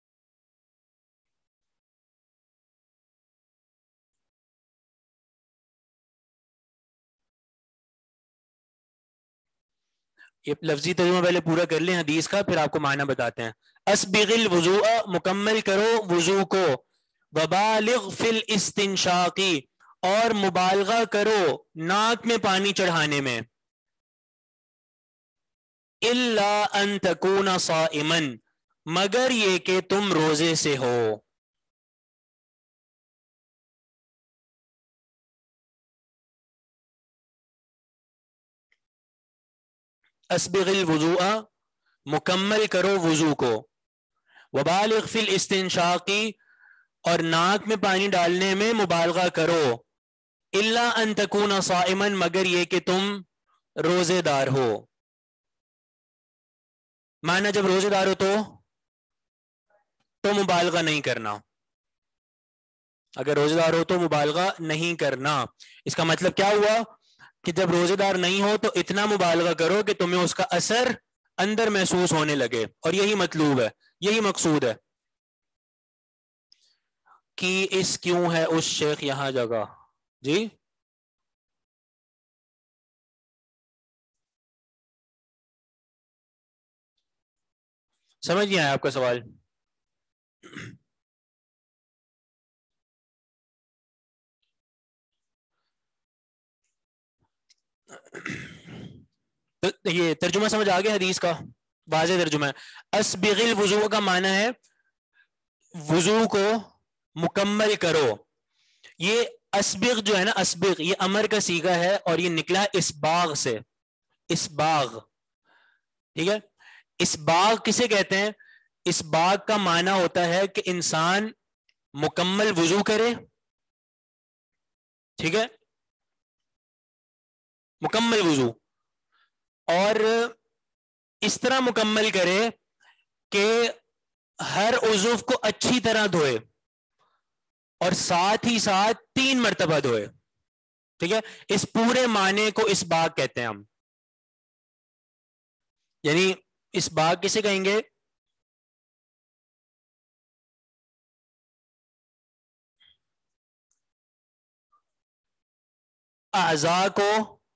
یہ لفظی ترجمہ پہلے پورا کر لیں حدیث کا, پھر آپ کو معنی بتاتے ہیں. اسبغ الوضوء مکمل کرو وضو کو, وبالغ فی الاستنشاق اور مبالغہ کرو ناک میں پانی چڑھانے میں, الا ان تکون صائما مگر یہ کہ تم روزے سے ہو. अस्बिग़ अल-वुज़ूअ, मुकम्मल करो वुज़ू को, वबालिग़ फ़िल इस्तिंशाक़ी, और नाक में पानी डालने में मुबालगा करो, इल्ला अन तकूना साइमन, मगर ये कि तुम रोजेदार हो। माना जब रोजेदार हो तो मुबालगा नहीं करना, अगर रोजेदार हो तो मुबालगा नहीं करना। इसका मतलब क्या हुआ कि जब रोजेदार नहीं हो तो इतना मुबालगा करो कि तुम्हें उसका असर अंदर महसूस होने लगे, और यही मतलूब है, यही मकसूद है कि इस क्यों है उस शेख यहां जगह जी। समझ नहीं आया आपका सवाल? तो ये तर्जुमा समझ आ गया हदीस का? वाज़ेह तर्जुमा है। अस्बिग़िल वुज़ू का माना है वुज़ू को मुकम्मल करो। ये अस्बिग़ जो है ना, अस्बिग़ ये अमर का सीगा है और ये निकला इसबाग़ से, इसबाग़, ठीक है। इसबाग़ किसे कहते हैं? इसबाग़ का माना होता है कि इंसान मुकम्मल वुज़ू करे, ठीक है, मुकम्मल वुज़ू, और इस तरह मुकम्मल करे कि हर उज़ुव को अच्छी तरह धोए और साथ ही साथ 3 मरतबा धोए, ठीक है। इस पूरे माने को इसबाग़ कहते हैं हम। यानी इसबाग़ किसे कहेंगे? आज़ा को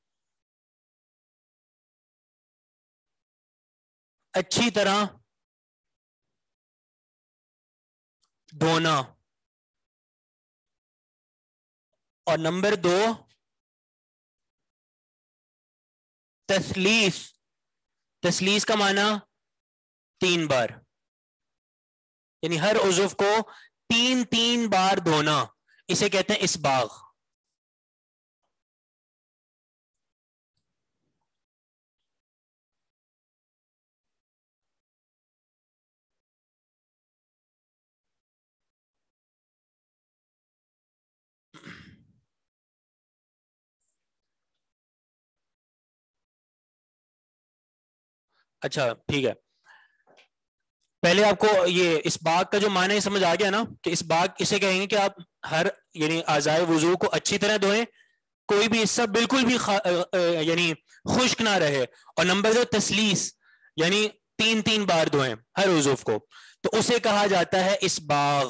अच्छी तरह धोना, और नंबर 2 तस्लीस। तस्लीस का माना 3 बार, यानी हर उज़ुव को 3 बार धोना, इसे कहते हैं इसबाग़। अच्छा ठीक है, पहले आपको ये इसबाग़ का जो माना है समझ आ गया ना, कि इसबाग़ इसे कहेंगे कि आप हर यानी आज़ाए वुज़ू को अच्छी तरह धोएं, कोई भी हिस्सा बिल्कुल भी यानी खुश्क ना रहे। और नंबर 2 तस्लीस, यानी 3 बार धोएं हर उज़ुव को, तो उसे कहा जाता है इसबाग़।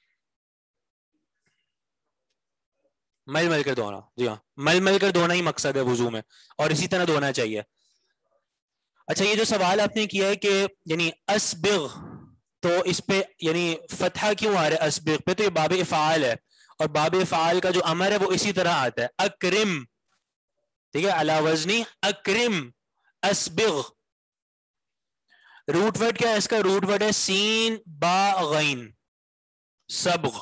मल मल कर धोना, जी हाँ, मल मल कर धोना ही मकसद है वुज़ू में, और इसी तरह धोना चाहिए। अच्छा, ये जो सवाल आपने किया है कि यानी अस्बिग़, तो इस पे यानी फतहा क्यों आ रहा है अस्बिग़ पे? तो ये बाब इफ़ाल है, और बाब इफ़ाल का जो अमर है वो इसी तरह आता है, अक्रिम, ठीक है, अला वज़नी अक्रिम, अस्बिग़। रूट वर्ड क्या है इसका? रूट वर्ड है सीन बा गैन, सब्ग़।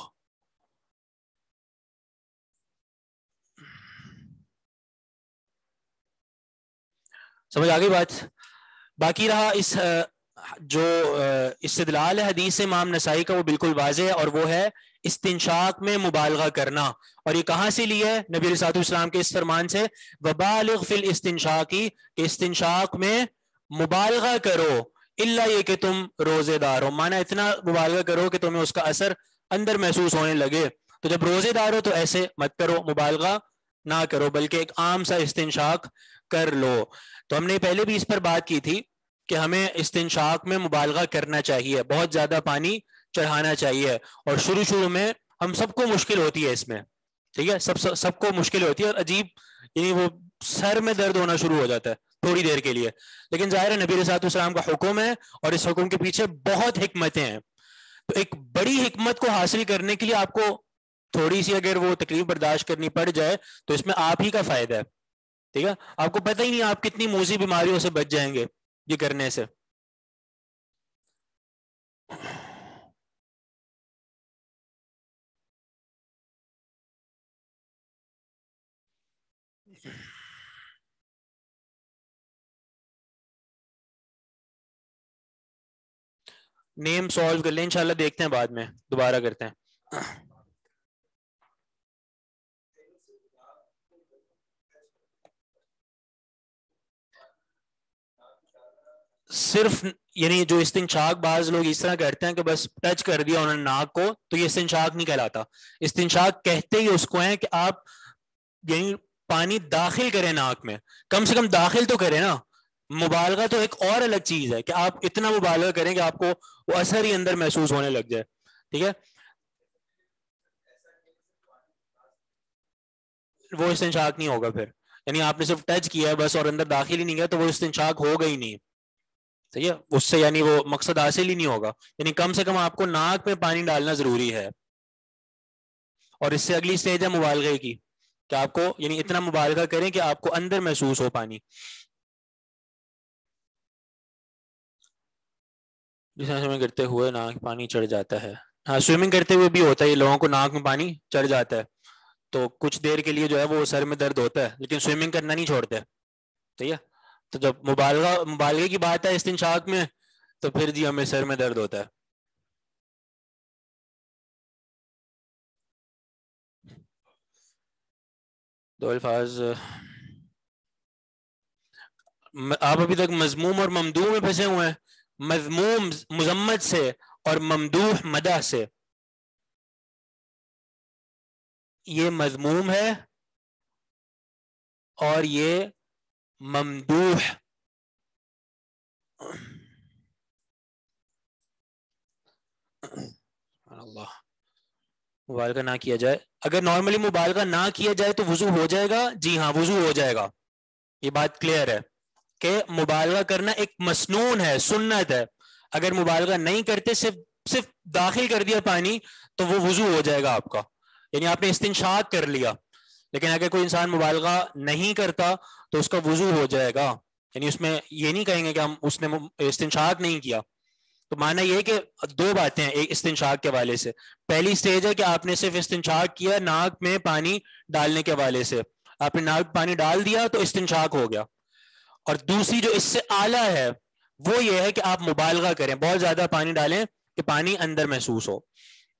समझ आ गई बात? बाकी रहा इस जो इस्तिदलाल है हदीस से इमाम नसाई का, वो बिल्कुल वाज़ेह है, और वो है इस्तिंशाक में मुबालगा करना। और ये कहाँ से लिया है? नबी अलैहि सल्लम के इस फरमान से, वबालिग़ फिल इस्तिंशाकी, इस्तिंशाक में मुबालगा करो, इल्ला ये कि तुम रोजेदार हो। माना इतना मुबालगा करो कि तुम्हें उसका असर अंदर महसूस होने लगे। तो जब रोजेदार हो तो ऐसे मत करो, मुबालगा ना करो, बल्कि एक आम सा इस्तिंशाक कर लो। तो हमने पहले भी इस पर बात की थी कि हमें इस्तिंशाक में मुबालगा करना चाहिए, बहुत ज्यादा पानी चढ़ाना चाहिए, और शुरू शुरू में हम सबको मुश्किल होती है इसमें, ठीक है, सबको मुश्किल होती है, और अजीब यानी वो सर में दर्द होना शुरू हो जाता है थोड़ी देर के लिए। लेकिन जाहिर है नबी अलैहि सल्लम का हुक्म है, और इस हुक्म के पीछे बहुत हिकमतें हैं। तो एक बड़ी हिकमत को हासिल करने के लिए आपको थोड़ी सी अगर वो तकलीफ बर्दाश्त करनी पड़ जाए तो इसमें आप ही का फायदा है, ठीक है। आपको पता ही नहीं आप कितनी मूजी बीमारियों से बच जाएंगे ये करने से। नेम सॉल्व कर लें, इंशाल्लाह देखते हैं बाद में, दोबारा करते हैं. सिर्फ यानी जो इस्तिंशाक बाज लोग इस तरह करते हैं कि बस टच कर दिया उन्होंने नाक को, तो ये इस्तिंशाक नहीं कहलाता. इस्तिंशाक कहते ही उसको है कि आप यानी पानी दाखिल करें नाक में, कम से कम दाखिल तो करें ना. मुबालगा तो एक और अलग चीज है कि आप इतना मुबालगा करें कि आपको वो असर ही अंदर महसूस होने लग जाए. ठीक है, वो इस्तिंशाक नहीं होगा फिर. यानी आपने सिर्फ टच किया है बस और अंदर दाखिल ही नहीं गया, तो वो इस्तिंशाक होगा ही नहीं. सही है, उससे यानी वो मकसद हासिल ही नहीं होगा. यानी कम से कम आपको नाक में पानी डालना जरूरी है. और इससे अगली स्टेज है मुबालगे की, कि आपको यानी इतना मुबालगा करें कि आपको अंदर महसूस हो पानी. स्विमिंग करते हुए नाक में पानी चढ़ जाता है. हाँ, स्विमिंग करते हुए भी होता है, लोगों को नाक में पानी चढ़ जाता है, तो कुछ देर के लिए जो है वो सर में दर्द होता है, लेकिन स्विमिंग करना नहीं छोड़ते. ठीक है, तो जब मुबालगे की बात है इस्तिंशाक में, तो फिर जी हमें सर में दर्द होता है. दो अल्फाज आप अभी तक मजमूम और ममदूह में फंसे हुए हैं. मजमूम मुजम्मत से और ममदूह मदह से. ये मजमूम है और ये ममदूह. अल्लाह, मुबालगा ना किया जाए. अगर नॉर्मली मुबालगा ना किया जाए तो वुजू हो जाएगा. जी हाँ, वुजू हो जाएगा, ये बात क्लियर है कि मुबालगा करना एक मसनून है, सुन्नत है. अगर मुबालगा नहीं करते, सिर्फ सिर्फ दाखिल कर दिया पानी, तो वो वुजू हो जाएगा आपका, यानी आपने इस्तिंशाक कर लिया. लेकिन अगर कोई इंसान मुबालगा नहीं करता तो उसका वुजू हो जाएगा. यानी उसमें ये नहीं कहेंगे कि हम उसने इस्तिंशाक नहीं किया. तो माना ये कि दो बातें हैं एक इस्तिंशाक के हवाले से. पहली स्टेज है कि आपने सिर्फ इस्तिंशाक किया नाक में पानी डालने के हवाले से, आपने नाक में पानी डाल दिया तो इस्तिंशाक हो गया. और दूसरी जो इससे आला है वो ये है कि आप मुबालगा करें, बहुत ज्यादा पानी डालें कि पानी अंदर महसूस हो.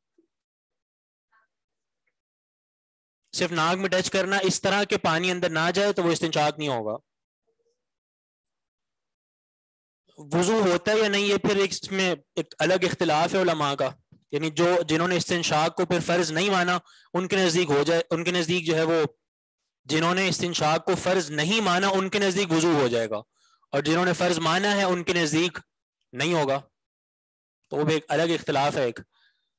सिर्फ नाक में टच करना इस तरह के पानी अंदर ना जाए तो वो इस्तिंशाक नहीं होगा. वुजू होता है या नहीं, ये फिर इसमें एक अलग इख्तिलाफ है उलमा का. यानी जो जिन्होंने इस्तिंशाक को फिर फर्ज नहीं माना उनके नजदीक हो जाए, उनके नजदीक जो है वो, जिन्होंने इस्तिंशाक को फर्ज नहीं माना उनके नजदीक वुजू हो जाएगा, और जिन्होंने फर्ज माना है उनके नजदीक नहीं होगा. तो वो भी एक अलग इख्तिलाफ है. एक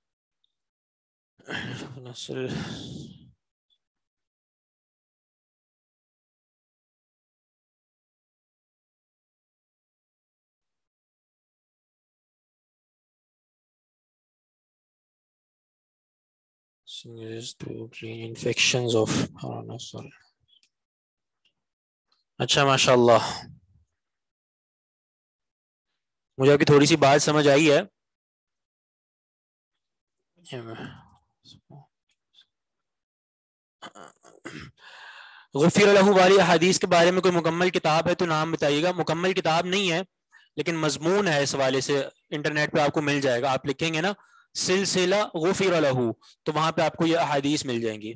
to clean infections of अच्छा, माशाल्लाह, मुझे अभी थोड़ी सी बात समझ आई है. गुफ़िर लहू वाली हदीस के बारे में कोई मुकम्मल किताब है तो नाम बताइएगा. मुकम्मल किताब नहीं है लेकिन मजमून है, इस हवाले से इंटरनेट पे आपको मिल जाएगा. आप लिखेंगे ना सिलसिला गुफ़िर लहू, तो वहां पे आपको ये हदीस मिल जाएंगी.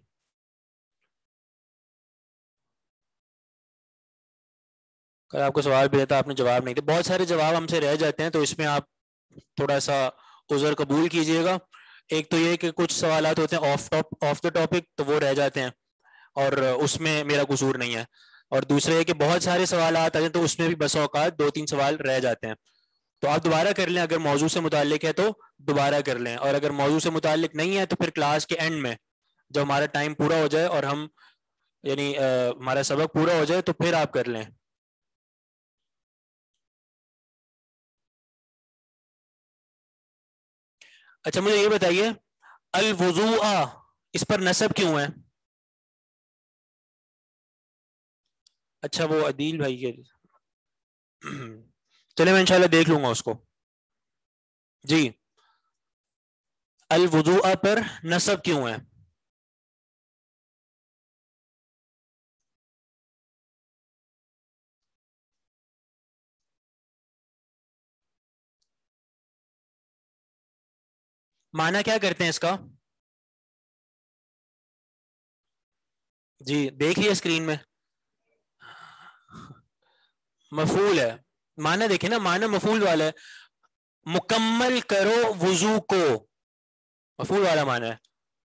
कल आपको सवाल भी था, आपने जवाब नहीं दिया. बहुत सारे जवाब हमसे रह जाते हैं, तो इसमें आप थोड़ा सा उज़र कबूल कीजिएगा. एक तो ये कि कुछ सवालात होते हैं ऑफ द टॉपिक, तो वो रह जाते हैं और उसमें मेरा कसूर नहीं है. और दूसरे है कि बहुत सारे सवालात आते हैं तो उसमें भी बस औकात 2-3 सवाल रह जाते हैं. तो आप दोबारा कर लें, अगर मौजू से मुताल्लिक है तो दोबारा कर लें, और अगर मौजू से मुताल्लिक नहीं है तो फिर क्लास के एंड में जब हमारा टाइम पूरा हो जाए और हम यानी हमारा सबक पूरा हो जाए तो फिर आप कर लें. अच्छा, मुझे ये बताइए, अल वुज़ूआ इस पर नसब क्यों है? अच्छा, वो अदील भाई के चले, मैं इंशाल्लाह देख लूंगा उसको. जी, अल वुज़ूआ पर नसब क्यों है? معنی کیا کرتے ہیں اس کا؟ جی دیکھ لیے اسکرین میں، مفعول ہے. معنی دیکھیں نا، معنی مفعول والا ہے. مکمل کرو وضو کو، مفعول والا معنی ہے.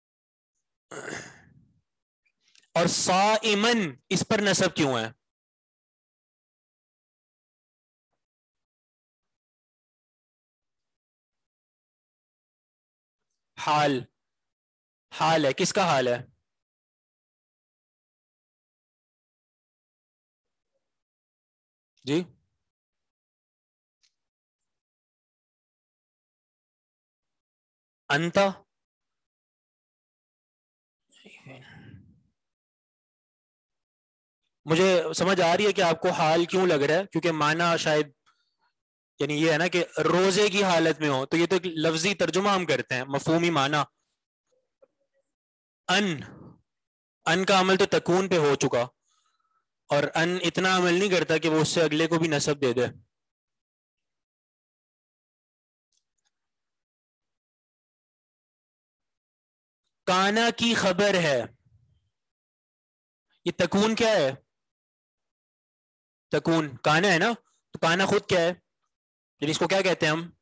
اور صائمن اس پر نصب کیوں ہے؟ حال، حال ہے. کس کا حال ہے؟ جی انتا. مجھے سمجھ آ رہی ہے کہ آپ کو حال کیوں لگ رہا ہے، کیونکہ معنی شاید یعنی یہ ہے نا کہ روزے کی حالت میں ہو، تو یہ تو ایک لفظی ترجمہ ہم کرتے ہیں، مفہومی معنی. ان کا عمل تو تکون پہ ہو چکا، اور ان اتنا عمل نہیں کرتا کہ وہ اس سے اگلے کو بھی نسب دے دے. کانا کی خبر ہے، یہ تکون کیا ہے؟ تکون کانا ہے نا، تو کانا خود کیا ہے؟ یعنی اس کو کیا کہتے ہیں ہم؟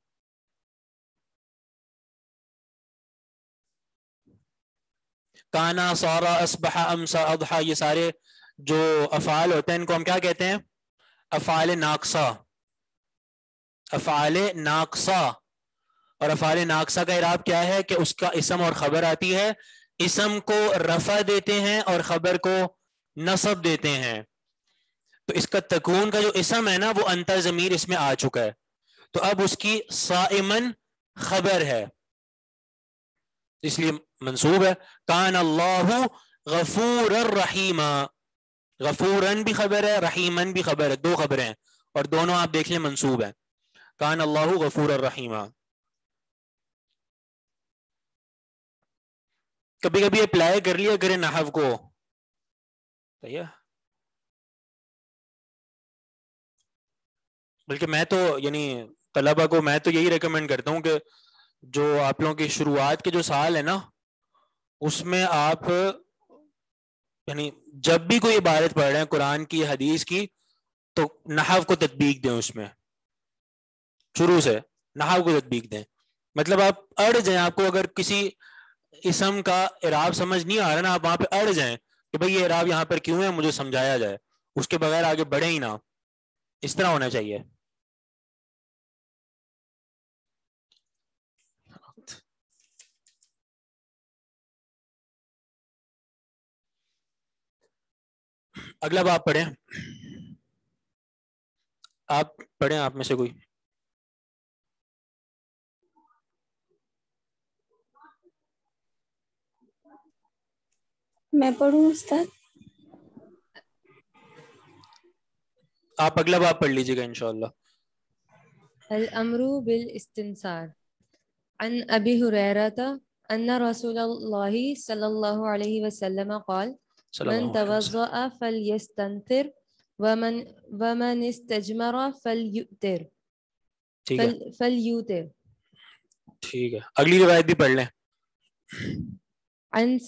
کانا، سارا، اصبح، امسا، اضحى، یہ سارے جو افعال ہوتے ہیں ان کو ہم کیا کہتے ہیں؟ افعال ناقصہ. افعال ناقصہ. اور افعال ناقصہ کا اعراب کیا ہے کہ اس کا اسم اور خبر آتی ہے، اسم کو رفع دیتے ہیں اور خبر کو نصب دیتے ہیں. تو اس کا تکون کا جو اسم ہے نا وہ انت ضمیر اس میں آ چکا ہے، تو اب اس کی صائمن خبر ہے، اس لیے منصوب ہے. کان اللہ غفور الرحیم، غفورن بھی خبر ہے، رحیمن بھی خبر ہے، دو خبریں ہیں اور دونوں آپ دیکھ لیں منصوب ہیں. کان اللہ غفور الرحیم. کبھی کبھی اپلائی کر لیا کرے نحو کو. صحیح ہے. بلکہ میں تو یعنی طلبہ کو میں تو یہی ریکمینڈ کرتا ہوں کہ جو آپ لوگوں کی شروعات کے جو سال ہے نا اس میں آپ یعنی جب بھی کوئی عبارت پڑھ رہے ہیں قرآن کی حدیث کی تو نحو کو تطبیق دیں، اس میں شروع سے نحو کو تطبیق دیں. مطلب آپ اڑ جائیں، آپ کو اگر کسی اسم کا اعراب سمجھ نہیں آ رہا نا، آپ وہاں پہ اڑ جائیں کہ بھئی یہ اعراب یہاں پر کیوں ہے، مجھے سمجھایا جائے، اس کے بغیر آگے بڑھیں ہی نہ. اس طرح ہونا چاہیے. اگلا باب پڑھیں، آپ پڑھیں آپ میں سے کوئی. میں پڑھوں استاد؟ آپ اگلا باب پڑھ لیجیے گا انشاءاللہ. الامر بالاستنصار عن ابی ہریرہ ان رسول اللہ صلی اللہ علیہ وسلم قال من توضأ فلیستنثر ومن استجمر فلیؤتر. ٹھیک ہے، اگلی روایت بھی پڑھ لیں. عن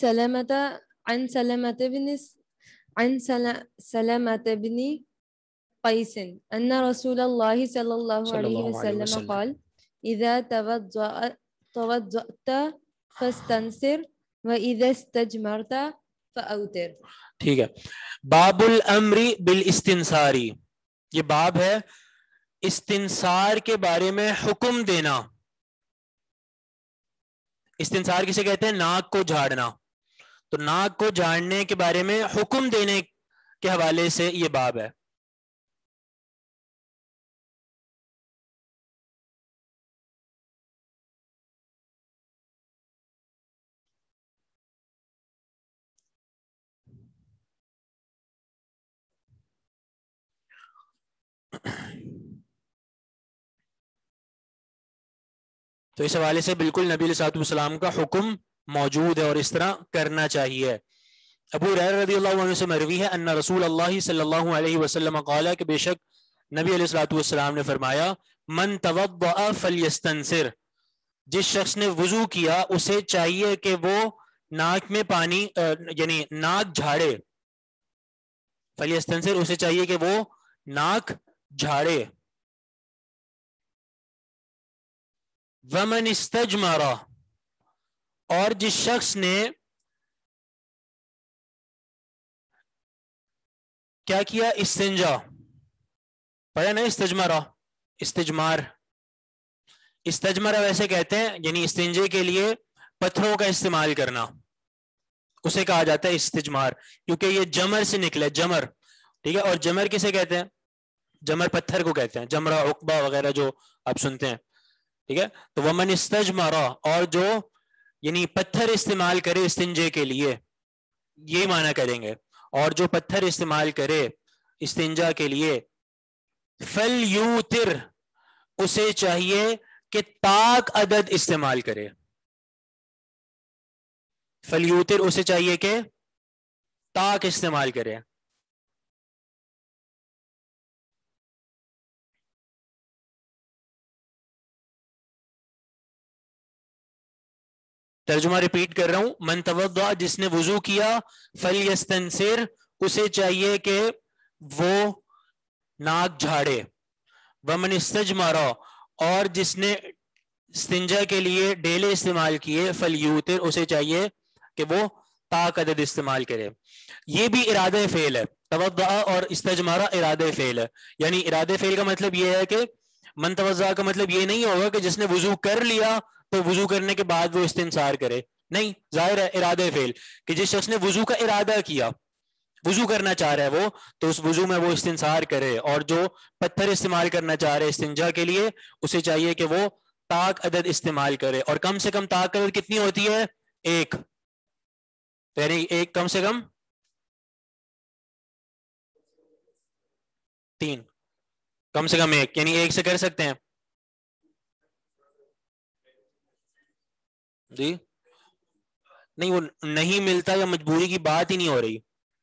سلمة بن قيس أن رسول الله صلى الله عليه وسلم قال إذا توضأت فاستنصر وإذا استجمرت فأوتر. ٹھیک ہے. باب الامر بالاستنصار، یہ باب ہے استنصار کے بارے میں حکم دینا. استنصار کسے کہتے ہیں؟ ناک کو جھاڑنا. تو ناک کو جھاڑنے کے بارے میں حکم دینے کے حوالے سے یہ باب ہے. تو اس حوالے سے بالکل نبی علیہ الصلوۃ والسلام کا حکم موجود ہے اور اس طرح کرنا چاہیے. ابو ہریرہ رضی اللہ عنہ سے مروی ہے ان رسول اللہ صلی اللہ علیہ وسلم قال کہ بے شک نبی علیہ الصلوۃ والسلام نے فرمایا من توضأ فلیستنصر، جس شخص نے وضو کیا اسے چاہیے کہ وہ ناک میں پانی یعنی ناک جھاڑے. فلیستنصر اسے چاہیے کہ وہ ناک جھاڑے. ومن استجمر اور جس شخص نے کیا کیا استنجا پڑھا نا استجمارا استجمار استجمارا ویسے کہتے ہیں یعنی استنجے کے لیے پتھروں کا استعمال کرنا اسے کہا جاتا ہے استجمار کیونکہ یہ جمر سے نکلا ہے جمر ٹھیک ہے اور جمر کسے کہتے ہیں جمر پتھر کو کہتے ہیں جمرہ عقبہ وغیرہ جو آپ سنتے ہیں ٹھیک ہے تو ومن استجمارا اور جو یعنی پتھر استعمال کرے استنجے کے لیے یہ معنی کریں گے اور جو پتھر استعمال کرے استنجا کے لیے فلیوتر اسے چاہیے کہ طاق عدد استعمال کرے فلیوتر اسے چاہیے کہ طاق استعمال کرے ترجمہ ریپیٹ کر رہا ہوں من توضع جس نے وضو کیا فلیستنصر اسے چاہیے کہ وہ ناک جھاڑے ومن استجمر اور جس نے استنجا کے لیے ڈیلے استعمال کیے فلیوتر اسے چاہیے کہ وہ طاق عدد استعمال کرے. یہ بھی ارادہ فعل ہے توضع اور استجمارا ارادہ فعل ہے یعنی ارادہ فعل کا مطلب یہ ہے کہ من توضع کا مطلب یہ نہیں ہوگا کہ جس نے وضو کر لیا تو وضو کرنے کے بعد وہ استنصار کرے نہیں ظاہر ہے ارادہ فعل کہ جس شخص نے وضو کا ارادہ کیا وضو کرنا چاہ رہا ہے وہ تو اس وضو میں وہ استنصار کرے اور جو پتھر استعمال کرنا چاہ رہے استنجا کے لیے اسے چاہیے کہ وہ طاق عدد استعمال کرے اور کم سے کم طاق عدد کتنی ہوتی ہے ایک یعنی ایک کم سے کم 3 کم سے کم ایک یعنی ایک سے کر سکتے ہیں جی نہیں وہ نہیں ملتا یا مجبوری کی بات ہی نہیں ہو رہی.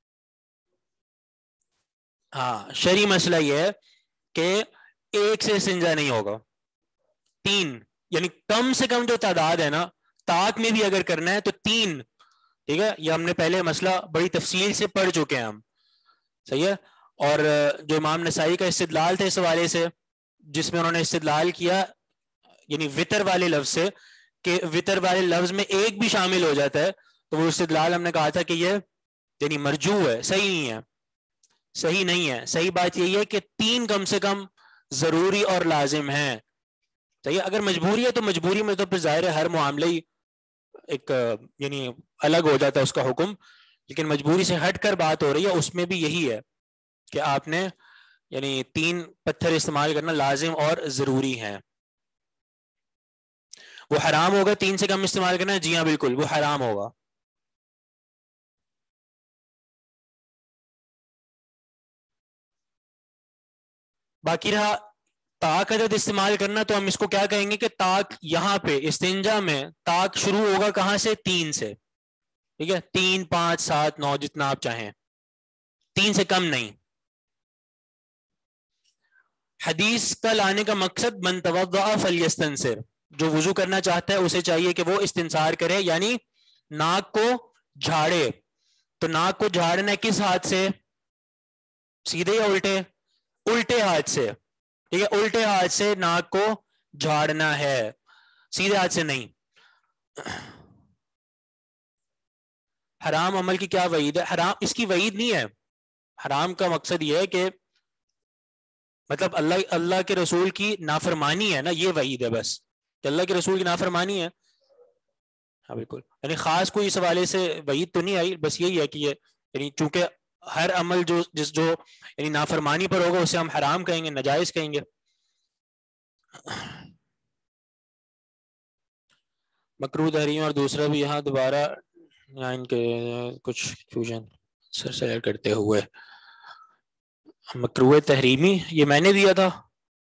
ہاں شرعی مسئلہ یہ ہے کہ ایک سے استنجا نہیں ہوگا 3 یعنی کم سے کم جو تعداد ہے نا طاق میں بھی اگر کرنا ہے تو 3 ٹھیک ہے یہ ہم نے پہلے مسئلہ بڑی تفصیل سے پڑھ چکے ہیں ہم صحیح ہے. اور جو امام نسائی کا استدلال تھا اس حوالے سے جس میں انہوں نے استدلال کیا یعنی وطر والے لفظ سے کہ وطر والے لفظ میں ایک بھی شامل ہو جاتا ہے تو وہ استدلال ہم نے کہا تھا کہ یہ یعنی مرجوع ہے صحیح نہیں ہے صحیح نہیں ہے. صحیح بات یہی ہے کہ 3 کم سے کم ضروری اور لازم ہیں صحیح. اگر مجبوری ہے تو مجبوری میں تو پھر ظاہر ہے ہر معاملہ ہی ایک یعنی الگ ہو جاتا ہے اس کا حکم لیکن مجبوری سے ہٹ کر بات ہو رہی ہے اس میں بھی یہی ہے کہ آپ نے یعنی 3 پتھر استعمال کرنا لازم اور ضروری ہیں. وہ حرام ہوگا 3 سے کم استعمال کرنا جی ہاں بالکل وہ حرام ہوگا. باقی رہا طاق عدد استعمال کرنا تو ہم اس کو کیا کہیں گے کہ طاق یہاں پہ استنجا میں طاق شروع ہوگا کہاں سے 3 سے ٹھیک ہے 3 5 7 9 جتنا آپ چاہیں 3 سے کم نہیں. حدیث کا لانے کا مقصد من توضع فلیستنصر جو وضو کرنا چاہتا ہے اسے چاہیے کہ وہ استنصار کرے یعنی ناک کو جھاڑے. تو ناک کو جھاڑنا کس ہاتھ سے سیدھے یا الٹے الٹے ہاتھ سے ٹھیک ہے الٹے ہاتھ سے ناک کو جھاڑنا ہے سیدھے ہاتھ سے نہیں. حرام عمل کی کیا وعید ہے حرام اس کی وعید نہیں ہے. حرام کا مقصد یہ ہے کہ مطلب اللہ کے رسول کی نافرمانی ہے نا یہ وعید ہے بس کہ اللہ کے رسول کی نافرمانی ہے. ہاں بالکل یعنی خاص کوئی اس حوالے سے وعید تو نہیں آئی بس یہی ہے کہ یہ یعنی چونکہ ہر عمل جو یعنی نافرمانی پر ہوگا اسے ہم حرام کہیں گے ناجائز کہیں گے. مکروہ تحریم اور دوسرا بھی یہاں دوبارہ ان کے کچھ فیوژن سر کرتے ہوئے مکروہ تحریمی یہ میں نے دیا تھا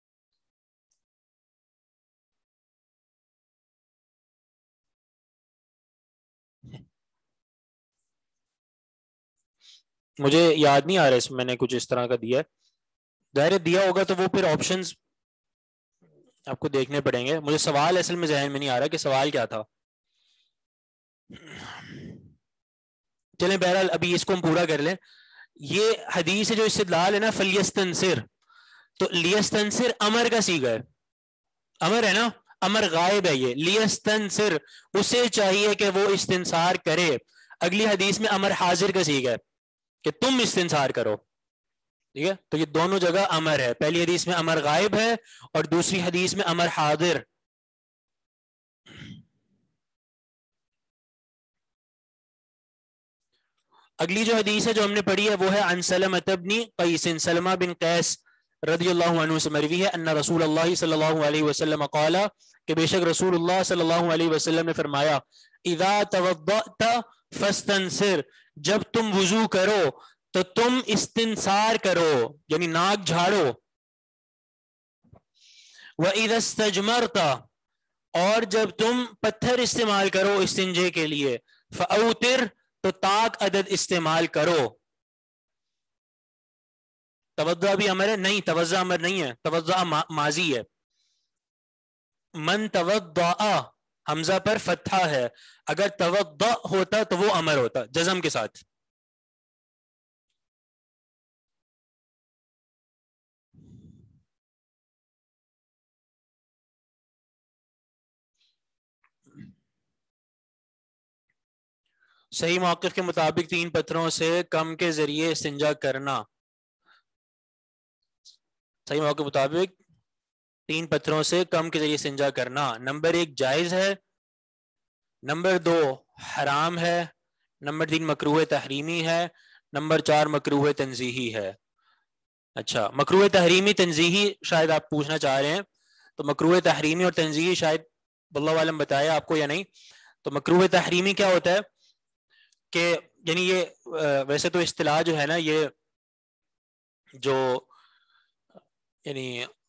مجھے یاد نہیں آ رہا اس میں نے کچھ اس طرح کا دیا ہے ظاہر دیا ہوگا تو وہ پھر آپشنز آپ کو دیکھنے پڑیں گے. مجھے سوال اصل میں ذہن میں نہیں آ رہا کہ سوال کیا تھا. چلیں بہرحال ابھی اس کو ہم پورا کر لیں. یہ حدیث جو استدلال ہے نا فلیستنصر، تو لیستنصر امر کا صیغہ ہے. امر ہے نا، امر غائب ہے. یہ لیستنصر اسے چاہیے کہ وہ استنصار کرے. اگلی حدیث میں امر حاضر کا صیغہ ہے کہ تم استنصار کرو. ٹھیک ہے، تو یہ دونوں جگہ امر ہے. پہلی حدیث میں امر غائب ہے اور دوسری حدیث میں امر حاضر. اگلی جو حدیث ہے جو ہم نے پڑھی ہے وہ ہے عن سلمۃ بن قیس، سلمہ بن قیس رضی اللہ عنہ سے مروی ہے ان رسول اللہ صلی اللہ علیہ وسلم قال کہ بے شک رسول اللہ صلی اللہ علیہ وسلم نے فرمایا اذا توضأت فاستنصر، جب تم وضو کرو تو تم استنصار کرو یعنی ناک جھاڑو. وَإِذَا اسْتَجْمَرْتَ، اور جب تم پتھر استعمال کرو استنجے کے لیے، فَأَوْتِرْ، تو طاق عدد استعمال کرو. توضع بھی امر ہے؟ نہیں، توضع امر نہیں ہے، توضع ماضی ہے. من توضع حمزہ پر فتحہ ہے، اگر توضع ہوتا تو وہ امر ہوتا جزم کے ساتھ. صحیح موقف کے مطابق 3 پتھروں سے کم کے ذریعے استنجا کرنا. صحیح موقف کے مطابق 3 پتھروں سے کم کے ذریعے استنجا کرنا. نمبر 1 جائز ہے، نمبر 2 حرام ہے، نمبر 3 مکروہ تحریمی ہے، نمبر 4 مکروہ تنزیہی ہے. اچھا، مکروہ تحریمی تنزیہی شاید آپ پوچھنا چاہ رہے ہیں، تو مکروہ تحریمی اور تنزیہی شاید واللہ عالم بتایا آپ کو یا نہیں. تو مکروہ تحریمی کیا ہوتا ہے کہ یعنی یہ ویسے تو اصطلاح جو ہے نا یہ جو یعنی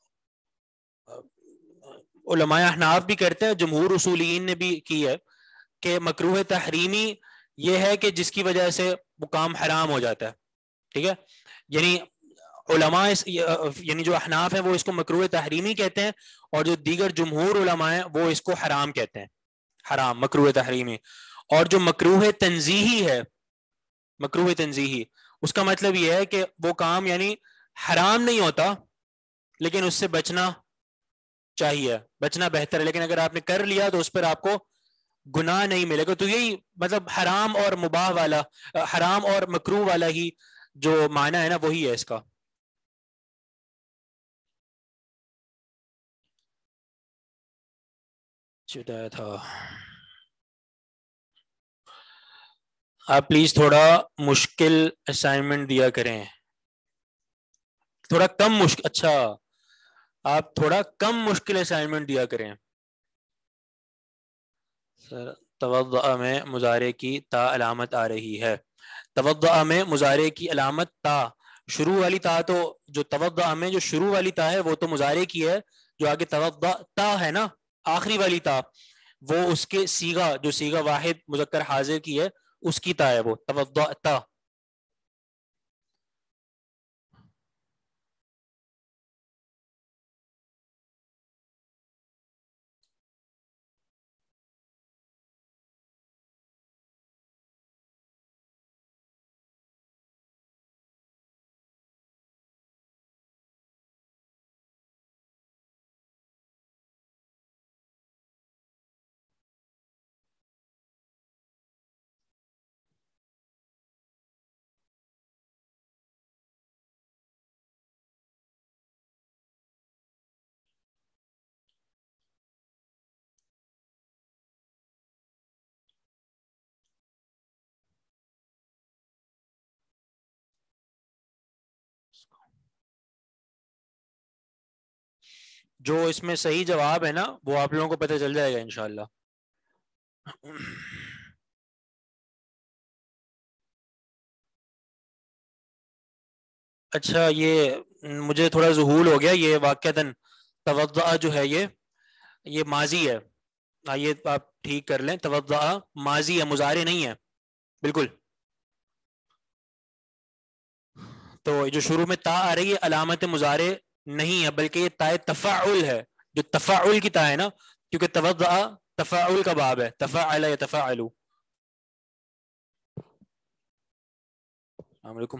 علماء احناف بھی کرتے ہیں، جمہور اصولیین نے بھی کی ہے کہ مکروہ تحریمی یہ ہے کہ جس کی وجہ سے وہ کام حرام ہو جاتا ہے. ٹھیک ہے، یعنی علماء یعنی جو احناف ہیں وہ اس کو مکروہ تحریمی کہتے ہیں اور جو دیگر جمہور علماء ہیں وہ اس کو حرام کہتے ہیں، حرام مکروہ تحریمی. اور جو مکروہ تنزیہی ہے، مکروہ تنزیہی اس کا مطلب یہ ہے کہ وہ کام یعنی حرام نہیں ہوتا لیکن اس سے بچنا چاہیے، بچنا بہتر ہے، لیکن اگر آپ نے کر لیا تو اس پر آپ کو گناہ نہیں ملے گا. تو یہی مطلب حرام اور مباح والا، حرام اور مکروہ والا ہی جو معنی ہے نا وہی ہے اس کا. چٹایا تھا. آپ پلیز تھوڑا مشکل اسائنمنٹ دیا کریں، تھوڑا کم مشکل. اچھا، آپ تھوڑا کم مشکل اسائنمنٹ دیا کریں. سر توضع میں مضارع کی تا علامت آ رہی ہے. توضع میں مضارع کی علامت تا، شروع والی تا، تو جو توضع میں جو شروع والی تا ہے وہ تو مضارع کی ہے، جو آگے توضع تا ہے نا آخری والی تا وہ اس کے صیغہ جو صیغہ واحد مذکر حاضر کی ہے اس کی تا ہے، وہ توضع تا. جو اس میں صحیح جواب ہے نا وہ آپ لوگوں کو پتہ چل جائے گا انشاءاللہ. اچھا، یہ مجھے تھوڑا ذہول ہو گیا، یہ واقعتاً توضع جو ہے یہ ماضی ہے. آئیے آپ ٹھیک کر لیں، توضع ماضی ہے، مضارع نہیں ہے بالکل. تو جو شروع میں تا آ رہی ہے علامت مضارع نہیں ہے بلکہ یہ تا تفاعل ہے، جو تفاعل کی تا ہے نا، کیونکہ توضع تفاعل کا باب ہے، تفاعل یتفاعل. السلام علیکم.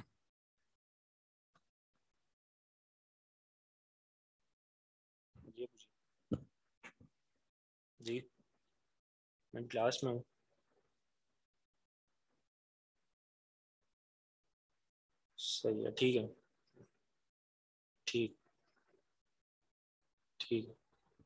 جی میں کلاس میں ہوں. صحیح ہے، ٹھیک ہے، ٹھیک ٹھیک ہے.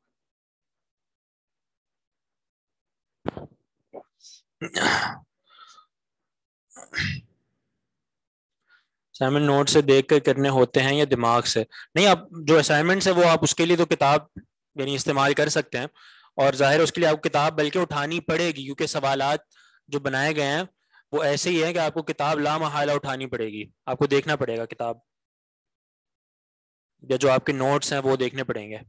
اسائنمنٹ نوٹ سے دیکھ کر کرنے ہوتے ہیں یا دماغ سے؟ نہیں، آپ جو اسائنمنٹس ہے وہ آپ اس کے لیے تو کتاب یعنی استعمال کر سکتے ہیں، اور ظاہر ہے اس کے لیے آپ کو کتاب بلکہ اٹھانی پڑے گی، کیونکہ سوالات جو بنائے گئے ہیں وہ ایسے ہی ہیں کہ آپ کو کتاب لا محالہ اٹھانی پڑے گی، آپ کو دیکھنا پڑے گا کتاب، یا جو آپ کے نوٹس ہیں وہ دیکھنے پڑیں گے.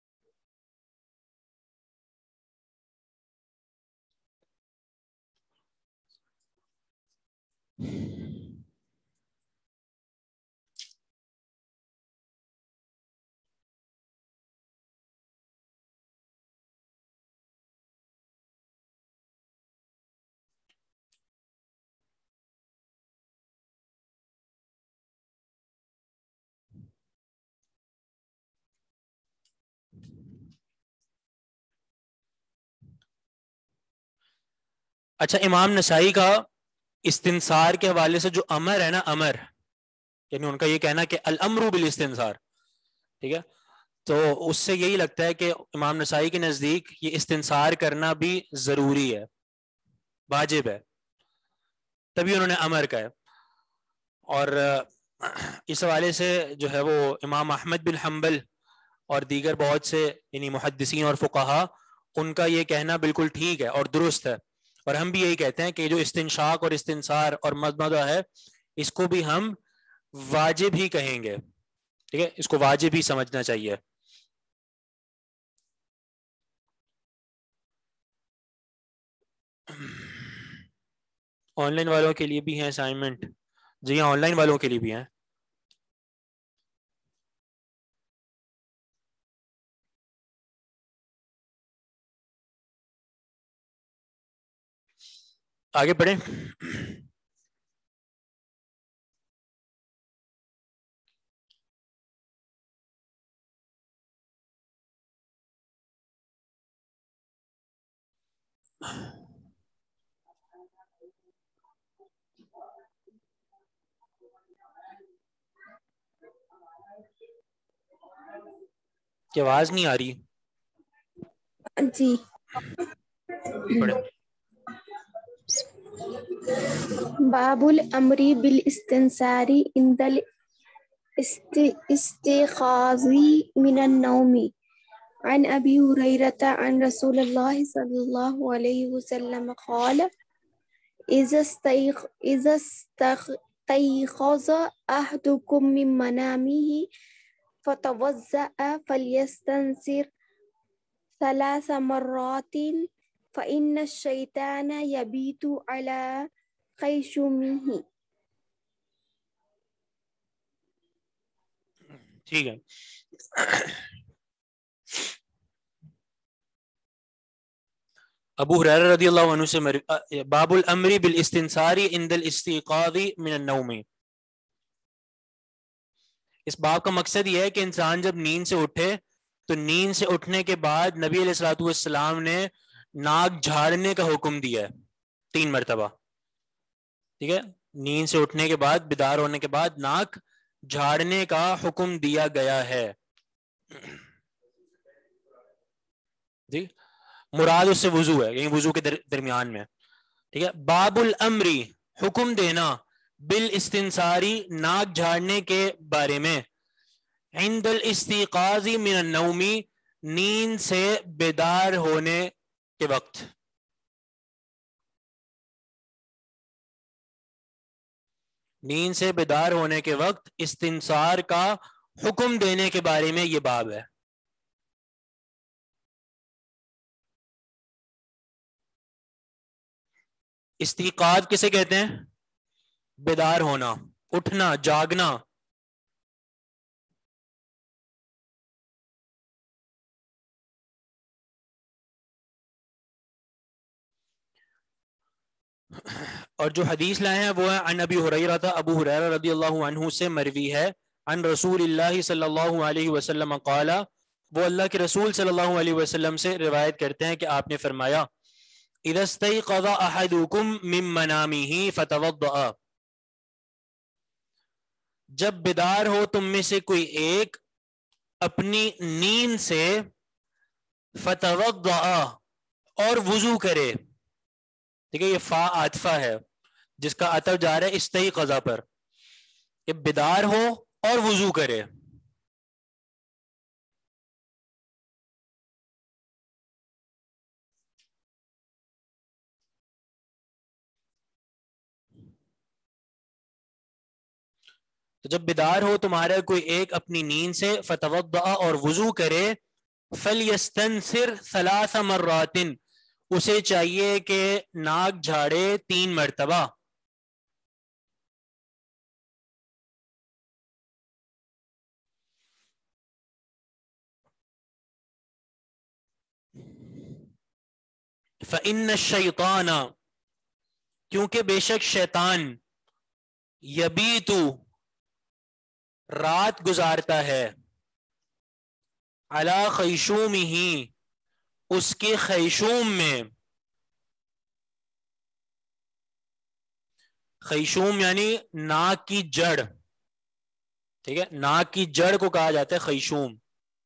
اچھا، امام نسائی کا استنصار کے حوالے سے جو امر ہے نا، امر یعنی ان کا یہ کہنا کہ الامر بالاستنصار، ٹھیک ہے، تو اس سے یہی لگتا ہے کہ امام نسائی کے نزدیک یہ استنصار کرنا بھی ضروری ہے، واجب ہے، تبھی انہوں نے امر کا ہے. اور اس حوالے سے جو ہے وہ امام احمد بن حنبل اور دیگر بہت سے یعنی محدثین اور فقہا، ان کا یہ کہنا بالکل ٹھیک ہے اور درست ہے، اور ہم بھی یہی کہتے ہیں کہ جو استنشاق اور استنصار اور مضمضہ ہے اس کو بھی ہم واجب ہی کہیں گے، ٹھیک ہے، اس کو واجب ہی سمجھنا چاہیے. آن لائن والوں کے لیے بھی ہیں اسائنمنٹ؟ جی ہاں، آن لائن والوں کے لیے بھی ہیں. آگے پڑھیں. کی آواز نہیں آ رہی؟ جی پڑھیں. باب الامر بالاستنصار عند الاستيقاظ من النوم عن ابي هريرة عن رسول الله صلى الله عليه وسلم قال اذا استيقظ احدكم من منامه فتوضأ فليستنصر 3 مرات فإن الشيطان يبيت على خيشومه. ٹھیک ہے. ابو ہریرہ رضی اللہ عنہ سے باب الامر بالاستنصار عند الاستيقاظ من النوم. اس باب کا مقصد یہ ہے کہ انسان جب نیند سے اٹھے تو نیند سے اٹھنے کے بعد نبی علیہ الصلوۃ والسلام نے ناک جھاڑنے کا حکم دیا ہے 3 مرتبہ، ٹھیک ہے، نیند سے اٹھنے کے بعد، بیدار ہونے کے بعد ناک جھاڑنے کا حکم دیا گیا ہے. جی مراد اس سے وضو ہے، یعنی وضو کے درمیان میں، ٹھیک ہے. باب الامری، حکم دینا، بالاستنصاری، ناک جھاڑنے کے بارے میں، عند الاستيقاظ من النوم، نیند سے بیدار ہونے کے وقت. نیند سے بیدار ہونے کے وقت استنصار کا حکم دینے کے بارے میں یہ باب ہے. استیقاظ کسے کہتے ہیں؟ بیدار ہونا، اٹھنا، جاگنا. اور جو حدیث لائے ہیں وہ ہے عن ابی ہریرہ، ابو ہریرہ رضی اللہ عنہ سے مروی ہے، عن رسول اللہ صلی اللہ علیہ وسلم قال، وہ اللہ کے رسول صلی اللہ علیہ وسلم سے روایت کرتے ہیں کہ آپ نے فرمایا اذا استيقظ احدكم من منامه فتوضأ، جب بیدار ہو تم میں سے کوئی ایک اپنی نیند سے، فتوضأ اور وضو کرے، ٹھیک ہے، یہ فا عاطفہ ہے جس کا عطف جا رہا ہے استيقظ پر، کہ بیدار ہو اور وضو کرے. تو جب بیدار ہو تمہارا کوئی ایک اپنی نیند سے، فتوضأ اور وضو کرے، فلیستنثر ثلاث مرات، اسے چاہیے کہ ناک جھاڑے 3 مرتبہ. فإن الشیطان، کیونکہ بے شک شیطان، یبیت رات گزارتا ہے، علی خیشومہ اس کے خیشوم میں، خیشوم یعنی ناک کی جڑ، ٹھیک ہے، ناک کی جڑ کو کہا جاتا ہے خیشوم.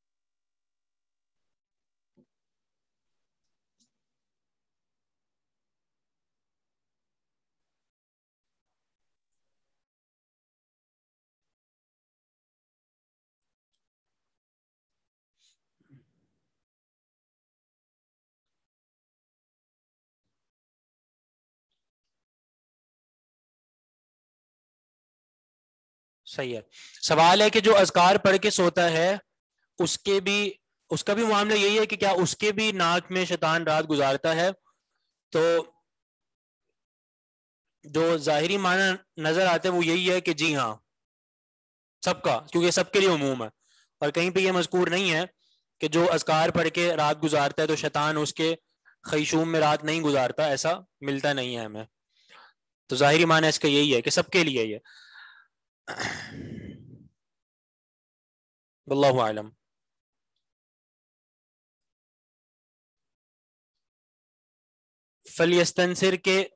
صحیح ہے. سوال ہے کہ جو اذکار پڑھ کے سوتا ہے اس کا بھی معاملہ یہی ہے کہ کیا اس کے بھی ناک میں شیطان رات گزارتا ہے؟ تو جو ظاہری معنی نظر آتا ہے وہ یہی ہے کہ جی ہاں، سب کا، کیونکہ سب کے لیے عموم ہے، اور کہیں پہ یہ مذکور نہیں ہے کہ جو اذکار پڑھ کے رات گزارتا ہے تو شیطان اس کے خیشوم میں رات نہیں گزارتا، ایسا ملتا نہیں ہے ہمیں. تو ظاہری معنی اس کا یہی ہے کہ سب کے لیے یہ. واللہ اعلم. فلیستنصر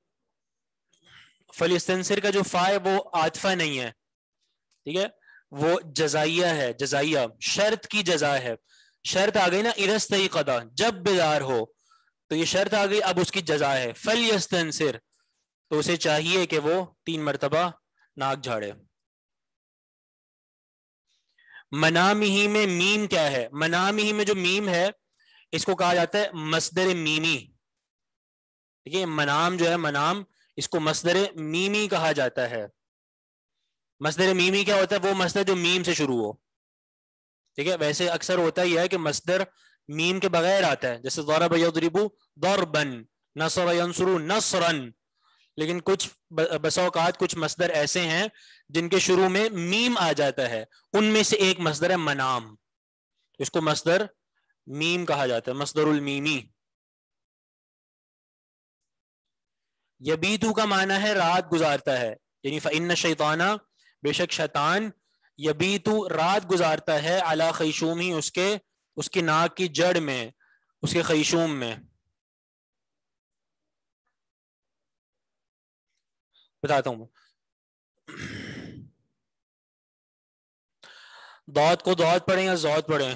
کا جو فا ہے وہ عاطفہ نہیں ہے، ٹھیک ہے، وہ جزائیہ ہے، جزائیہ شرط کی جزا ہے. شرط آ گئی نا، اذا استيقظ جب بیدار ہو، تو یہ شرط آ گئی، اب اس کی جزا ہے فلیستنصر، تو اسے چاہیے کہ وہ 3 مرتبہ ناک جھاڑے. منامہ میں میم کیا ہے؟ منامہ میں جو میم ہے اس کو کہا جاتا ہے مصدر میمی، ٹھیک ہے، منام جو ہے، منام اس کو مصدر میمی کہا جاتا ہے. مصدر میمی کیا ہوتا ہے؟ وہ مصدر جو میم سے شروع ہو، ٹھیک ہے. ویسے اکثر ہوتا ہی ہے کہ مصدر میم کے بغیر آتا ہے، جیسے ضرب یضرب ضربا، نصر ینصر نصرا، لیکن کچھ بسا اوقات کچھ مصدر ایسے ہیں جن کے شروع میں میم آ جاتا ہے، ان میں سے ایک مصدر ہے منام، اس کو مصدر میم کہا جاتا ہے، مصدر المیمی. یبیتو کا معنی ہے رات گزارتا ہے، یعنی فإن الشیطان، بے شک شیطان، یبیتو رات گزارتا ہے، علی خیشومی اس کی ناک کی جڑ میں، اس کے خیشوم میں. بتاتا ہوں، دعوت کو دعوت پڑھیں یا زوت پڑھیں؟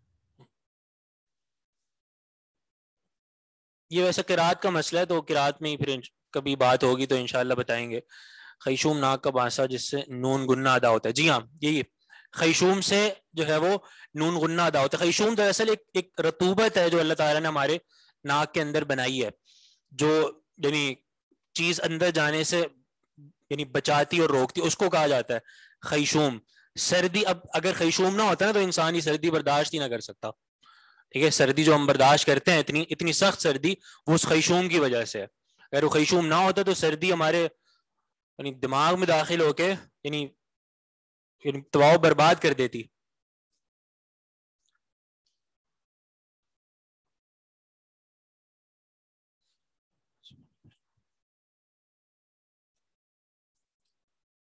یہ ویسے قرات کا مسئلہ ہے، تو قرات میں ہی پھر کبھی بات ہوگی تو انشاءاللہ بتائیں گے. خیشوم ناک کا بانسا جس سے نون گننا ادا ہوتا ہے، جی ہاں، یہی خیشوم سے جو ہے وہ نون گننا ادا ہوتا ہے. خیشوم دراصل ایک رطوبت ہے جو اللہ تعالیٰ نے ہمارے ناک کے اندر بنائی ہے، جو یعنی چیز اندر جانے سے یعنی بچاتی اور روکتی، اس کو کہا جاتا ہے خیشوم. سردی، اب اگر خیشوم نہ ہوتا نا تو انسان ہی سردی برداشت ہی نہ کر سکتا، ٹھیک ہے. سردی جو ہم برداشت کرتے ہیں، اتنی سخت سردی، وہ اس خیشوم کی وجہ سے ہے. اگر وہ خیشوم نہ ہوتا تو سردی ہمارے یعنی دماغ میں داخل ہو کے یعنی تباہ و برباد کر دیتی.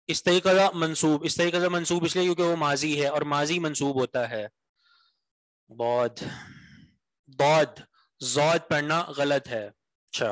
استيقظ منصوب، استيقظ منصوب اس لیے کیونکہ وہ ماضی ہے اور ماضی منصوب ہوتا ہے. ضاد ضاد ضاد پڑھنا غلط ہے. اچھا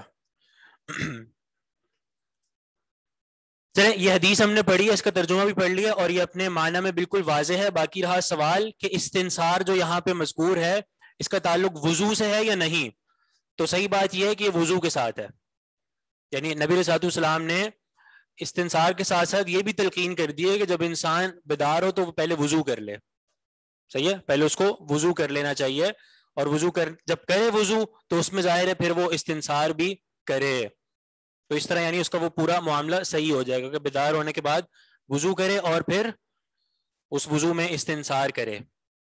چلیں یہ حدیث ہم نے پڑھی ہے، اس کا ترجمہ بھی پڑھ لیا اور یہ اپنے معنی میں بالکل واضح ہے. باقی رہا سوال کہ استنصار جو یہاں پہ مذکور ہے اس کا تعلق وضو سے ہے یا نہیں. تو صحیح بات یہ ہے کہ یہ وضو کے ساتھ ہے، یعنی نبی علیہ السلام نے استنصار کے ساتھ ساتھ یہ بھی تلقین کر دی ہے کہ جب انسان بیدار ہو تو وہ پہلے وضو کر لے. صحیح ہے، پہلے اس کو وضو کر لینا چاہیے، اور وضو جب کرے وضو تو اس میں ظاہر ہے پھر وہ استنصار بھی کرے. تو اس طرح یعنی اس کا وہ پورا معاملہ صحیح ہو جائے گا کہ بیدار ہونے کے بعد وضو کرے اور پھر اس وضو میں استنصار کرے.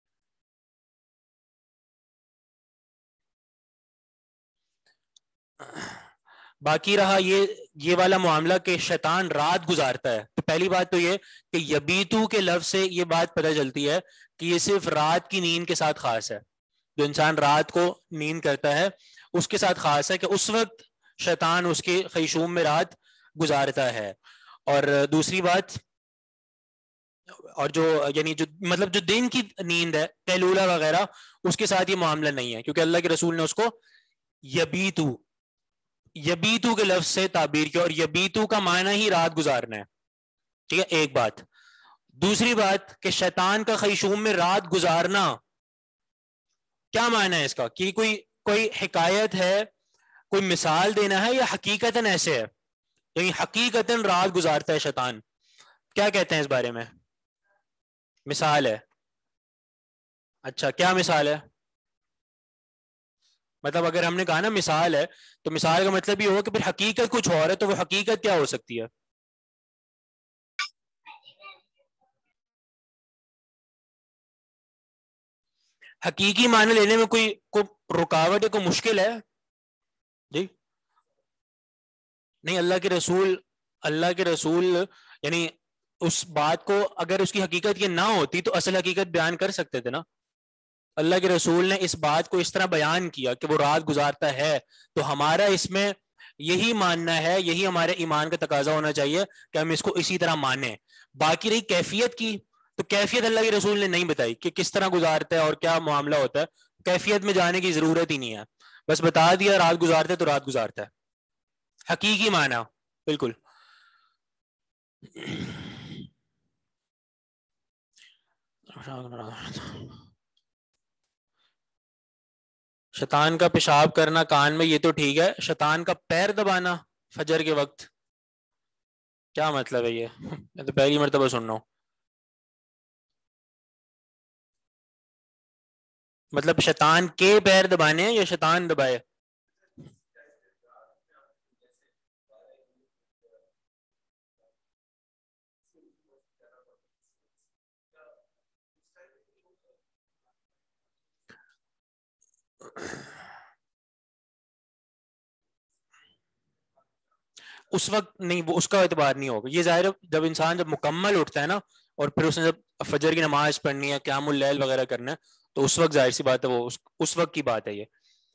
باقی رہا یہ والا معاملہ کہ شیطان رات گزارتا ہے. تو پہلی بات تو یہ کہ یبیتو کے لفظ سے یہ بات پتہ چلتی ہے کہ یہ صرف رات کی نیند کے ساتھ خاص ہے. جو انسان رات کو نیند کرتا ہے اس کے ساتھ خاص ہے کہ اس وقت شیطان اس کے خیشوم میں رات گزارتا ہے. اور دوسری بات، اور جو یعنی جو مطلب جو دن کی نیند ہے قیلولہ وغیرہ اس کے ساتھ یہ معاملہ نہیں ہے، کیونکہ اللہ کے رسول نے اس کو یبیتو کے لفظ سے تعبیر کیا، اور یبیتو کا معنی ہی رات گزارنا ہے. ٹھیک ہے، ایک بات. دوسری بات کہ شیطان کا خیشوم میں رات گزارنا کیا معنی ہے اس کا، کہ کوئی حکایت ہے، کوئی مثال دینا ہے، یا حقیقتاً ایسے ہے، یعنی حقیقتاً رات گزارتا ہے شیطان. کیا کہتے ہیں اس بارے میں؟ مثال ہے. اچھا کیا مثال ہے؟ مطلب اگر ہم نے کہا نا مثال ہے تو مثال کا مطلب یہ ہو کہ پھر حقیقت کچھ اور ہے، تو وہ حقیقت کیا ہو سکتی ہے؟ حقیقی معنی لینے میں کوئی رکاوٹ ہے، کوئی مشکل ہے؟ جی نہیں، اللہ کے رسول یعنی اس بات کو اگر اس کی حقیقت یہ نہ ہوتی تو اصل حقیقت بیان کر سکتے تھے نا. اللہ کے رسول نے اس بات کو اس طرح بیان کیا کہ وہ رات گزارتا ہے، تو ہمارا اس میں یہی ماننا ہے، یہی ہمارے ایمان کا تقاضا ہونا چاہیے کہ ہم اس کو اسی طرح مانیں. باقی رہی کیفیت کی، تو کیفیت اللہ کے رسول نے نہیں بتائی کہ کس طرح گزارتا ہے اور کیا معاملہ ہوتا ہے. کیفیت میں جانے کی ضرورت ہی نہیں ہے، بس بتا دیا رات گزارتا ہے تو رات گزارتا ہے. حقیقی معنی بالکل. شیطان کا پیشاب کرنا کان میں یہ تو ٹھیک ہے، شیطان کا پیر دبانا فجر کے وقت کیا مطلب ہے؟ یہ میں تو پہلی مرتبہ سن رہا ہوں. مطلب شیطان کے پیر دبانے ہیں یا شیطان دبائے؟ اس وقت نہیں، وہ اس کا اعتبار نہیں ہوگا. یہ ظاہر جب انسان جب مکمل اٹھتا ہے نا، اور پھر اس نے جب فجر کی نماز پڑھنی ہے، قیام اللیل وغیرہ کرنا ہے، تو اس وقت ظاہر سی بات ہے وہ اس وقت کی بات ہے. یہ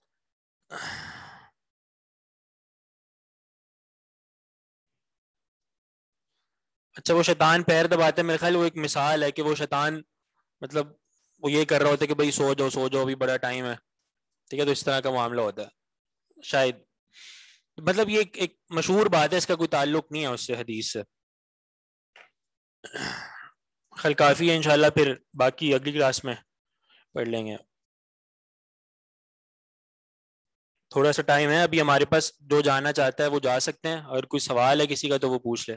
اچھا وہ شیطان پیر دباتے ہیں، میرے خیال وہ ایک مثال ہے کہ وہ شیطان مطلب وہ یہ کر رہا ہوتا ہے کہ بھائی سو جاؤ ابھی بڑا ٹائم ہے. ٹھیک ہے، تو اس طرح کا معاملہ ہوتا ہے شاید. مطلب یہ ایک مشہور بات ہے، اس کا کوئی تعلق نہیں ہے اس سے، حدیث سے. خل کافی ہے، انشاءاللہ پھر باقی اگلی کلاس میں پڑھ لیں گے. تھوڑا سا ٹائم ہے ابھی ہمارے پاس، جو جانا چاہتا ہے وہ جا سکتے ہیں، اگر کوئی سوال ہے کسی کا تو وہ پوچھ لے.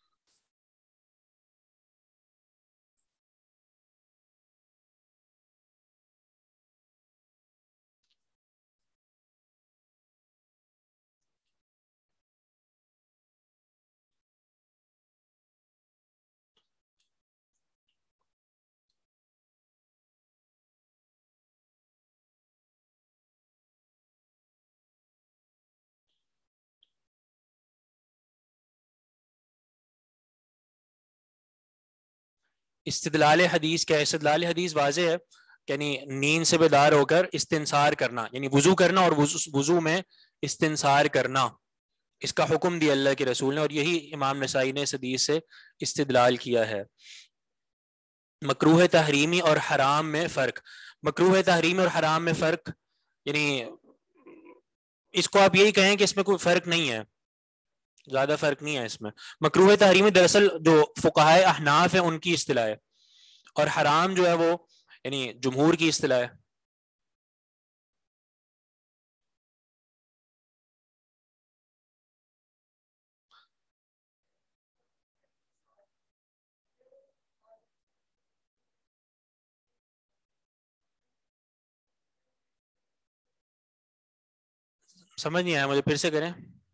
استدلال حدیث کیا ہے؟ استدلال حدیث واضح ہے، یعنی نیند سے بیدار ہو کر استنصار کرنا، یعنی وضو کرنا اور وضو میں استنصار کرنا. اس کا حکم دیا اللہ کے رسول نے، اور یہی امام نسائی نے اس حدیث سے استدلال کیا ہے۔ مکروہ تحریمی اور حرام میں فرق، مکروہ تحریمی اور حرام میں فرق، یعنی اس کو آپ یہی کہیں کہ اس میں کوئی فرق نہیں ہے، زیادہ فرق نہیں ہے اس میں۔ مکروہ تحریمی دراصل جو فقہائے احناف ہیں ان کی اصطلاح ہے، اور حرام جو ہے وہ یعنی جمہور کی اصطلاح ہے۔ سمجھ نہیں آیا مجھے، پھر سے کریں۔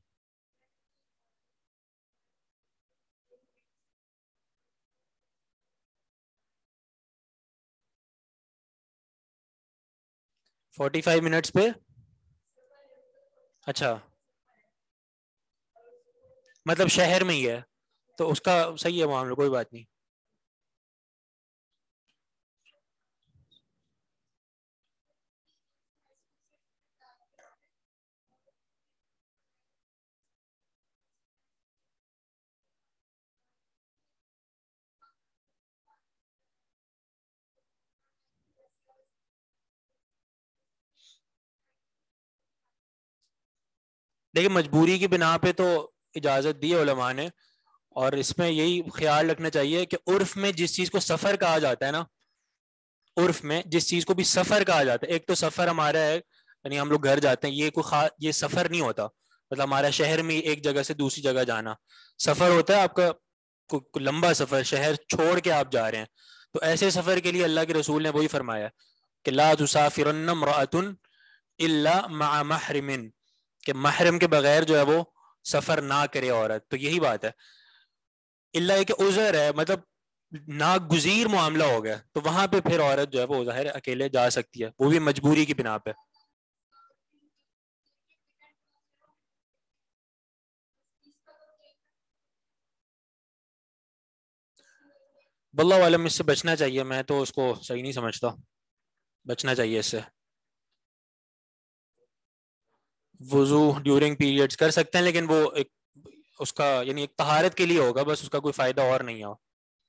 45 منٹس پہ، اچھا مطلب شہر میں ہی ہے تو اس کا صحیح ہے معاملہ، کوئی بات نہیں۔ دیکھیں مجبوری کی بنا پہ تو اجازت دی ہے علماء نے، اور اس میں یہی خیال رکھنا چاہیے کہ عرف میں جس چیز کو سفر کہا جاتا ہے نا، عرف میں جس چیز کو بھی سفر کہا جاتا ہے، ایک تو سفر ہمارا ہے یعنی ہم لوگ گھر جاتے ہیں، یہ کوئی یہ سفر نہیں ہوتا، مطلب ہمارا شہر میں ایک جگہ سے دوسری جگہ جانا سفر ہوتا ہے، آپ کا کوئی لمبا سفر، شہر چھوڑ کے آپ جا رہے ہیں، تو ایسے سفر کے لیے اللہ کے رسول نے وہی فرمایا کہ لا تسافرن امرأۃ الا مع محرم، کہ محرم کے بغیر جو ہے وہ سفر نہ کرے عورت، تو یہی بات ہے۔ اللہ کہ عذر ہے، مطلب ناگزیر معاملہ ہو گیا، تو وہاں پہ پھر عورت جو ہے وہ ظاہر اکیلے جا سکتی ہے، وہ بھی مجبوری کی بنا پہ۔ واللہ عالم، اس سے بچنا چاہیے، میں تو اس کو صحیح نہیں سمجھتا، بچنا چاہیے اس سے۔ وضو ڈیورنگ پیریڈز کر سکتے ہیں، لیکن وہ ایک اس کا یعنی ایک طہارت کے لیے ہوگا بس، اس کا کوئی فائدہ اور نہیں ہے۔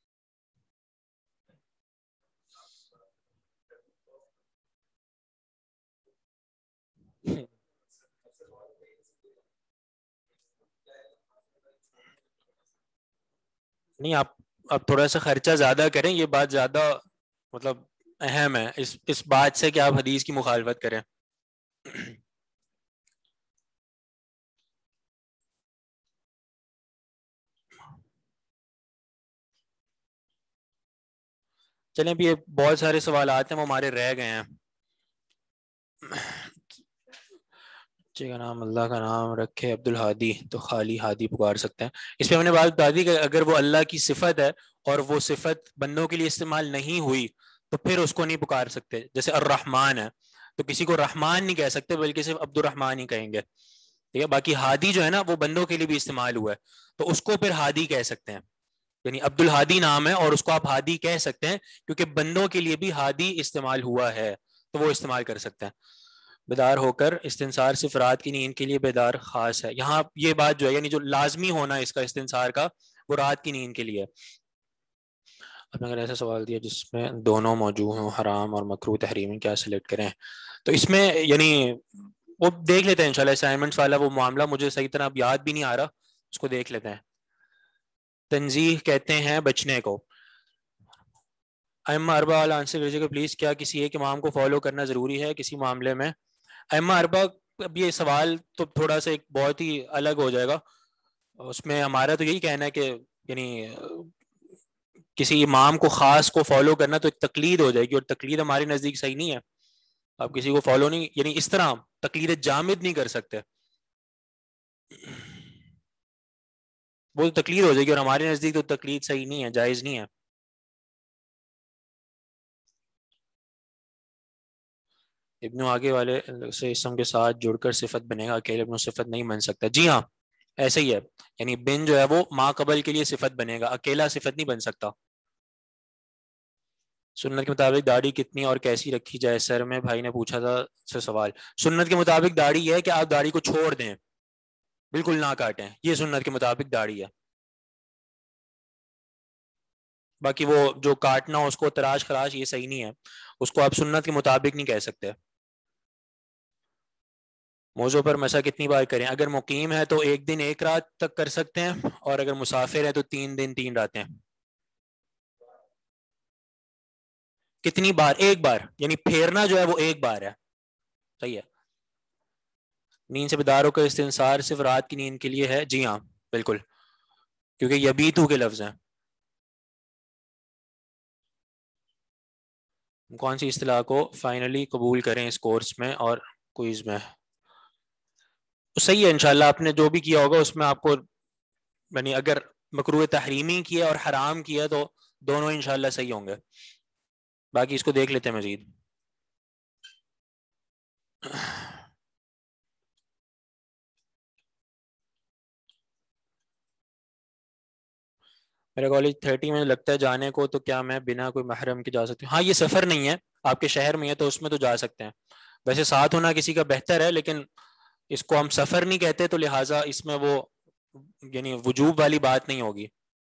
نہیں آپ تھوڑا سا خرچہ زیادہ کریں، یہ بات زیادہ مطلب اہم ہے اس بات سے کہ آپ حدیث کی مخالفت کریں۔ چلیں ابھی بہت سارے سوالات ہیں وہ ہمارے رہ گئے ہیں۔ بچے کا نام اللہ کا نام رکھے عبد الہادی تو خالی ہادی پکار سکتے ہیں، اس پہ ہم نے بات بتا دی کہ اگر وہ اللہ کی صفت ہے اور وہ صفت بندوں کے لیے استعمال نہیں ہوئی تو پھر اس کو نہیں پکار سکتے، جیسے الرحمن ہے تو کسی کو رحمان نہیں کہہ سکتے بلکہ صرف عبد الرحمن ہی کہیں گے، ٹھیک ہے۔ باقی ہادی جو ہے نا وہ بندوں کے لیے بھی استعمال ہوا ہے تو اس کو پھر ہادی کہہ سکتے ہیں، یعنی عبد الہادی نام ہے اور اس کو آپ ہادی کہہ سکتے ہیں کیونکہ بندوں کے لیے بھی ہادی استعمال ہوا ہے تو وہ استعمال کر سکتے ہیں۔ بیدار ہو کر استنصار صرف رات کی نیند کے لیے بیدار خاص ہے، یہاں یہ بات جو ہے یعنی جو لازمی ہونا اس کا استنصار کا وہ رات کی نیند کے لیے۔ اب اگر ایسا سوال دیا جس میں دونوں موجود ہوں، حرام اور مکروہ تحریمی، کیا سلیکٹ کریں؟ تو اس میں یعنی وہ دیکھ لیتے ہیں انشاءاللہ، اسائنمنٹس والا وہ معاملہ مجھے صحیح طرح اب یاد بھی نہیں آ رہا، اس کو دیکھ لیتے ہیں۔ تنزیح کہتے ہیں بچنے کو۔ ائمہ اربعہ والا آنسر بھیجے گا پلیز، کیا کسی ایک امام کو فالو کرنا ضروری ہے کسی معاملے میں؟ ائمہ اربعہ، اب یہ سوال تو تھوڑا سا ایک بہت ہی الگ ہو جائے گا، اس میں ہمارا تو یہی کہنا ہے کہ یعنی کسی امام کو خاص کو فالو کرنا تو ایک تقلید ہو جائے گی، اور تقلید ہمارے نزدیک صحیح نہیں ہے، آپ کسی کو فالو نہیں یعنی اس طرح تقلید جامد نہیں کر سکتے، وہ تقلید ہو جائے گی اور ہمارے نزدیک تو تقلید صحیح نہیں ہے، جائز نہیں ہے۔ ابن آگے والے سے اسم کے ساتھ جڑ کر صفت بنے گا، اکیلے ابن صفت نہیں بن سکتا۔ جی ہاں ایسے ہی ہے، یعنی بن جو ہے وہ ما قبل کے لیے صفت بنے گا، اکیلا صفت نہیں بن سکتا۔ سنت کے مطابق داڑھی کتنی اور کیسی رکھی جائے؟ سر میں بھائی نے پوچھا تھا سے سوال، سنت کے مطابق داڑھی ہے کہ آپ داڑھی کو چھوڑ دیں، بالکل نہ کاٹیں، یہ سنت کے مطابق داڑھی ہے. باقی وہ جو کاٹنا اس کو تراش خراش یہ صحیح نہیں ہے، اس کو آپ سنت کے مطابق نہیں کہہ سکتے. موضوع پر مسا کتنی بار کریں؟ اگر مقیم ہے تو ایک دن ایک رات تک کر سکتے ہیں، اور اگر مسافر ہے تو 3 دن 3 راتیں. کتنی بار؟ ایک بار، یعنی پھیرنا جو ہے وہ ایک بار ہے. صحیح ہے. نیند سے بیدار ہو کر استنصار صرف رات کی نیند کے لیے ہے؟ جی ہاں بالکل، کیونکہ یبیتو کے لفظ ہیں. کون سی اصطلاح کو فائنلی قبول کریں اس کورس میں اور کوئز میں؟ صحیح ہے انشاءاللہ. آپ نے جو بھی کیا ہوگا اس میں آپ کو، یعنی اگر مکروہ تحریمی کیا اور حرام کیا تو دونوں انشاءاللہ صحیح ہوں گے. باقی اس کو دیکھ لیتے ہیں مزید. میرے کالج 30 میں لگتا ہے جانے کو، تو کیا میں بنا کوئی محرم کے جا سکتی ہوں؟ ہاں یہ سفر نہیں ہے، آپ کے شہر میں ہے تو اس میں تو جا سکتے ہیں. ویسے ساتھ ہونا کسی کا بہتر ہے، لیکن اس کو ہم سفر نہیں کہتے تو لہٰذا اس میں وہ یعنی وجوب والی بات نہیں ہوگی.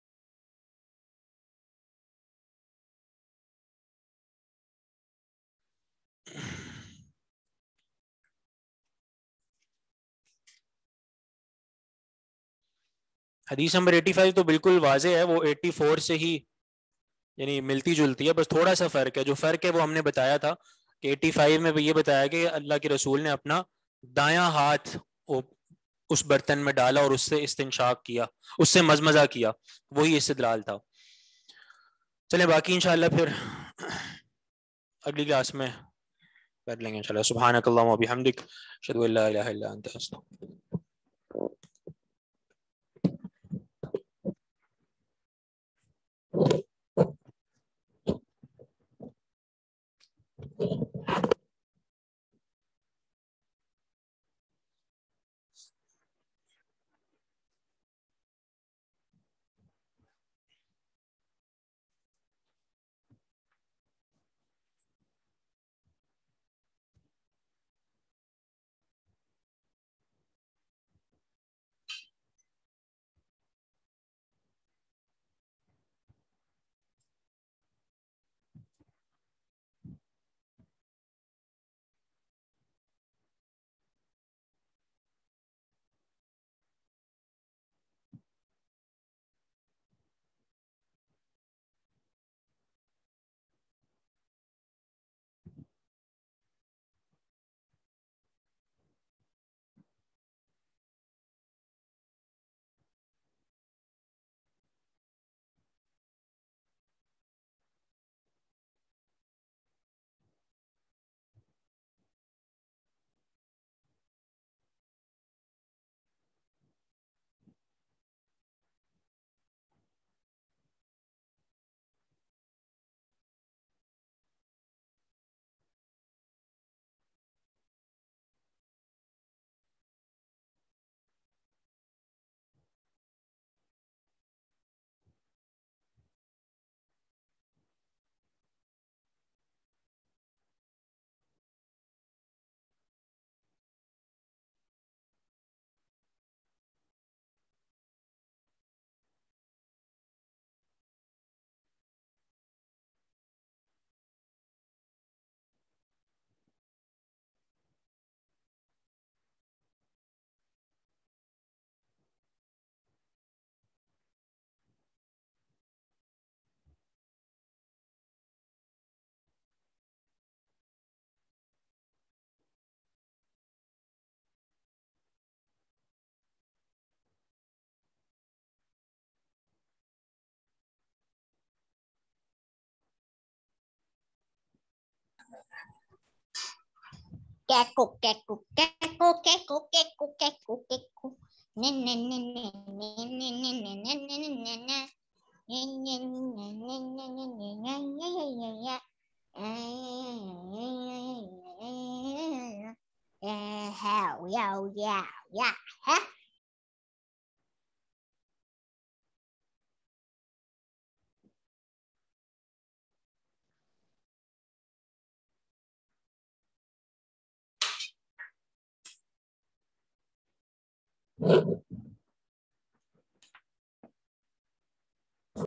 حدیث نمبر 85 تو بالکل واضح ہے، وہ 84 سے ہی یعنی ملتی جلتی ہے، بس تھوڑا سا فرق ہے. جو فرق ہے وہ ہم نے بتایا تھا کہ 85 میں بھی یہ بتایا کہ اللہ کے رسول نے اپنا دایاں ہاتھ اس برتن میں ڈالا اور اس سے استنشاق کیا، اس سے مزمزہ کیا، وہی استدلال تھا. چلیں باقی انشاءاللہ پھر اگلی کلاس میں کر لیں گے انشاءاللہ. سبحانک اللہم و بحمدک، اشہد ان لا الہ الا انت استغفرک. Keko, keko, keko, keko, keko, keko, keko. Ne ne ne ne ne ne ne ne ne ne ne ne ne. Ne ne ne ne ne ne ne ne ne ne ne. Hell, yo, yeah, yeah, huh? Thank you.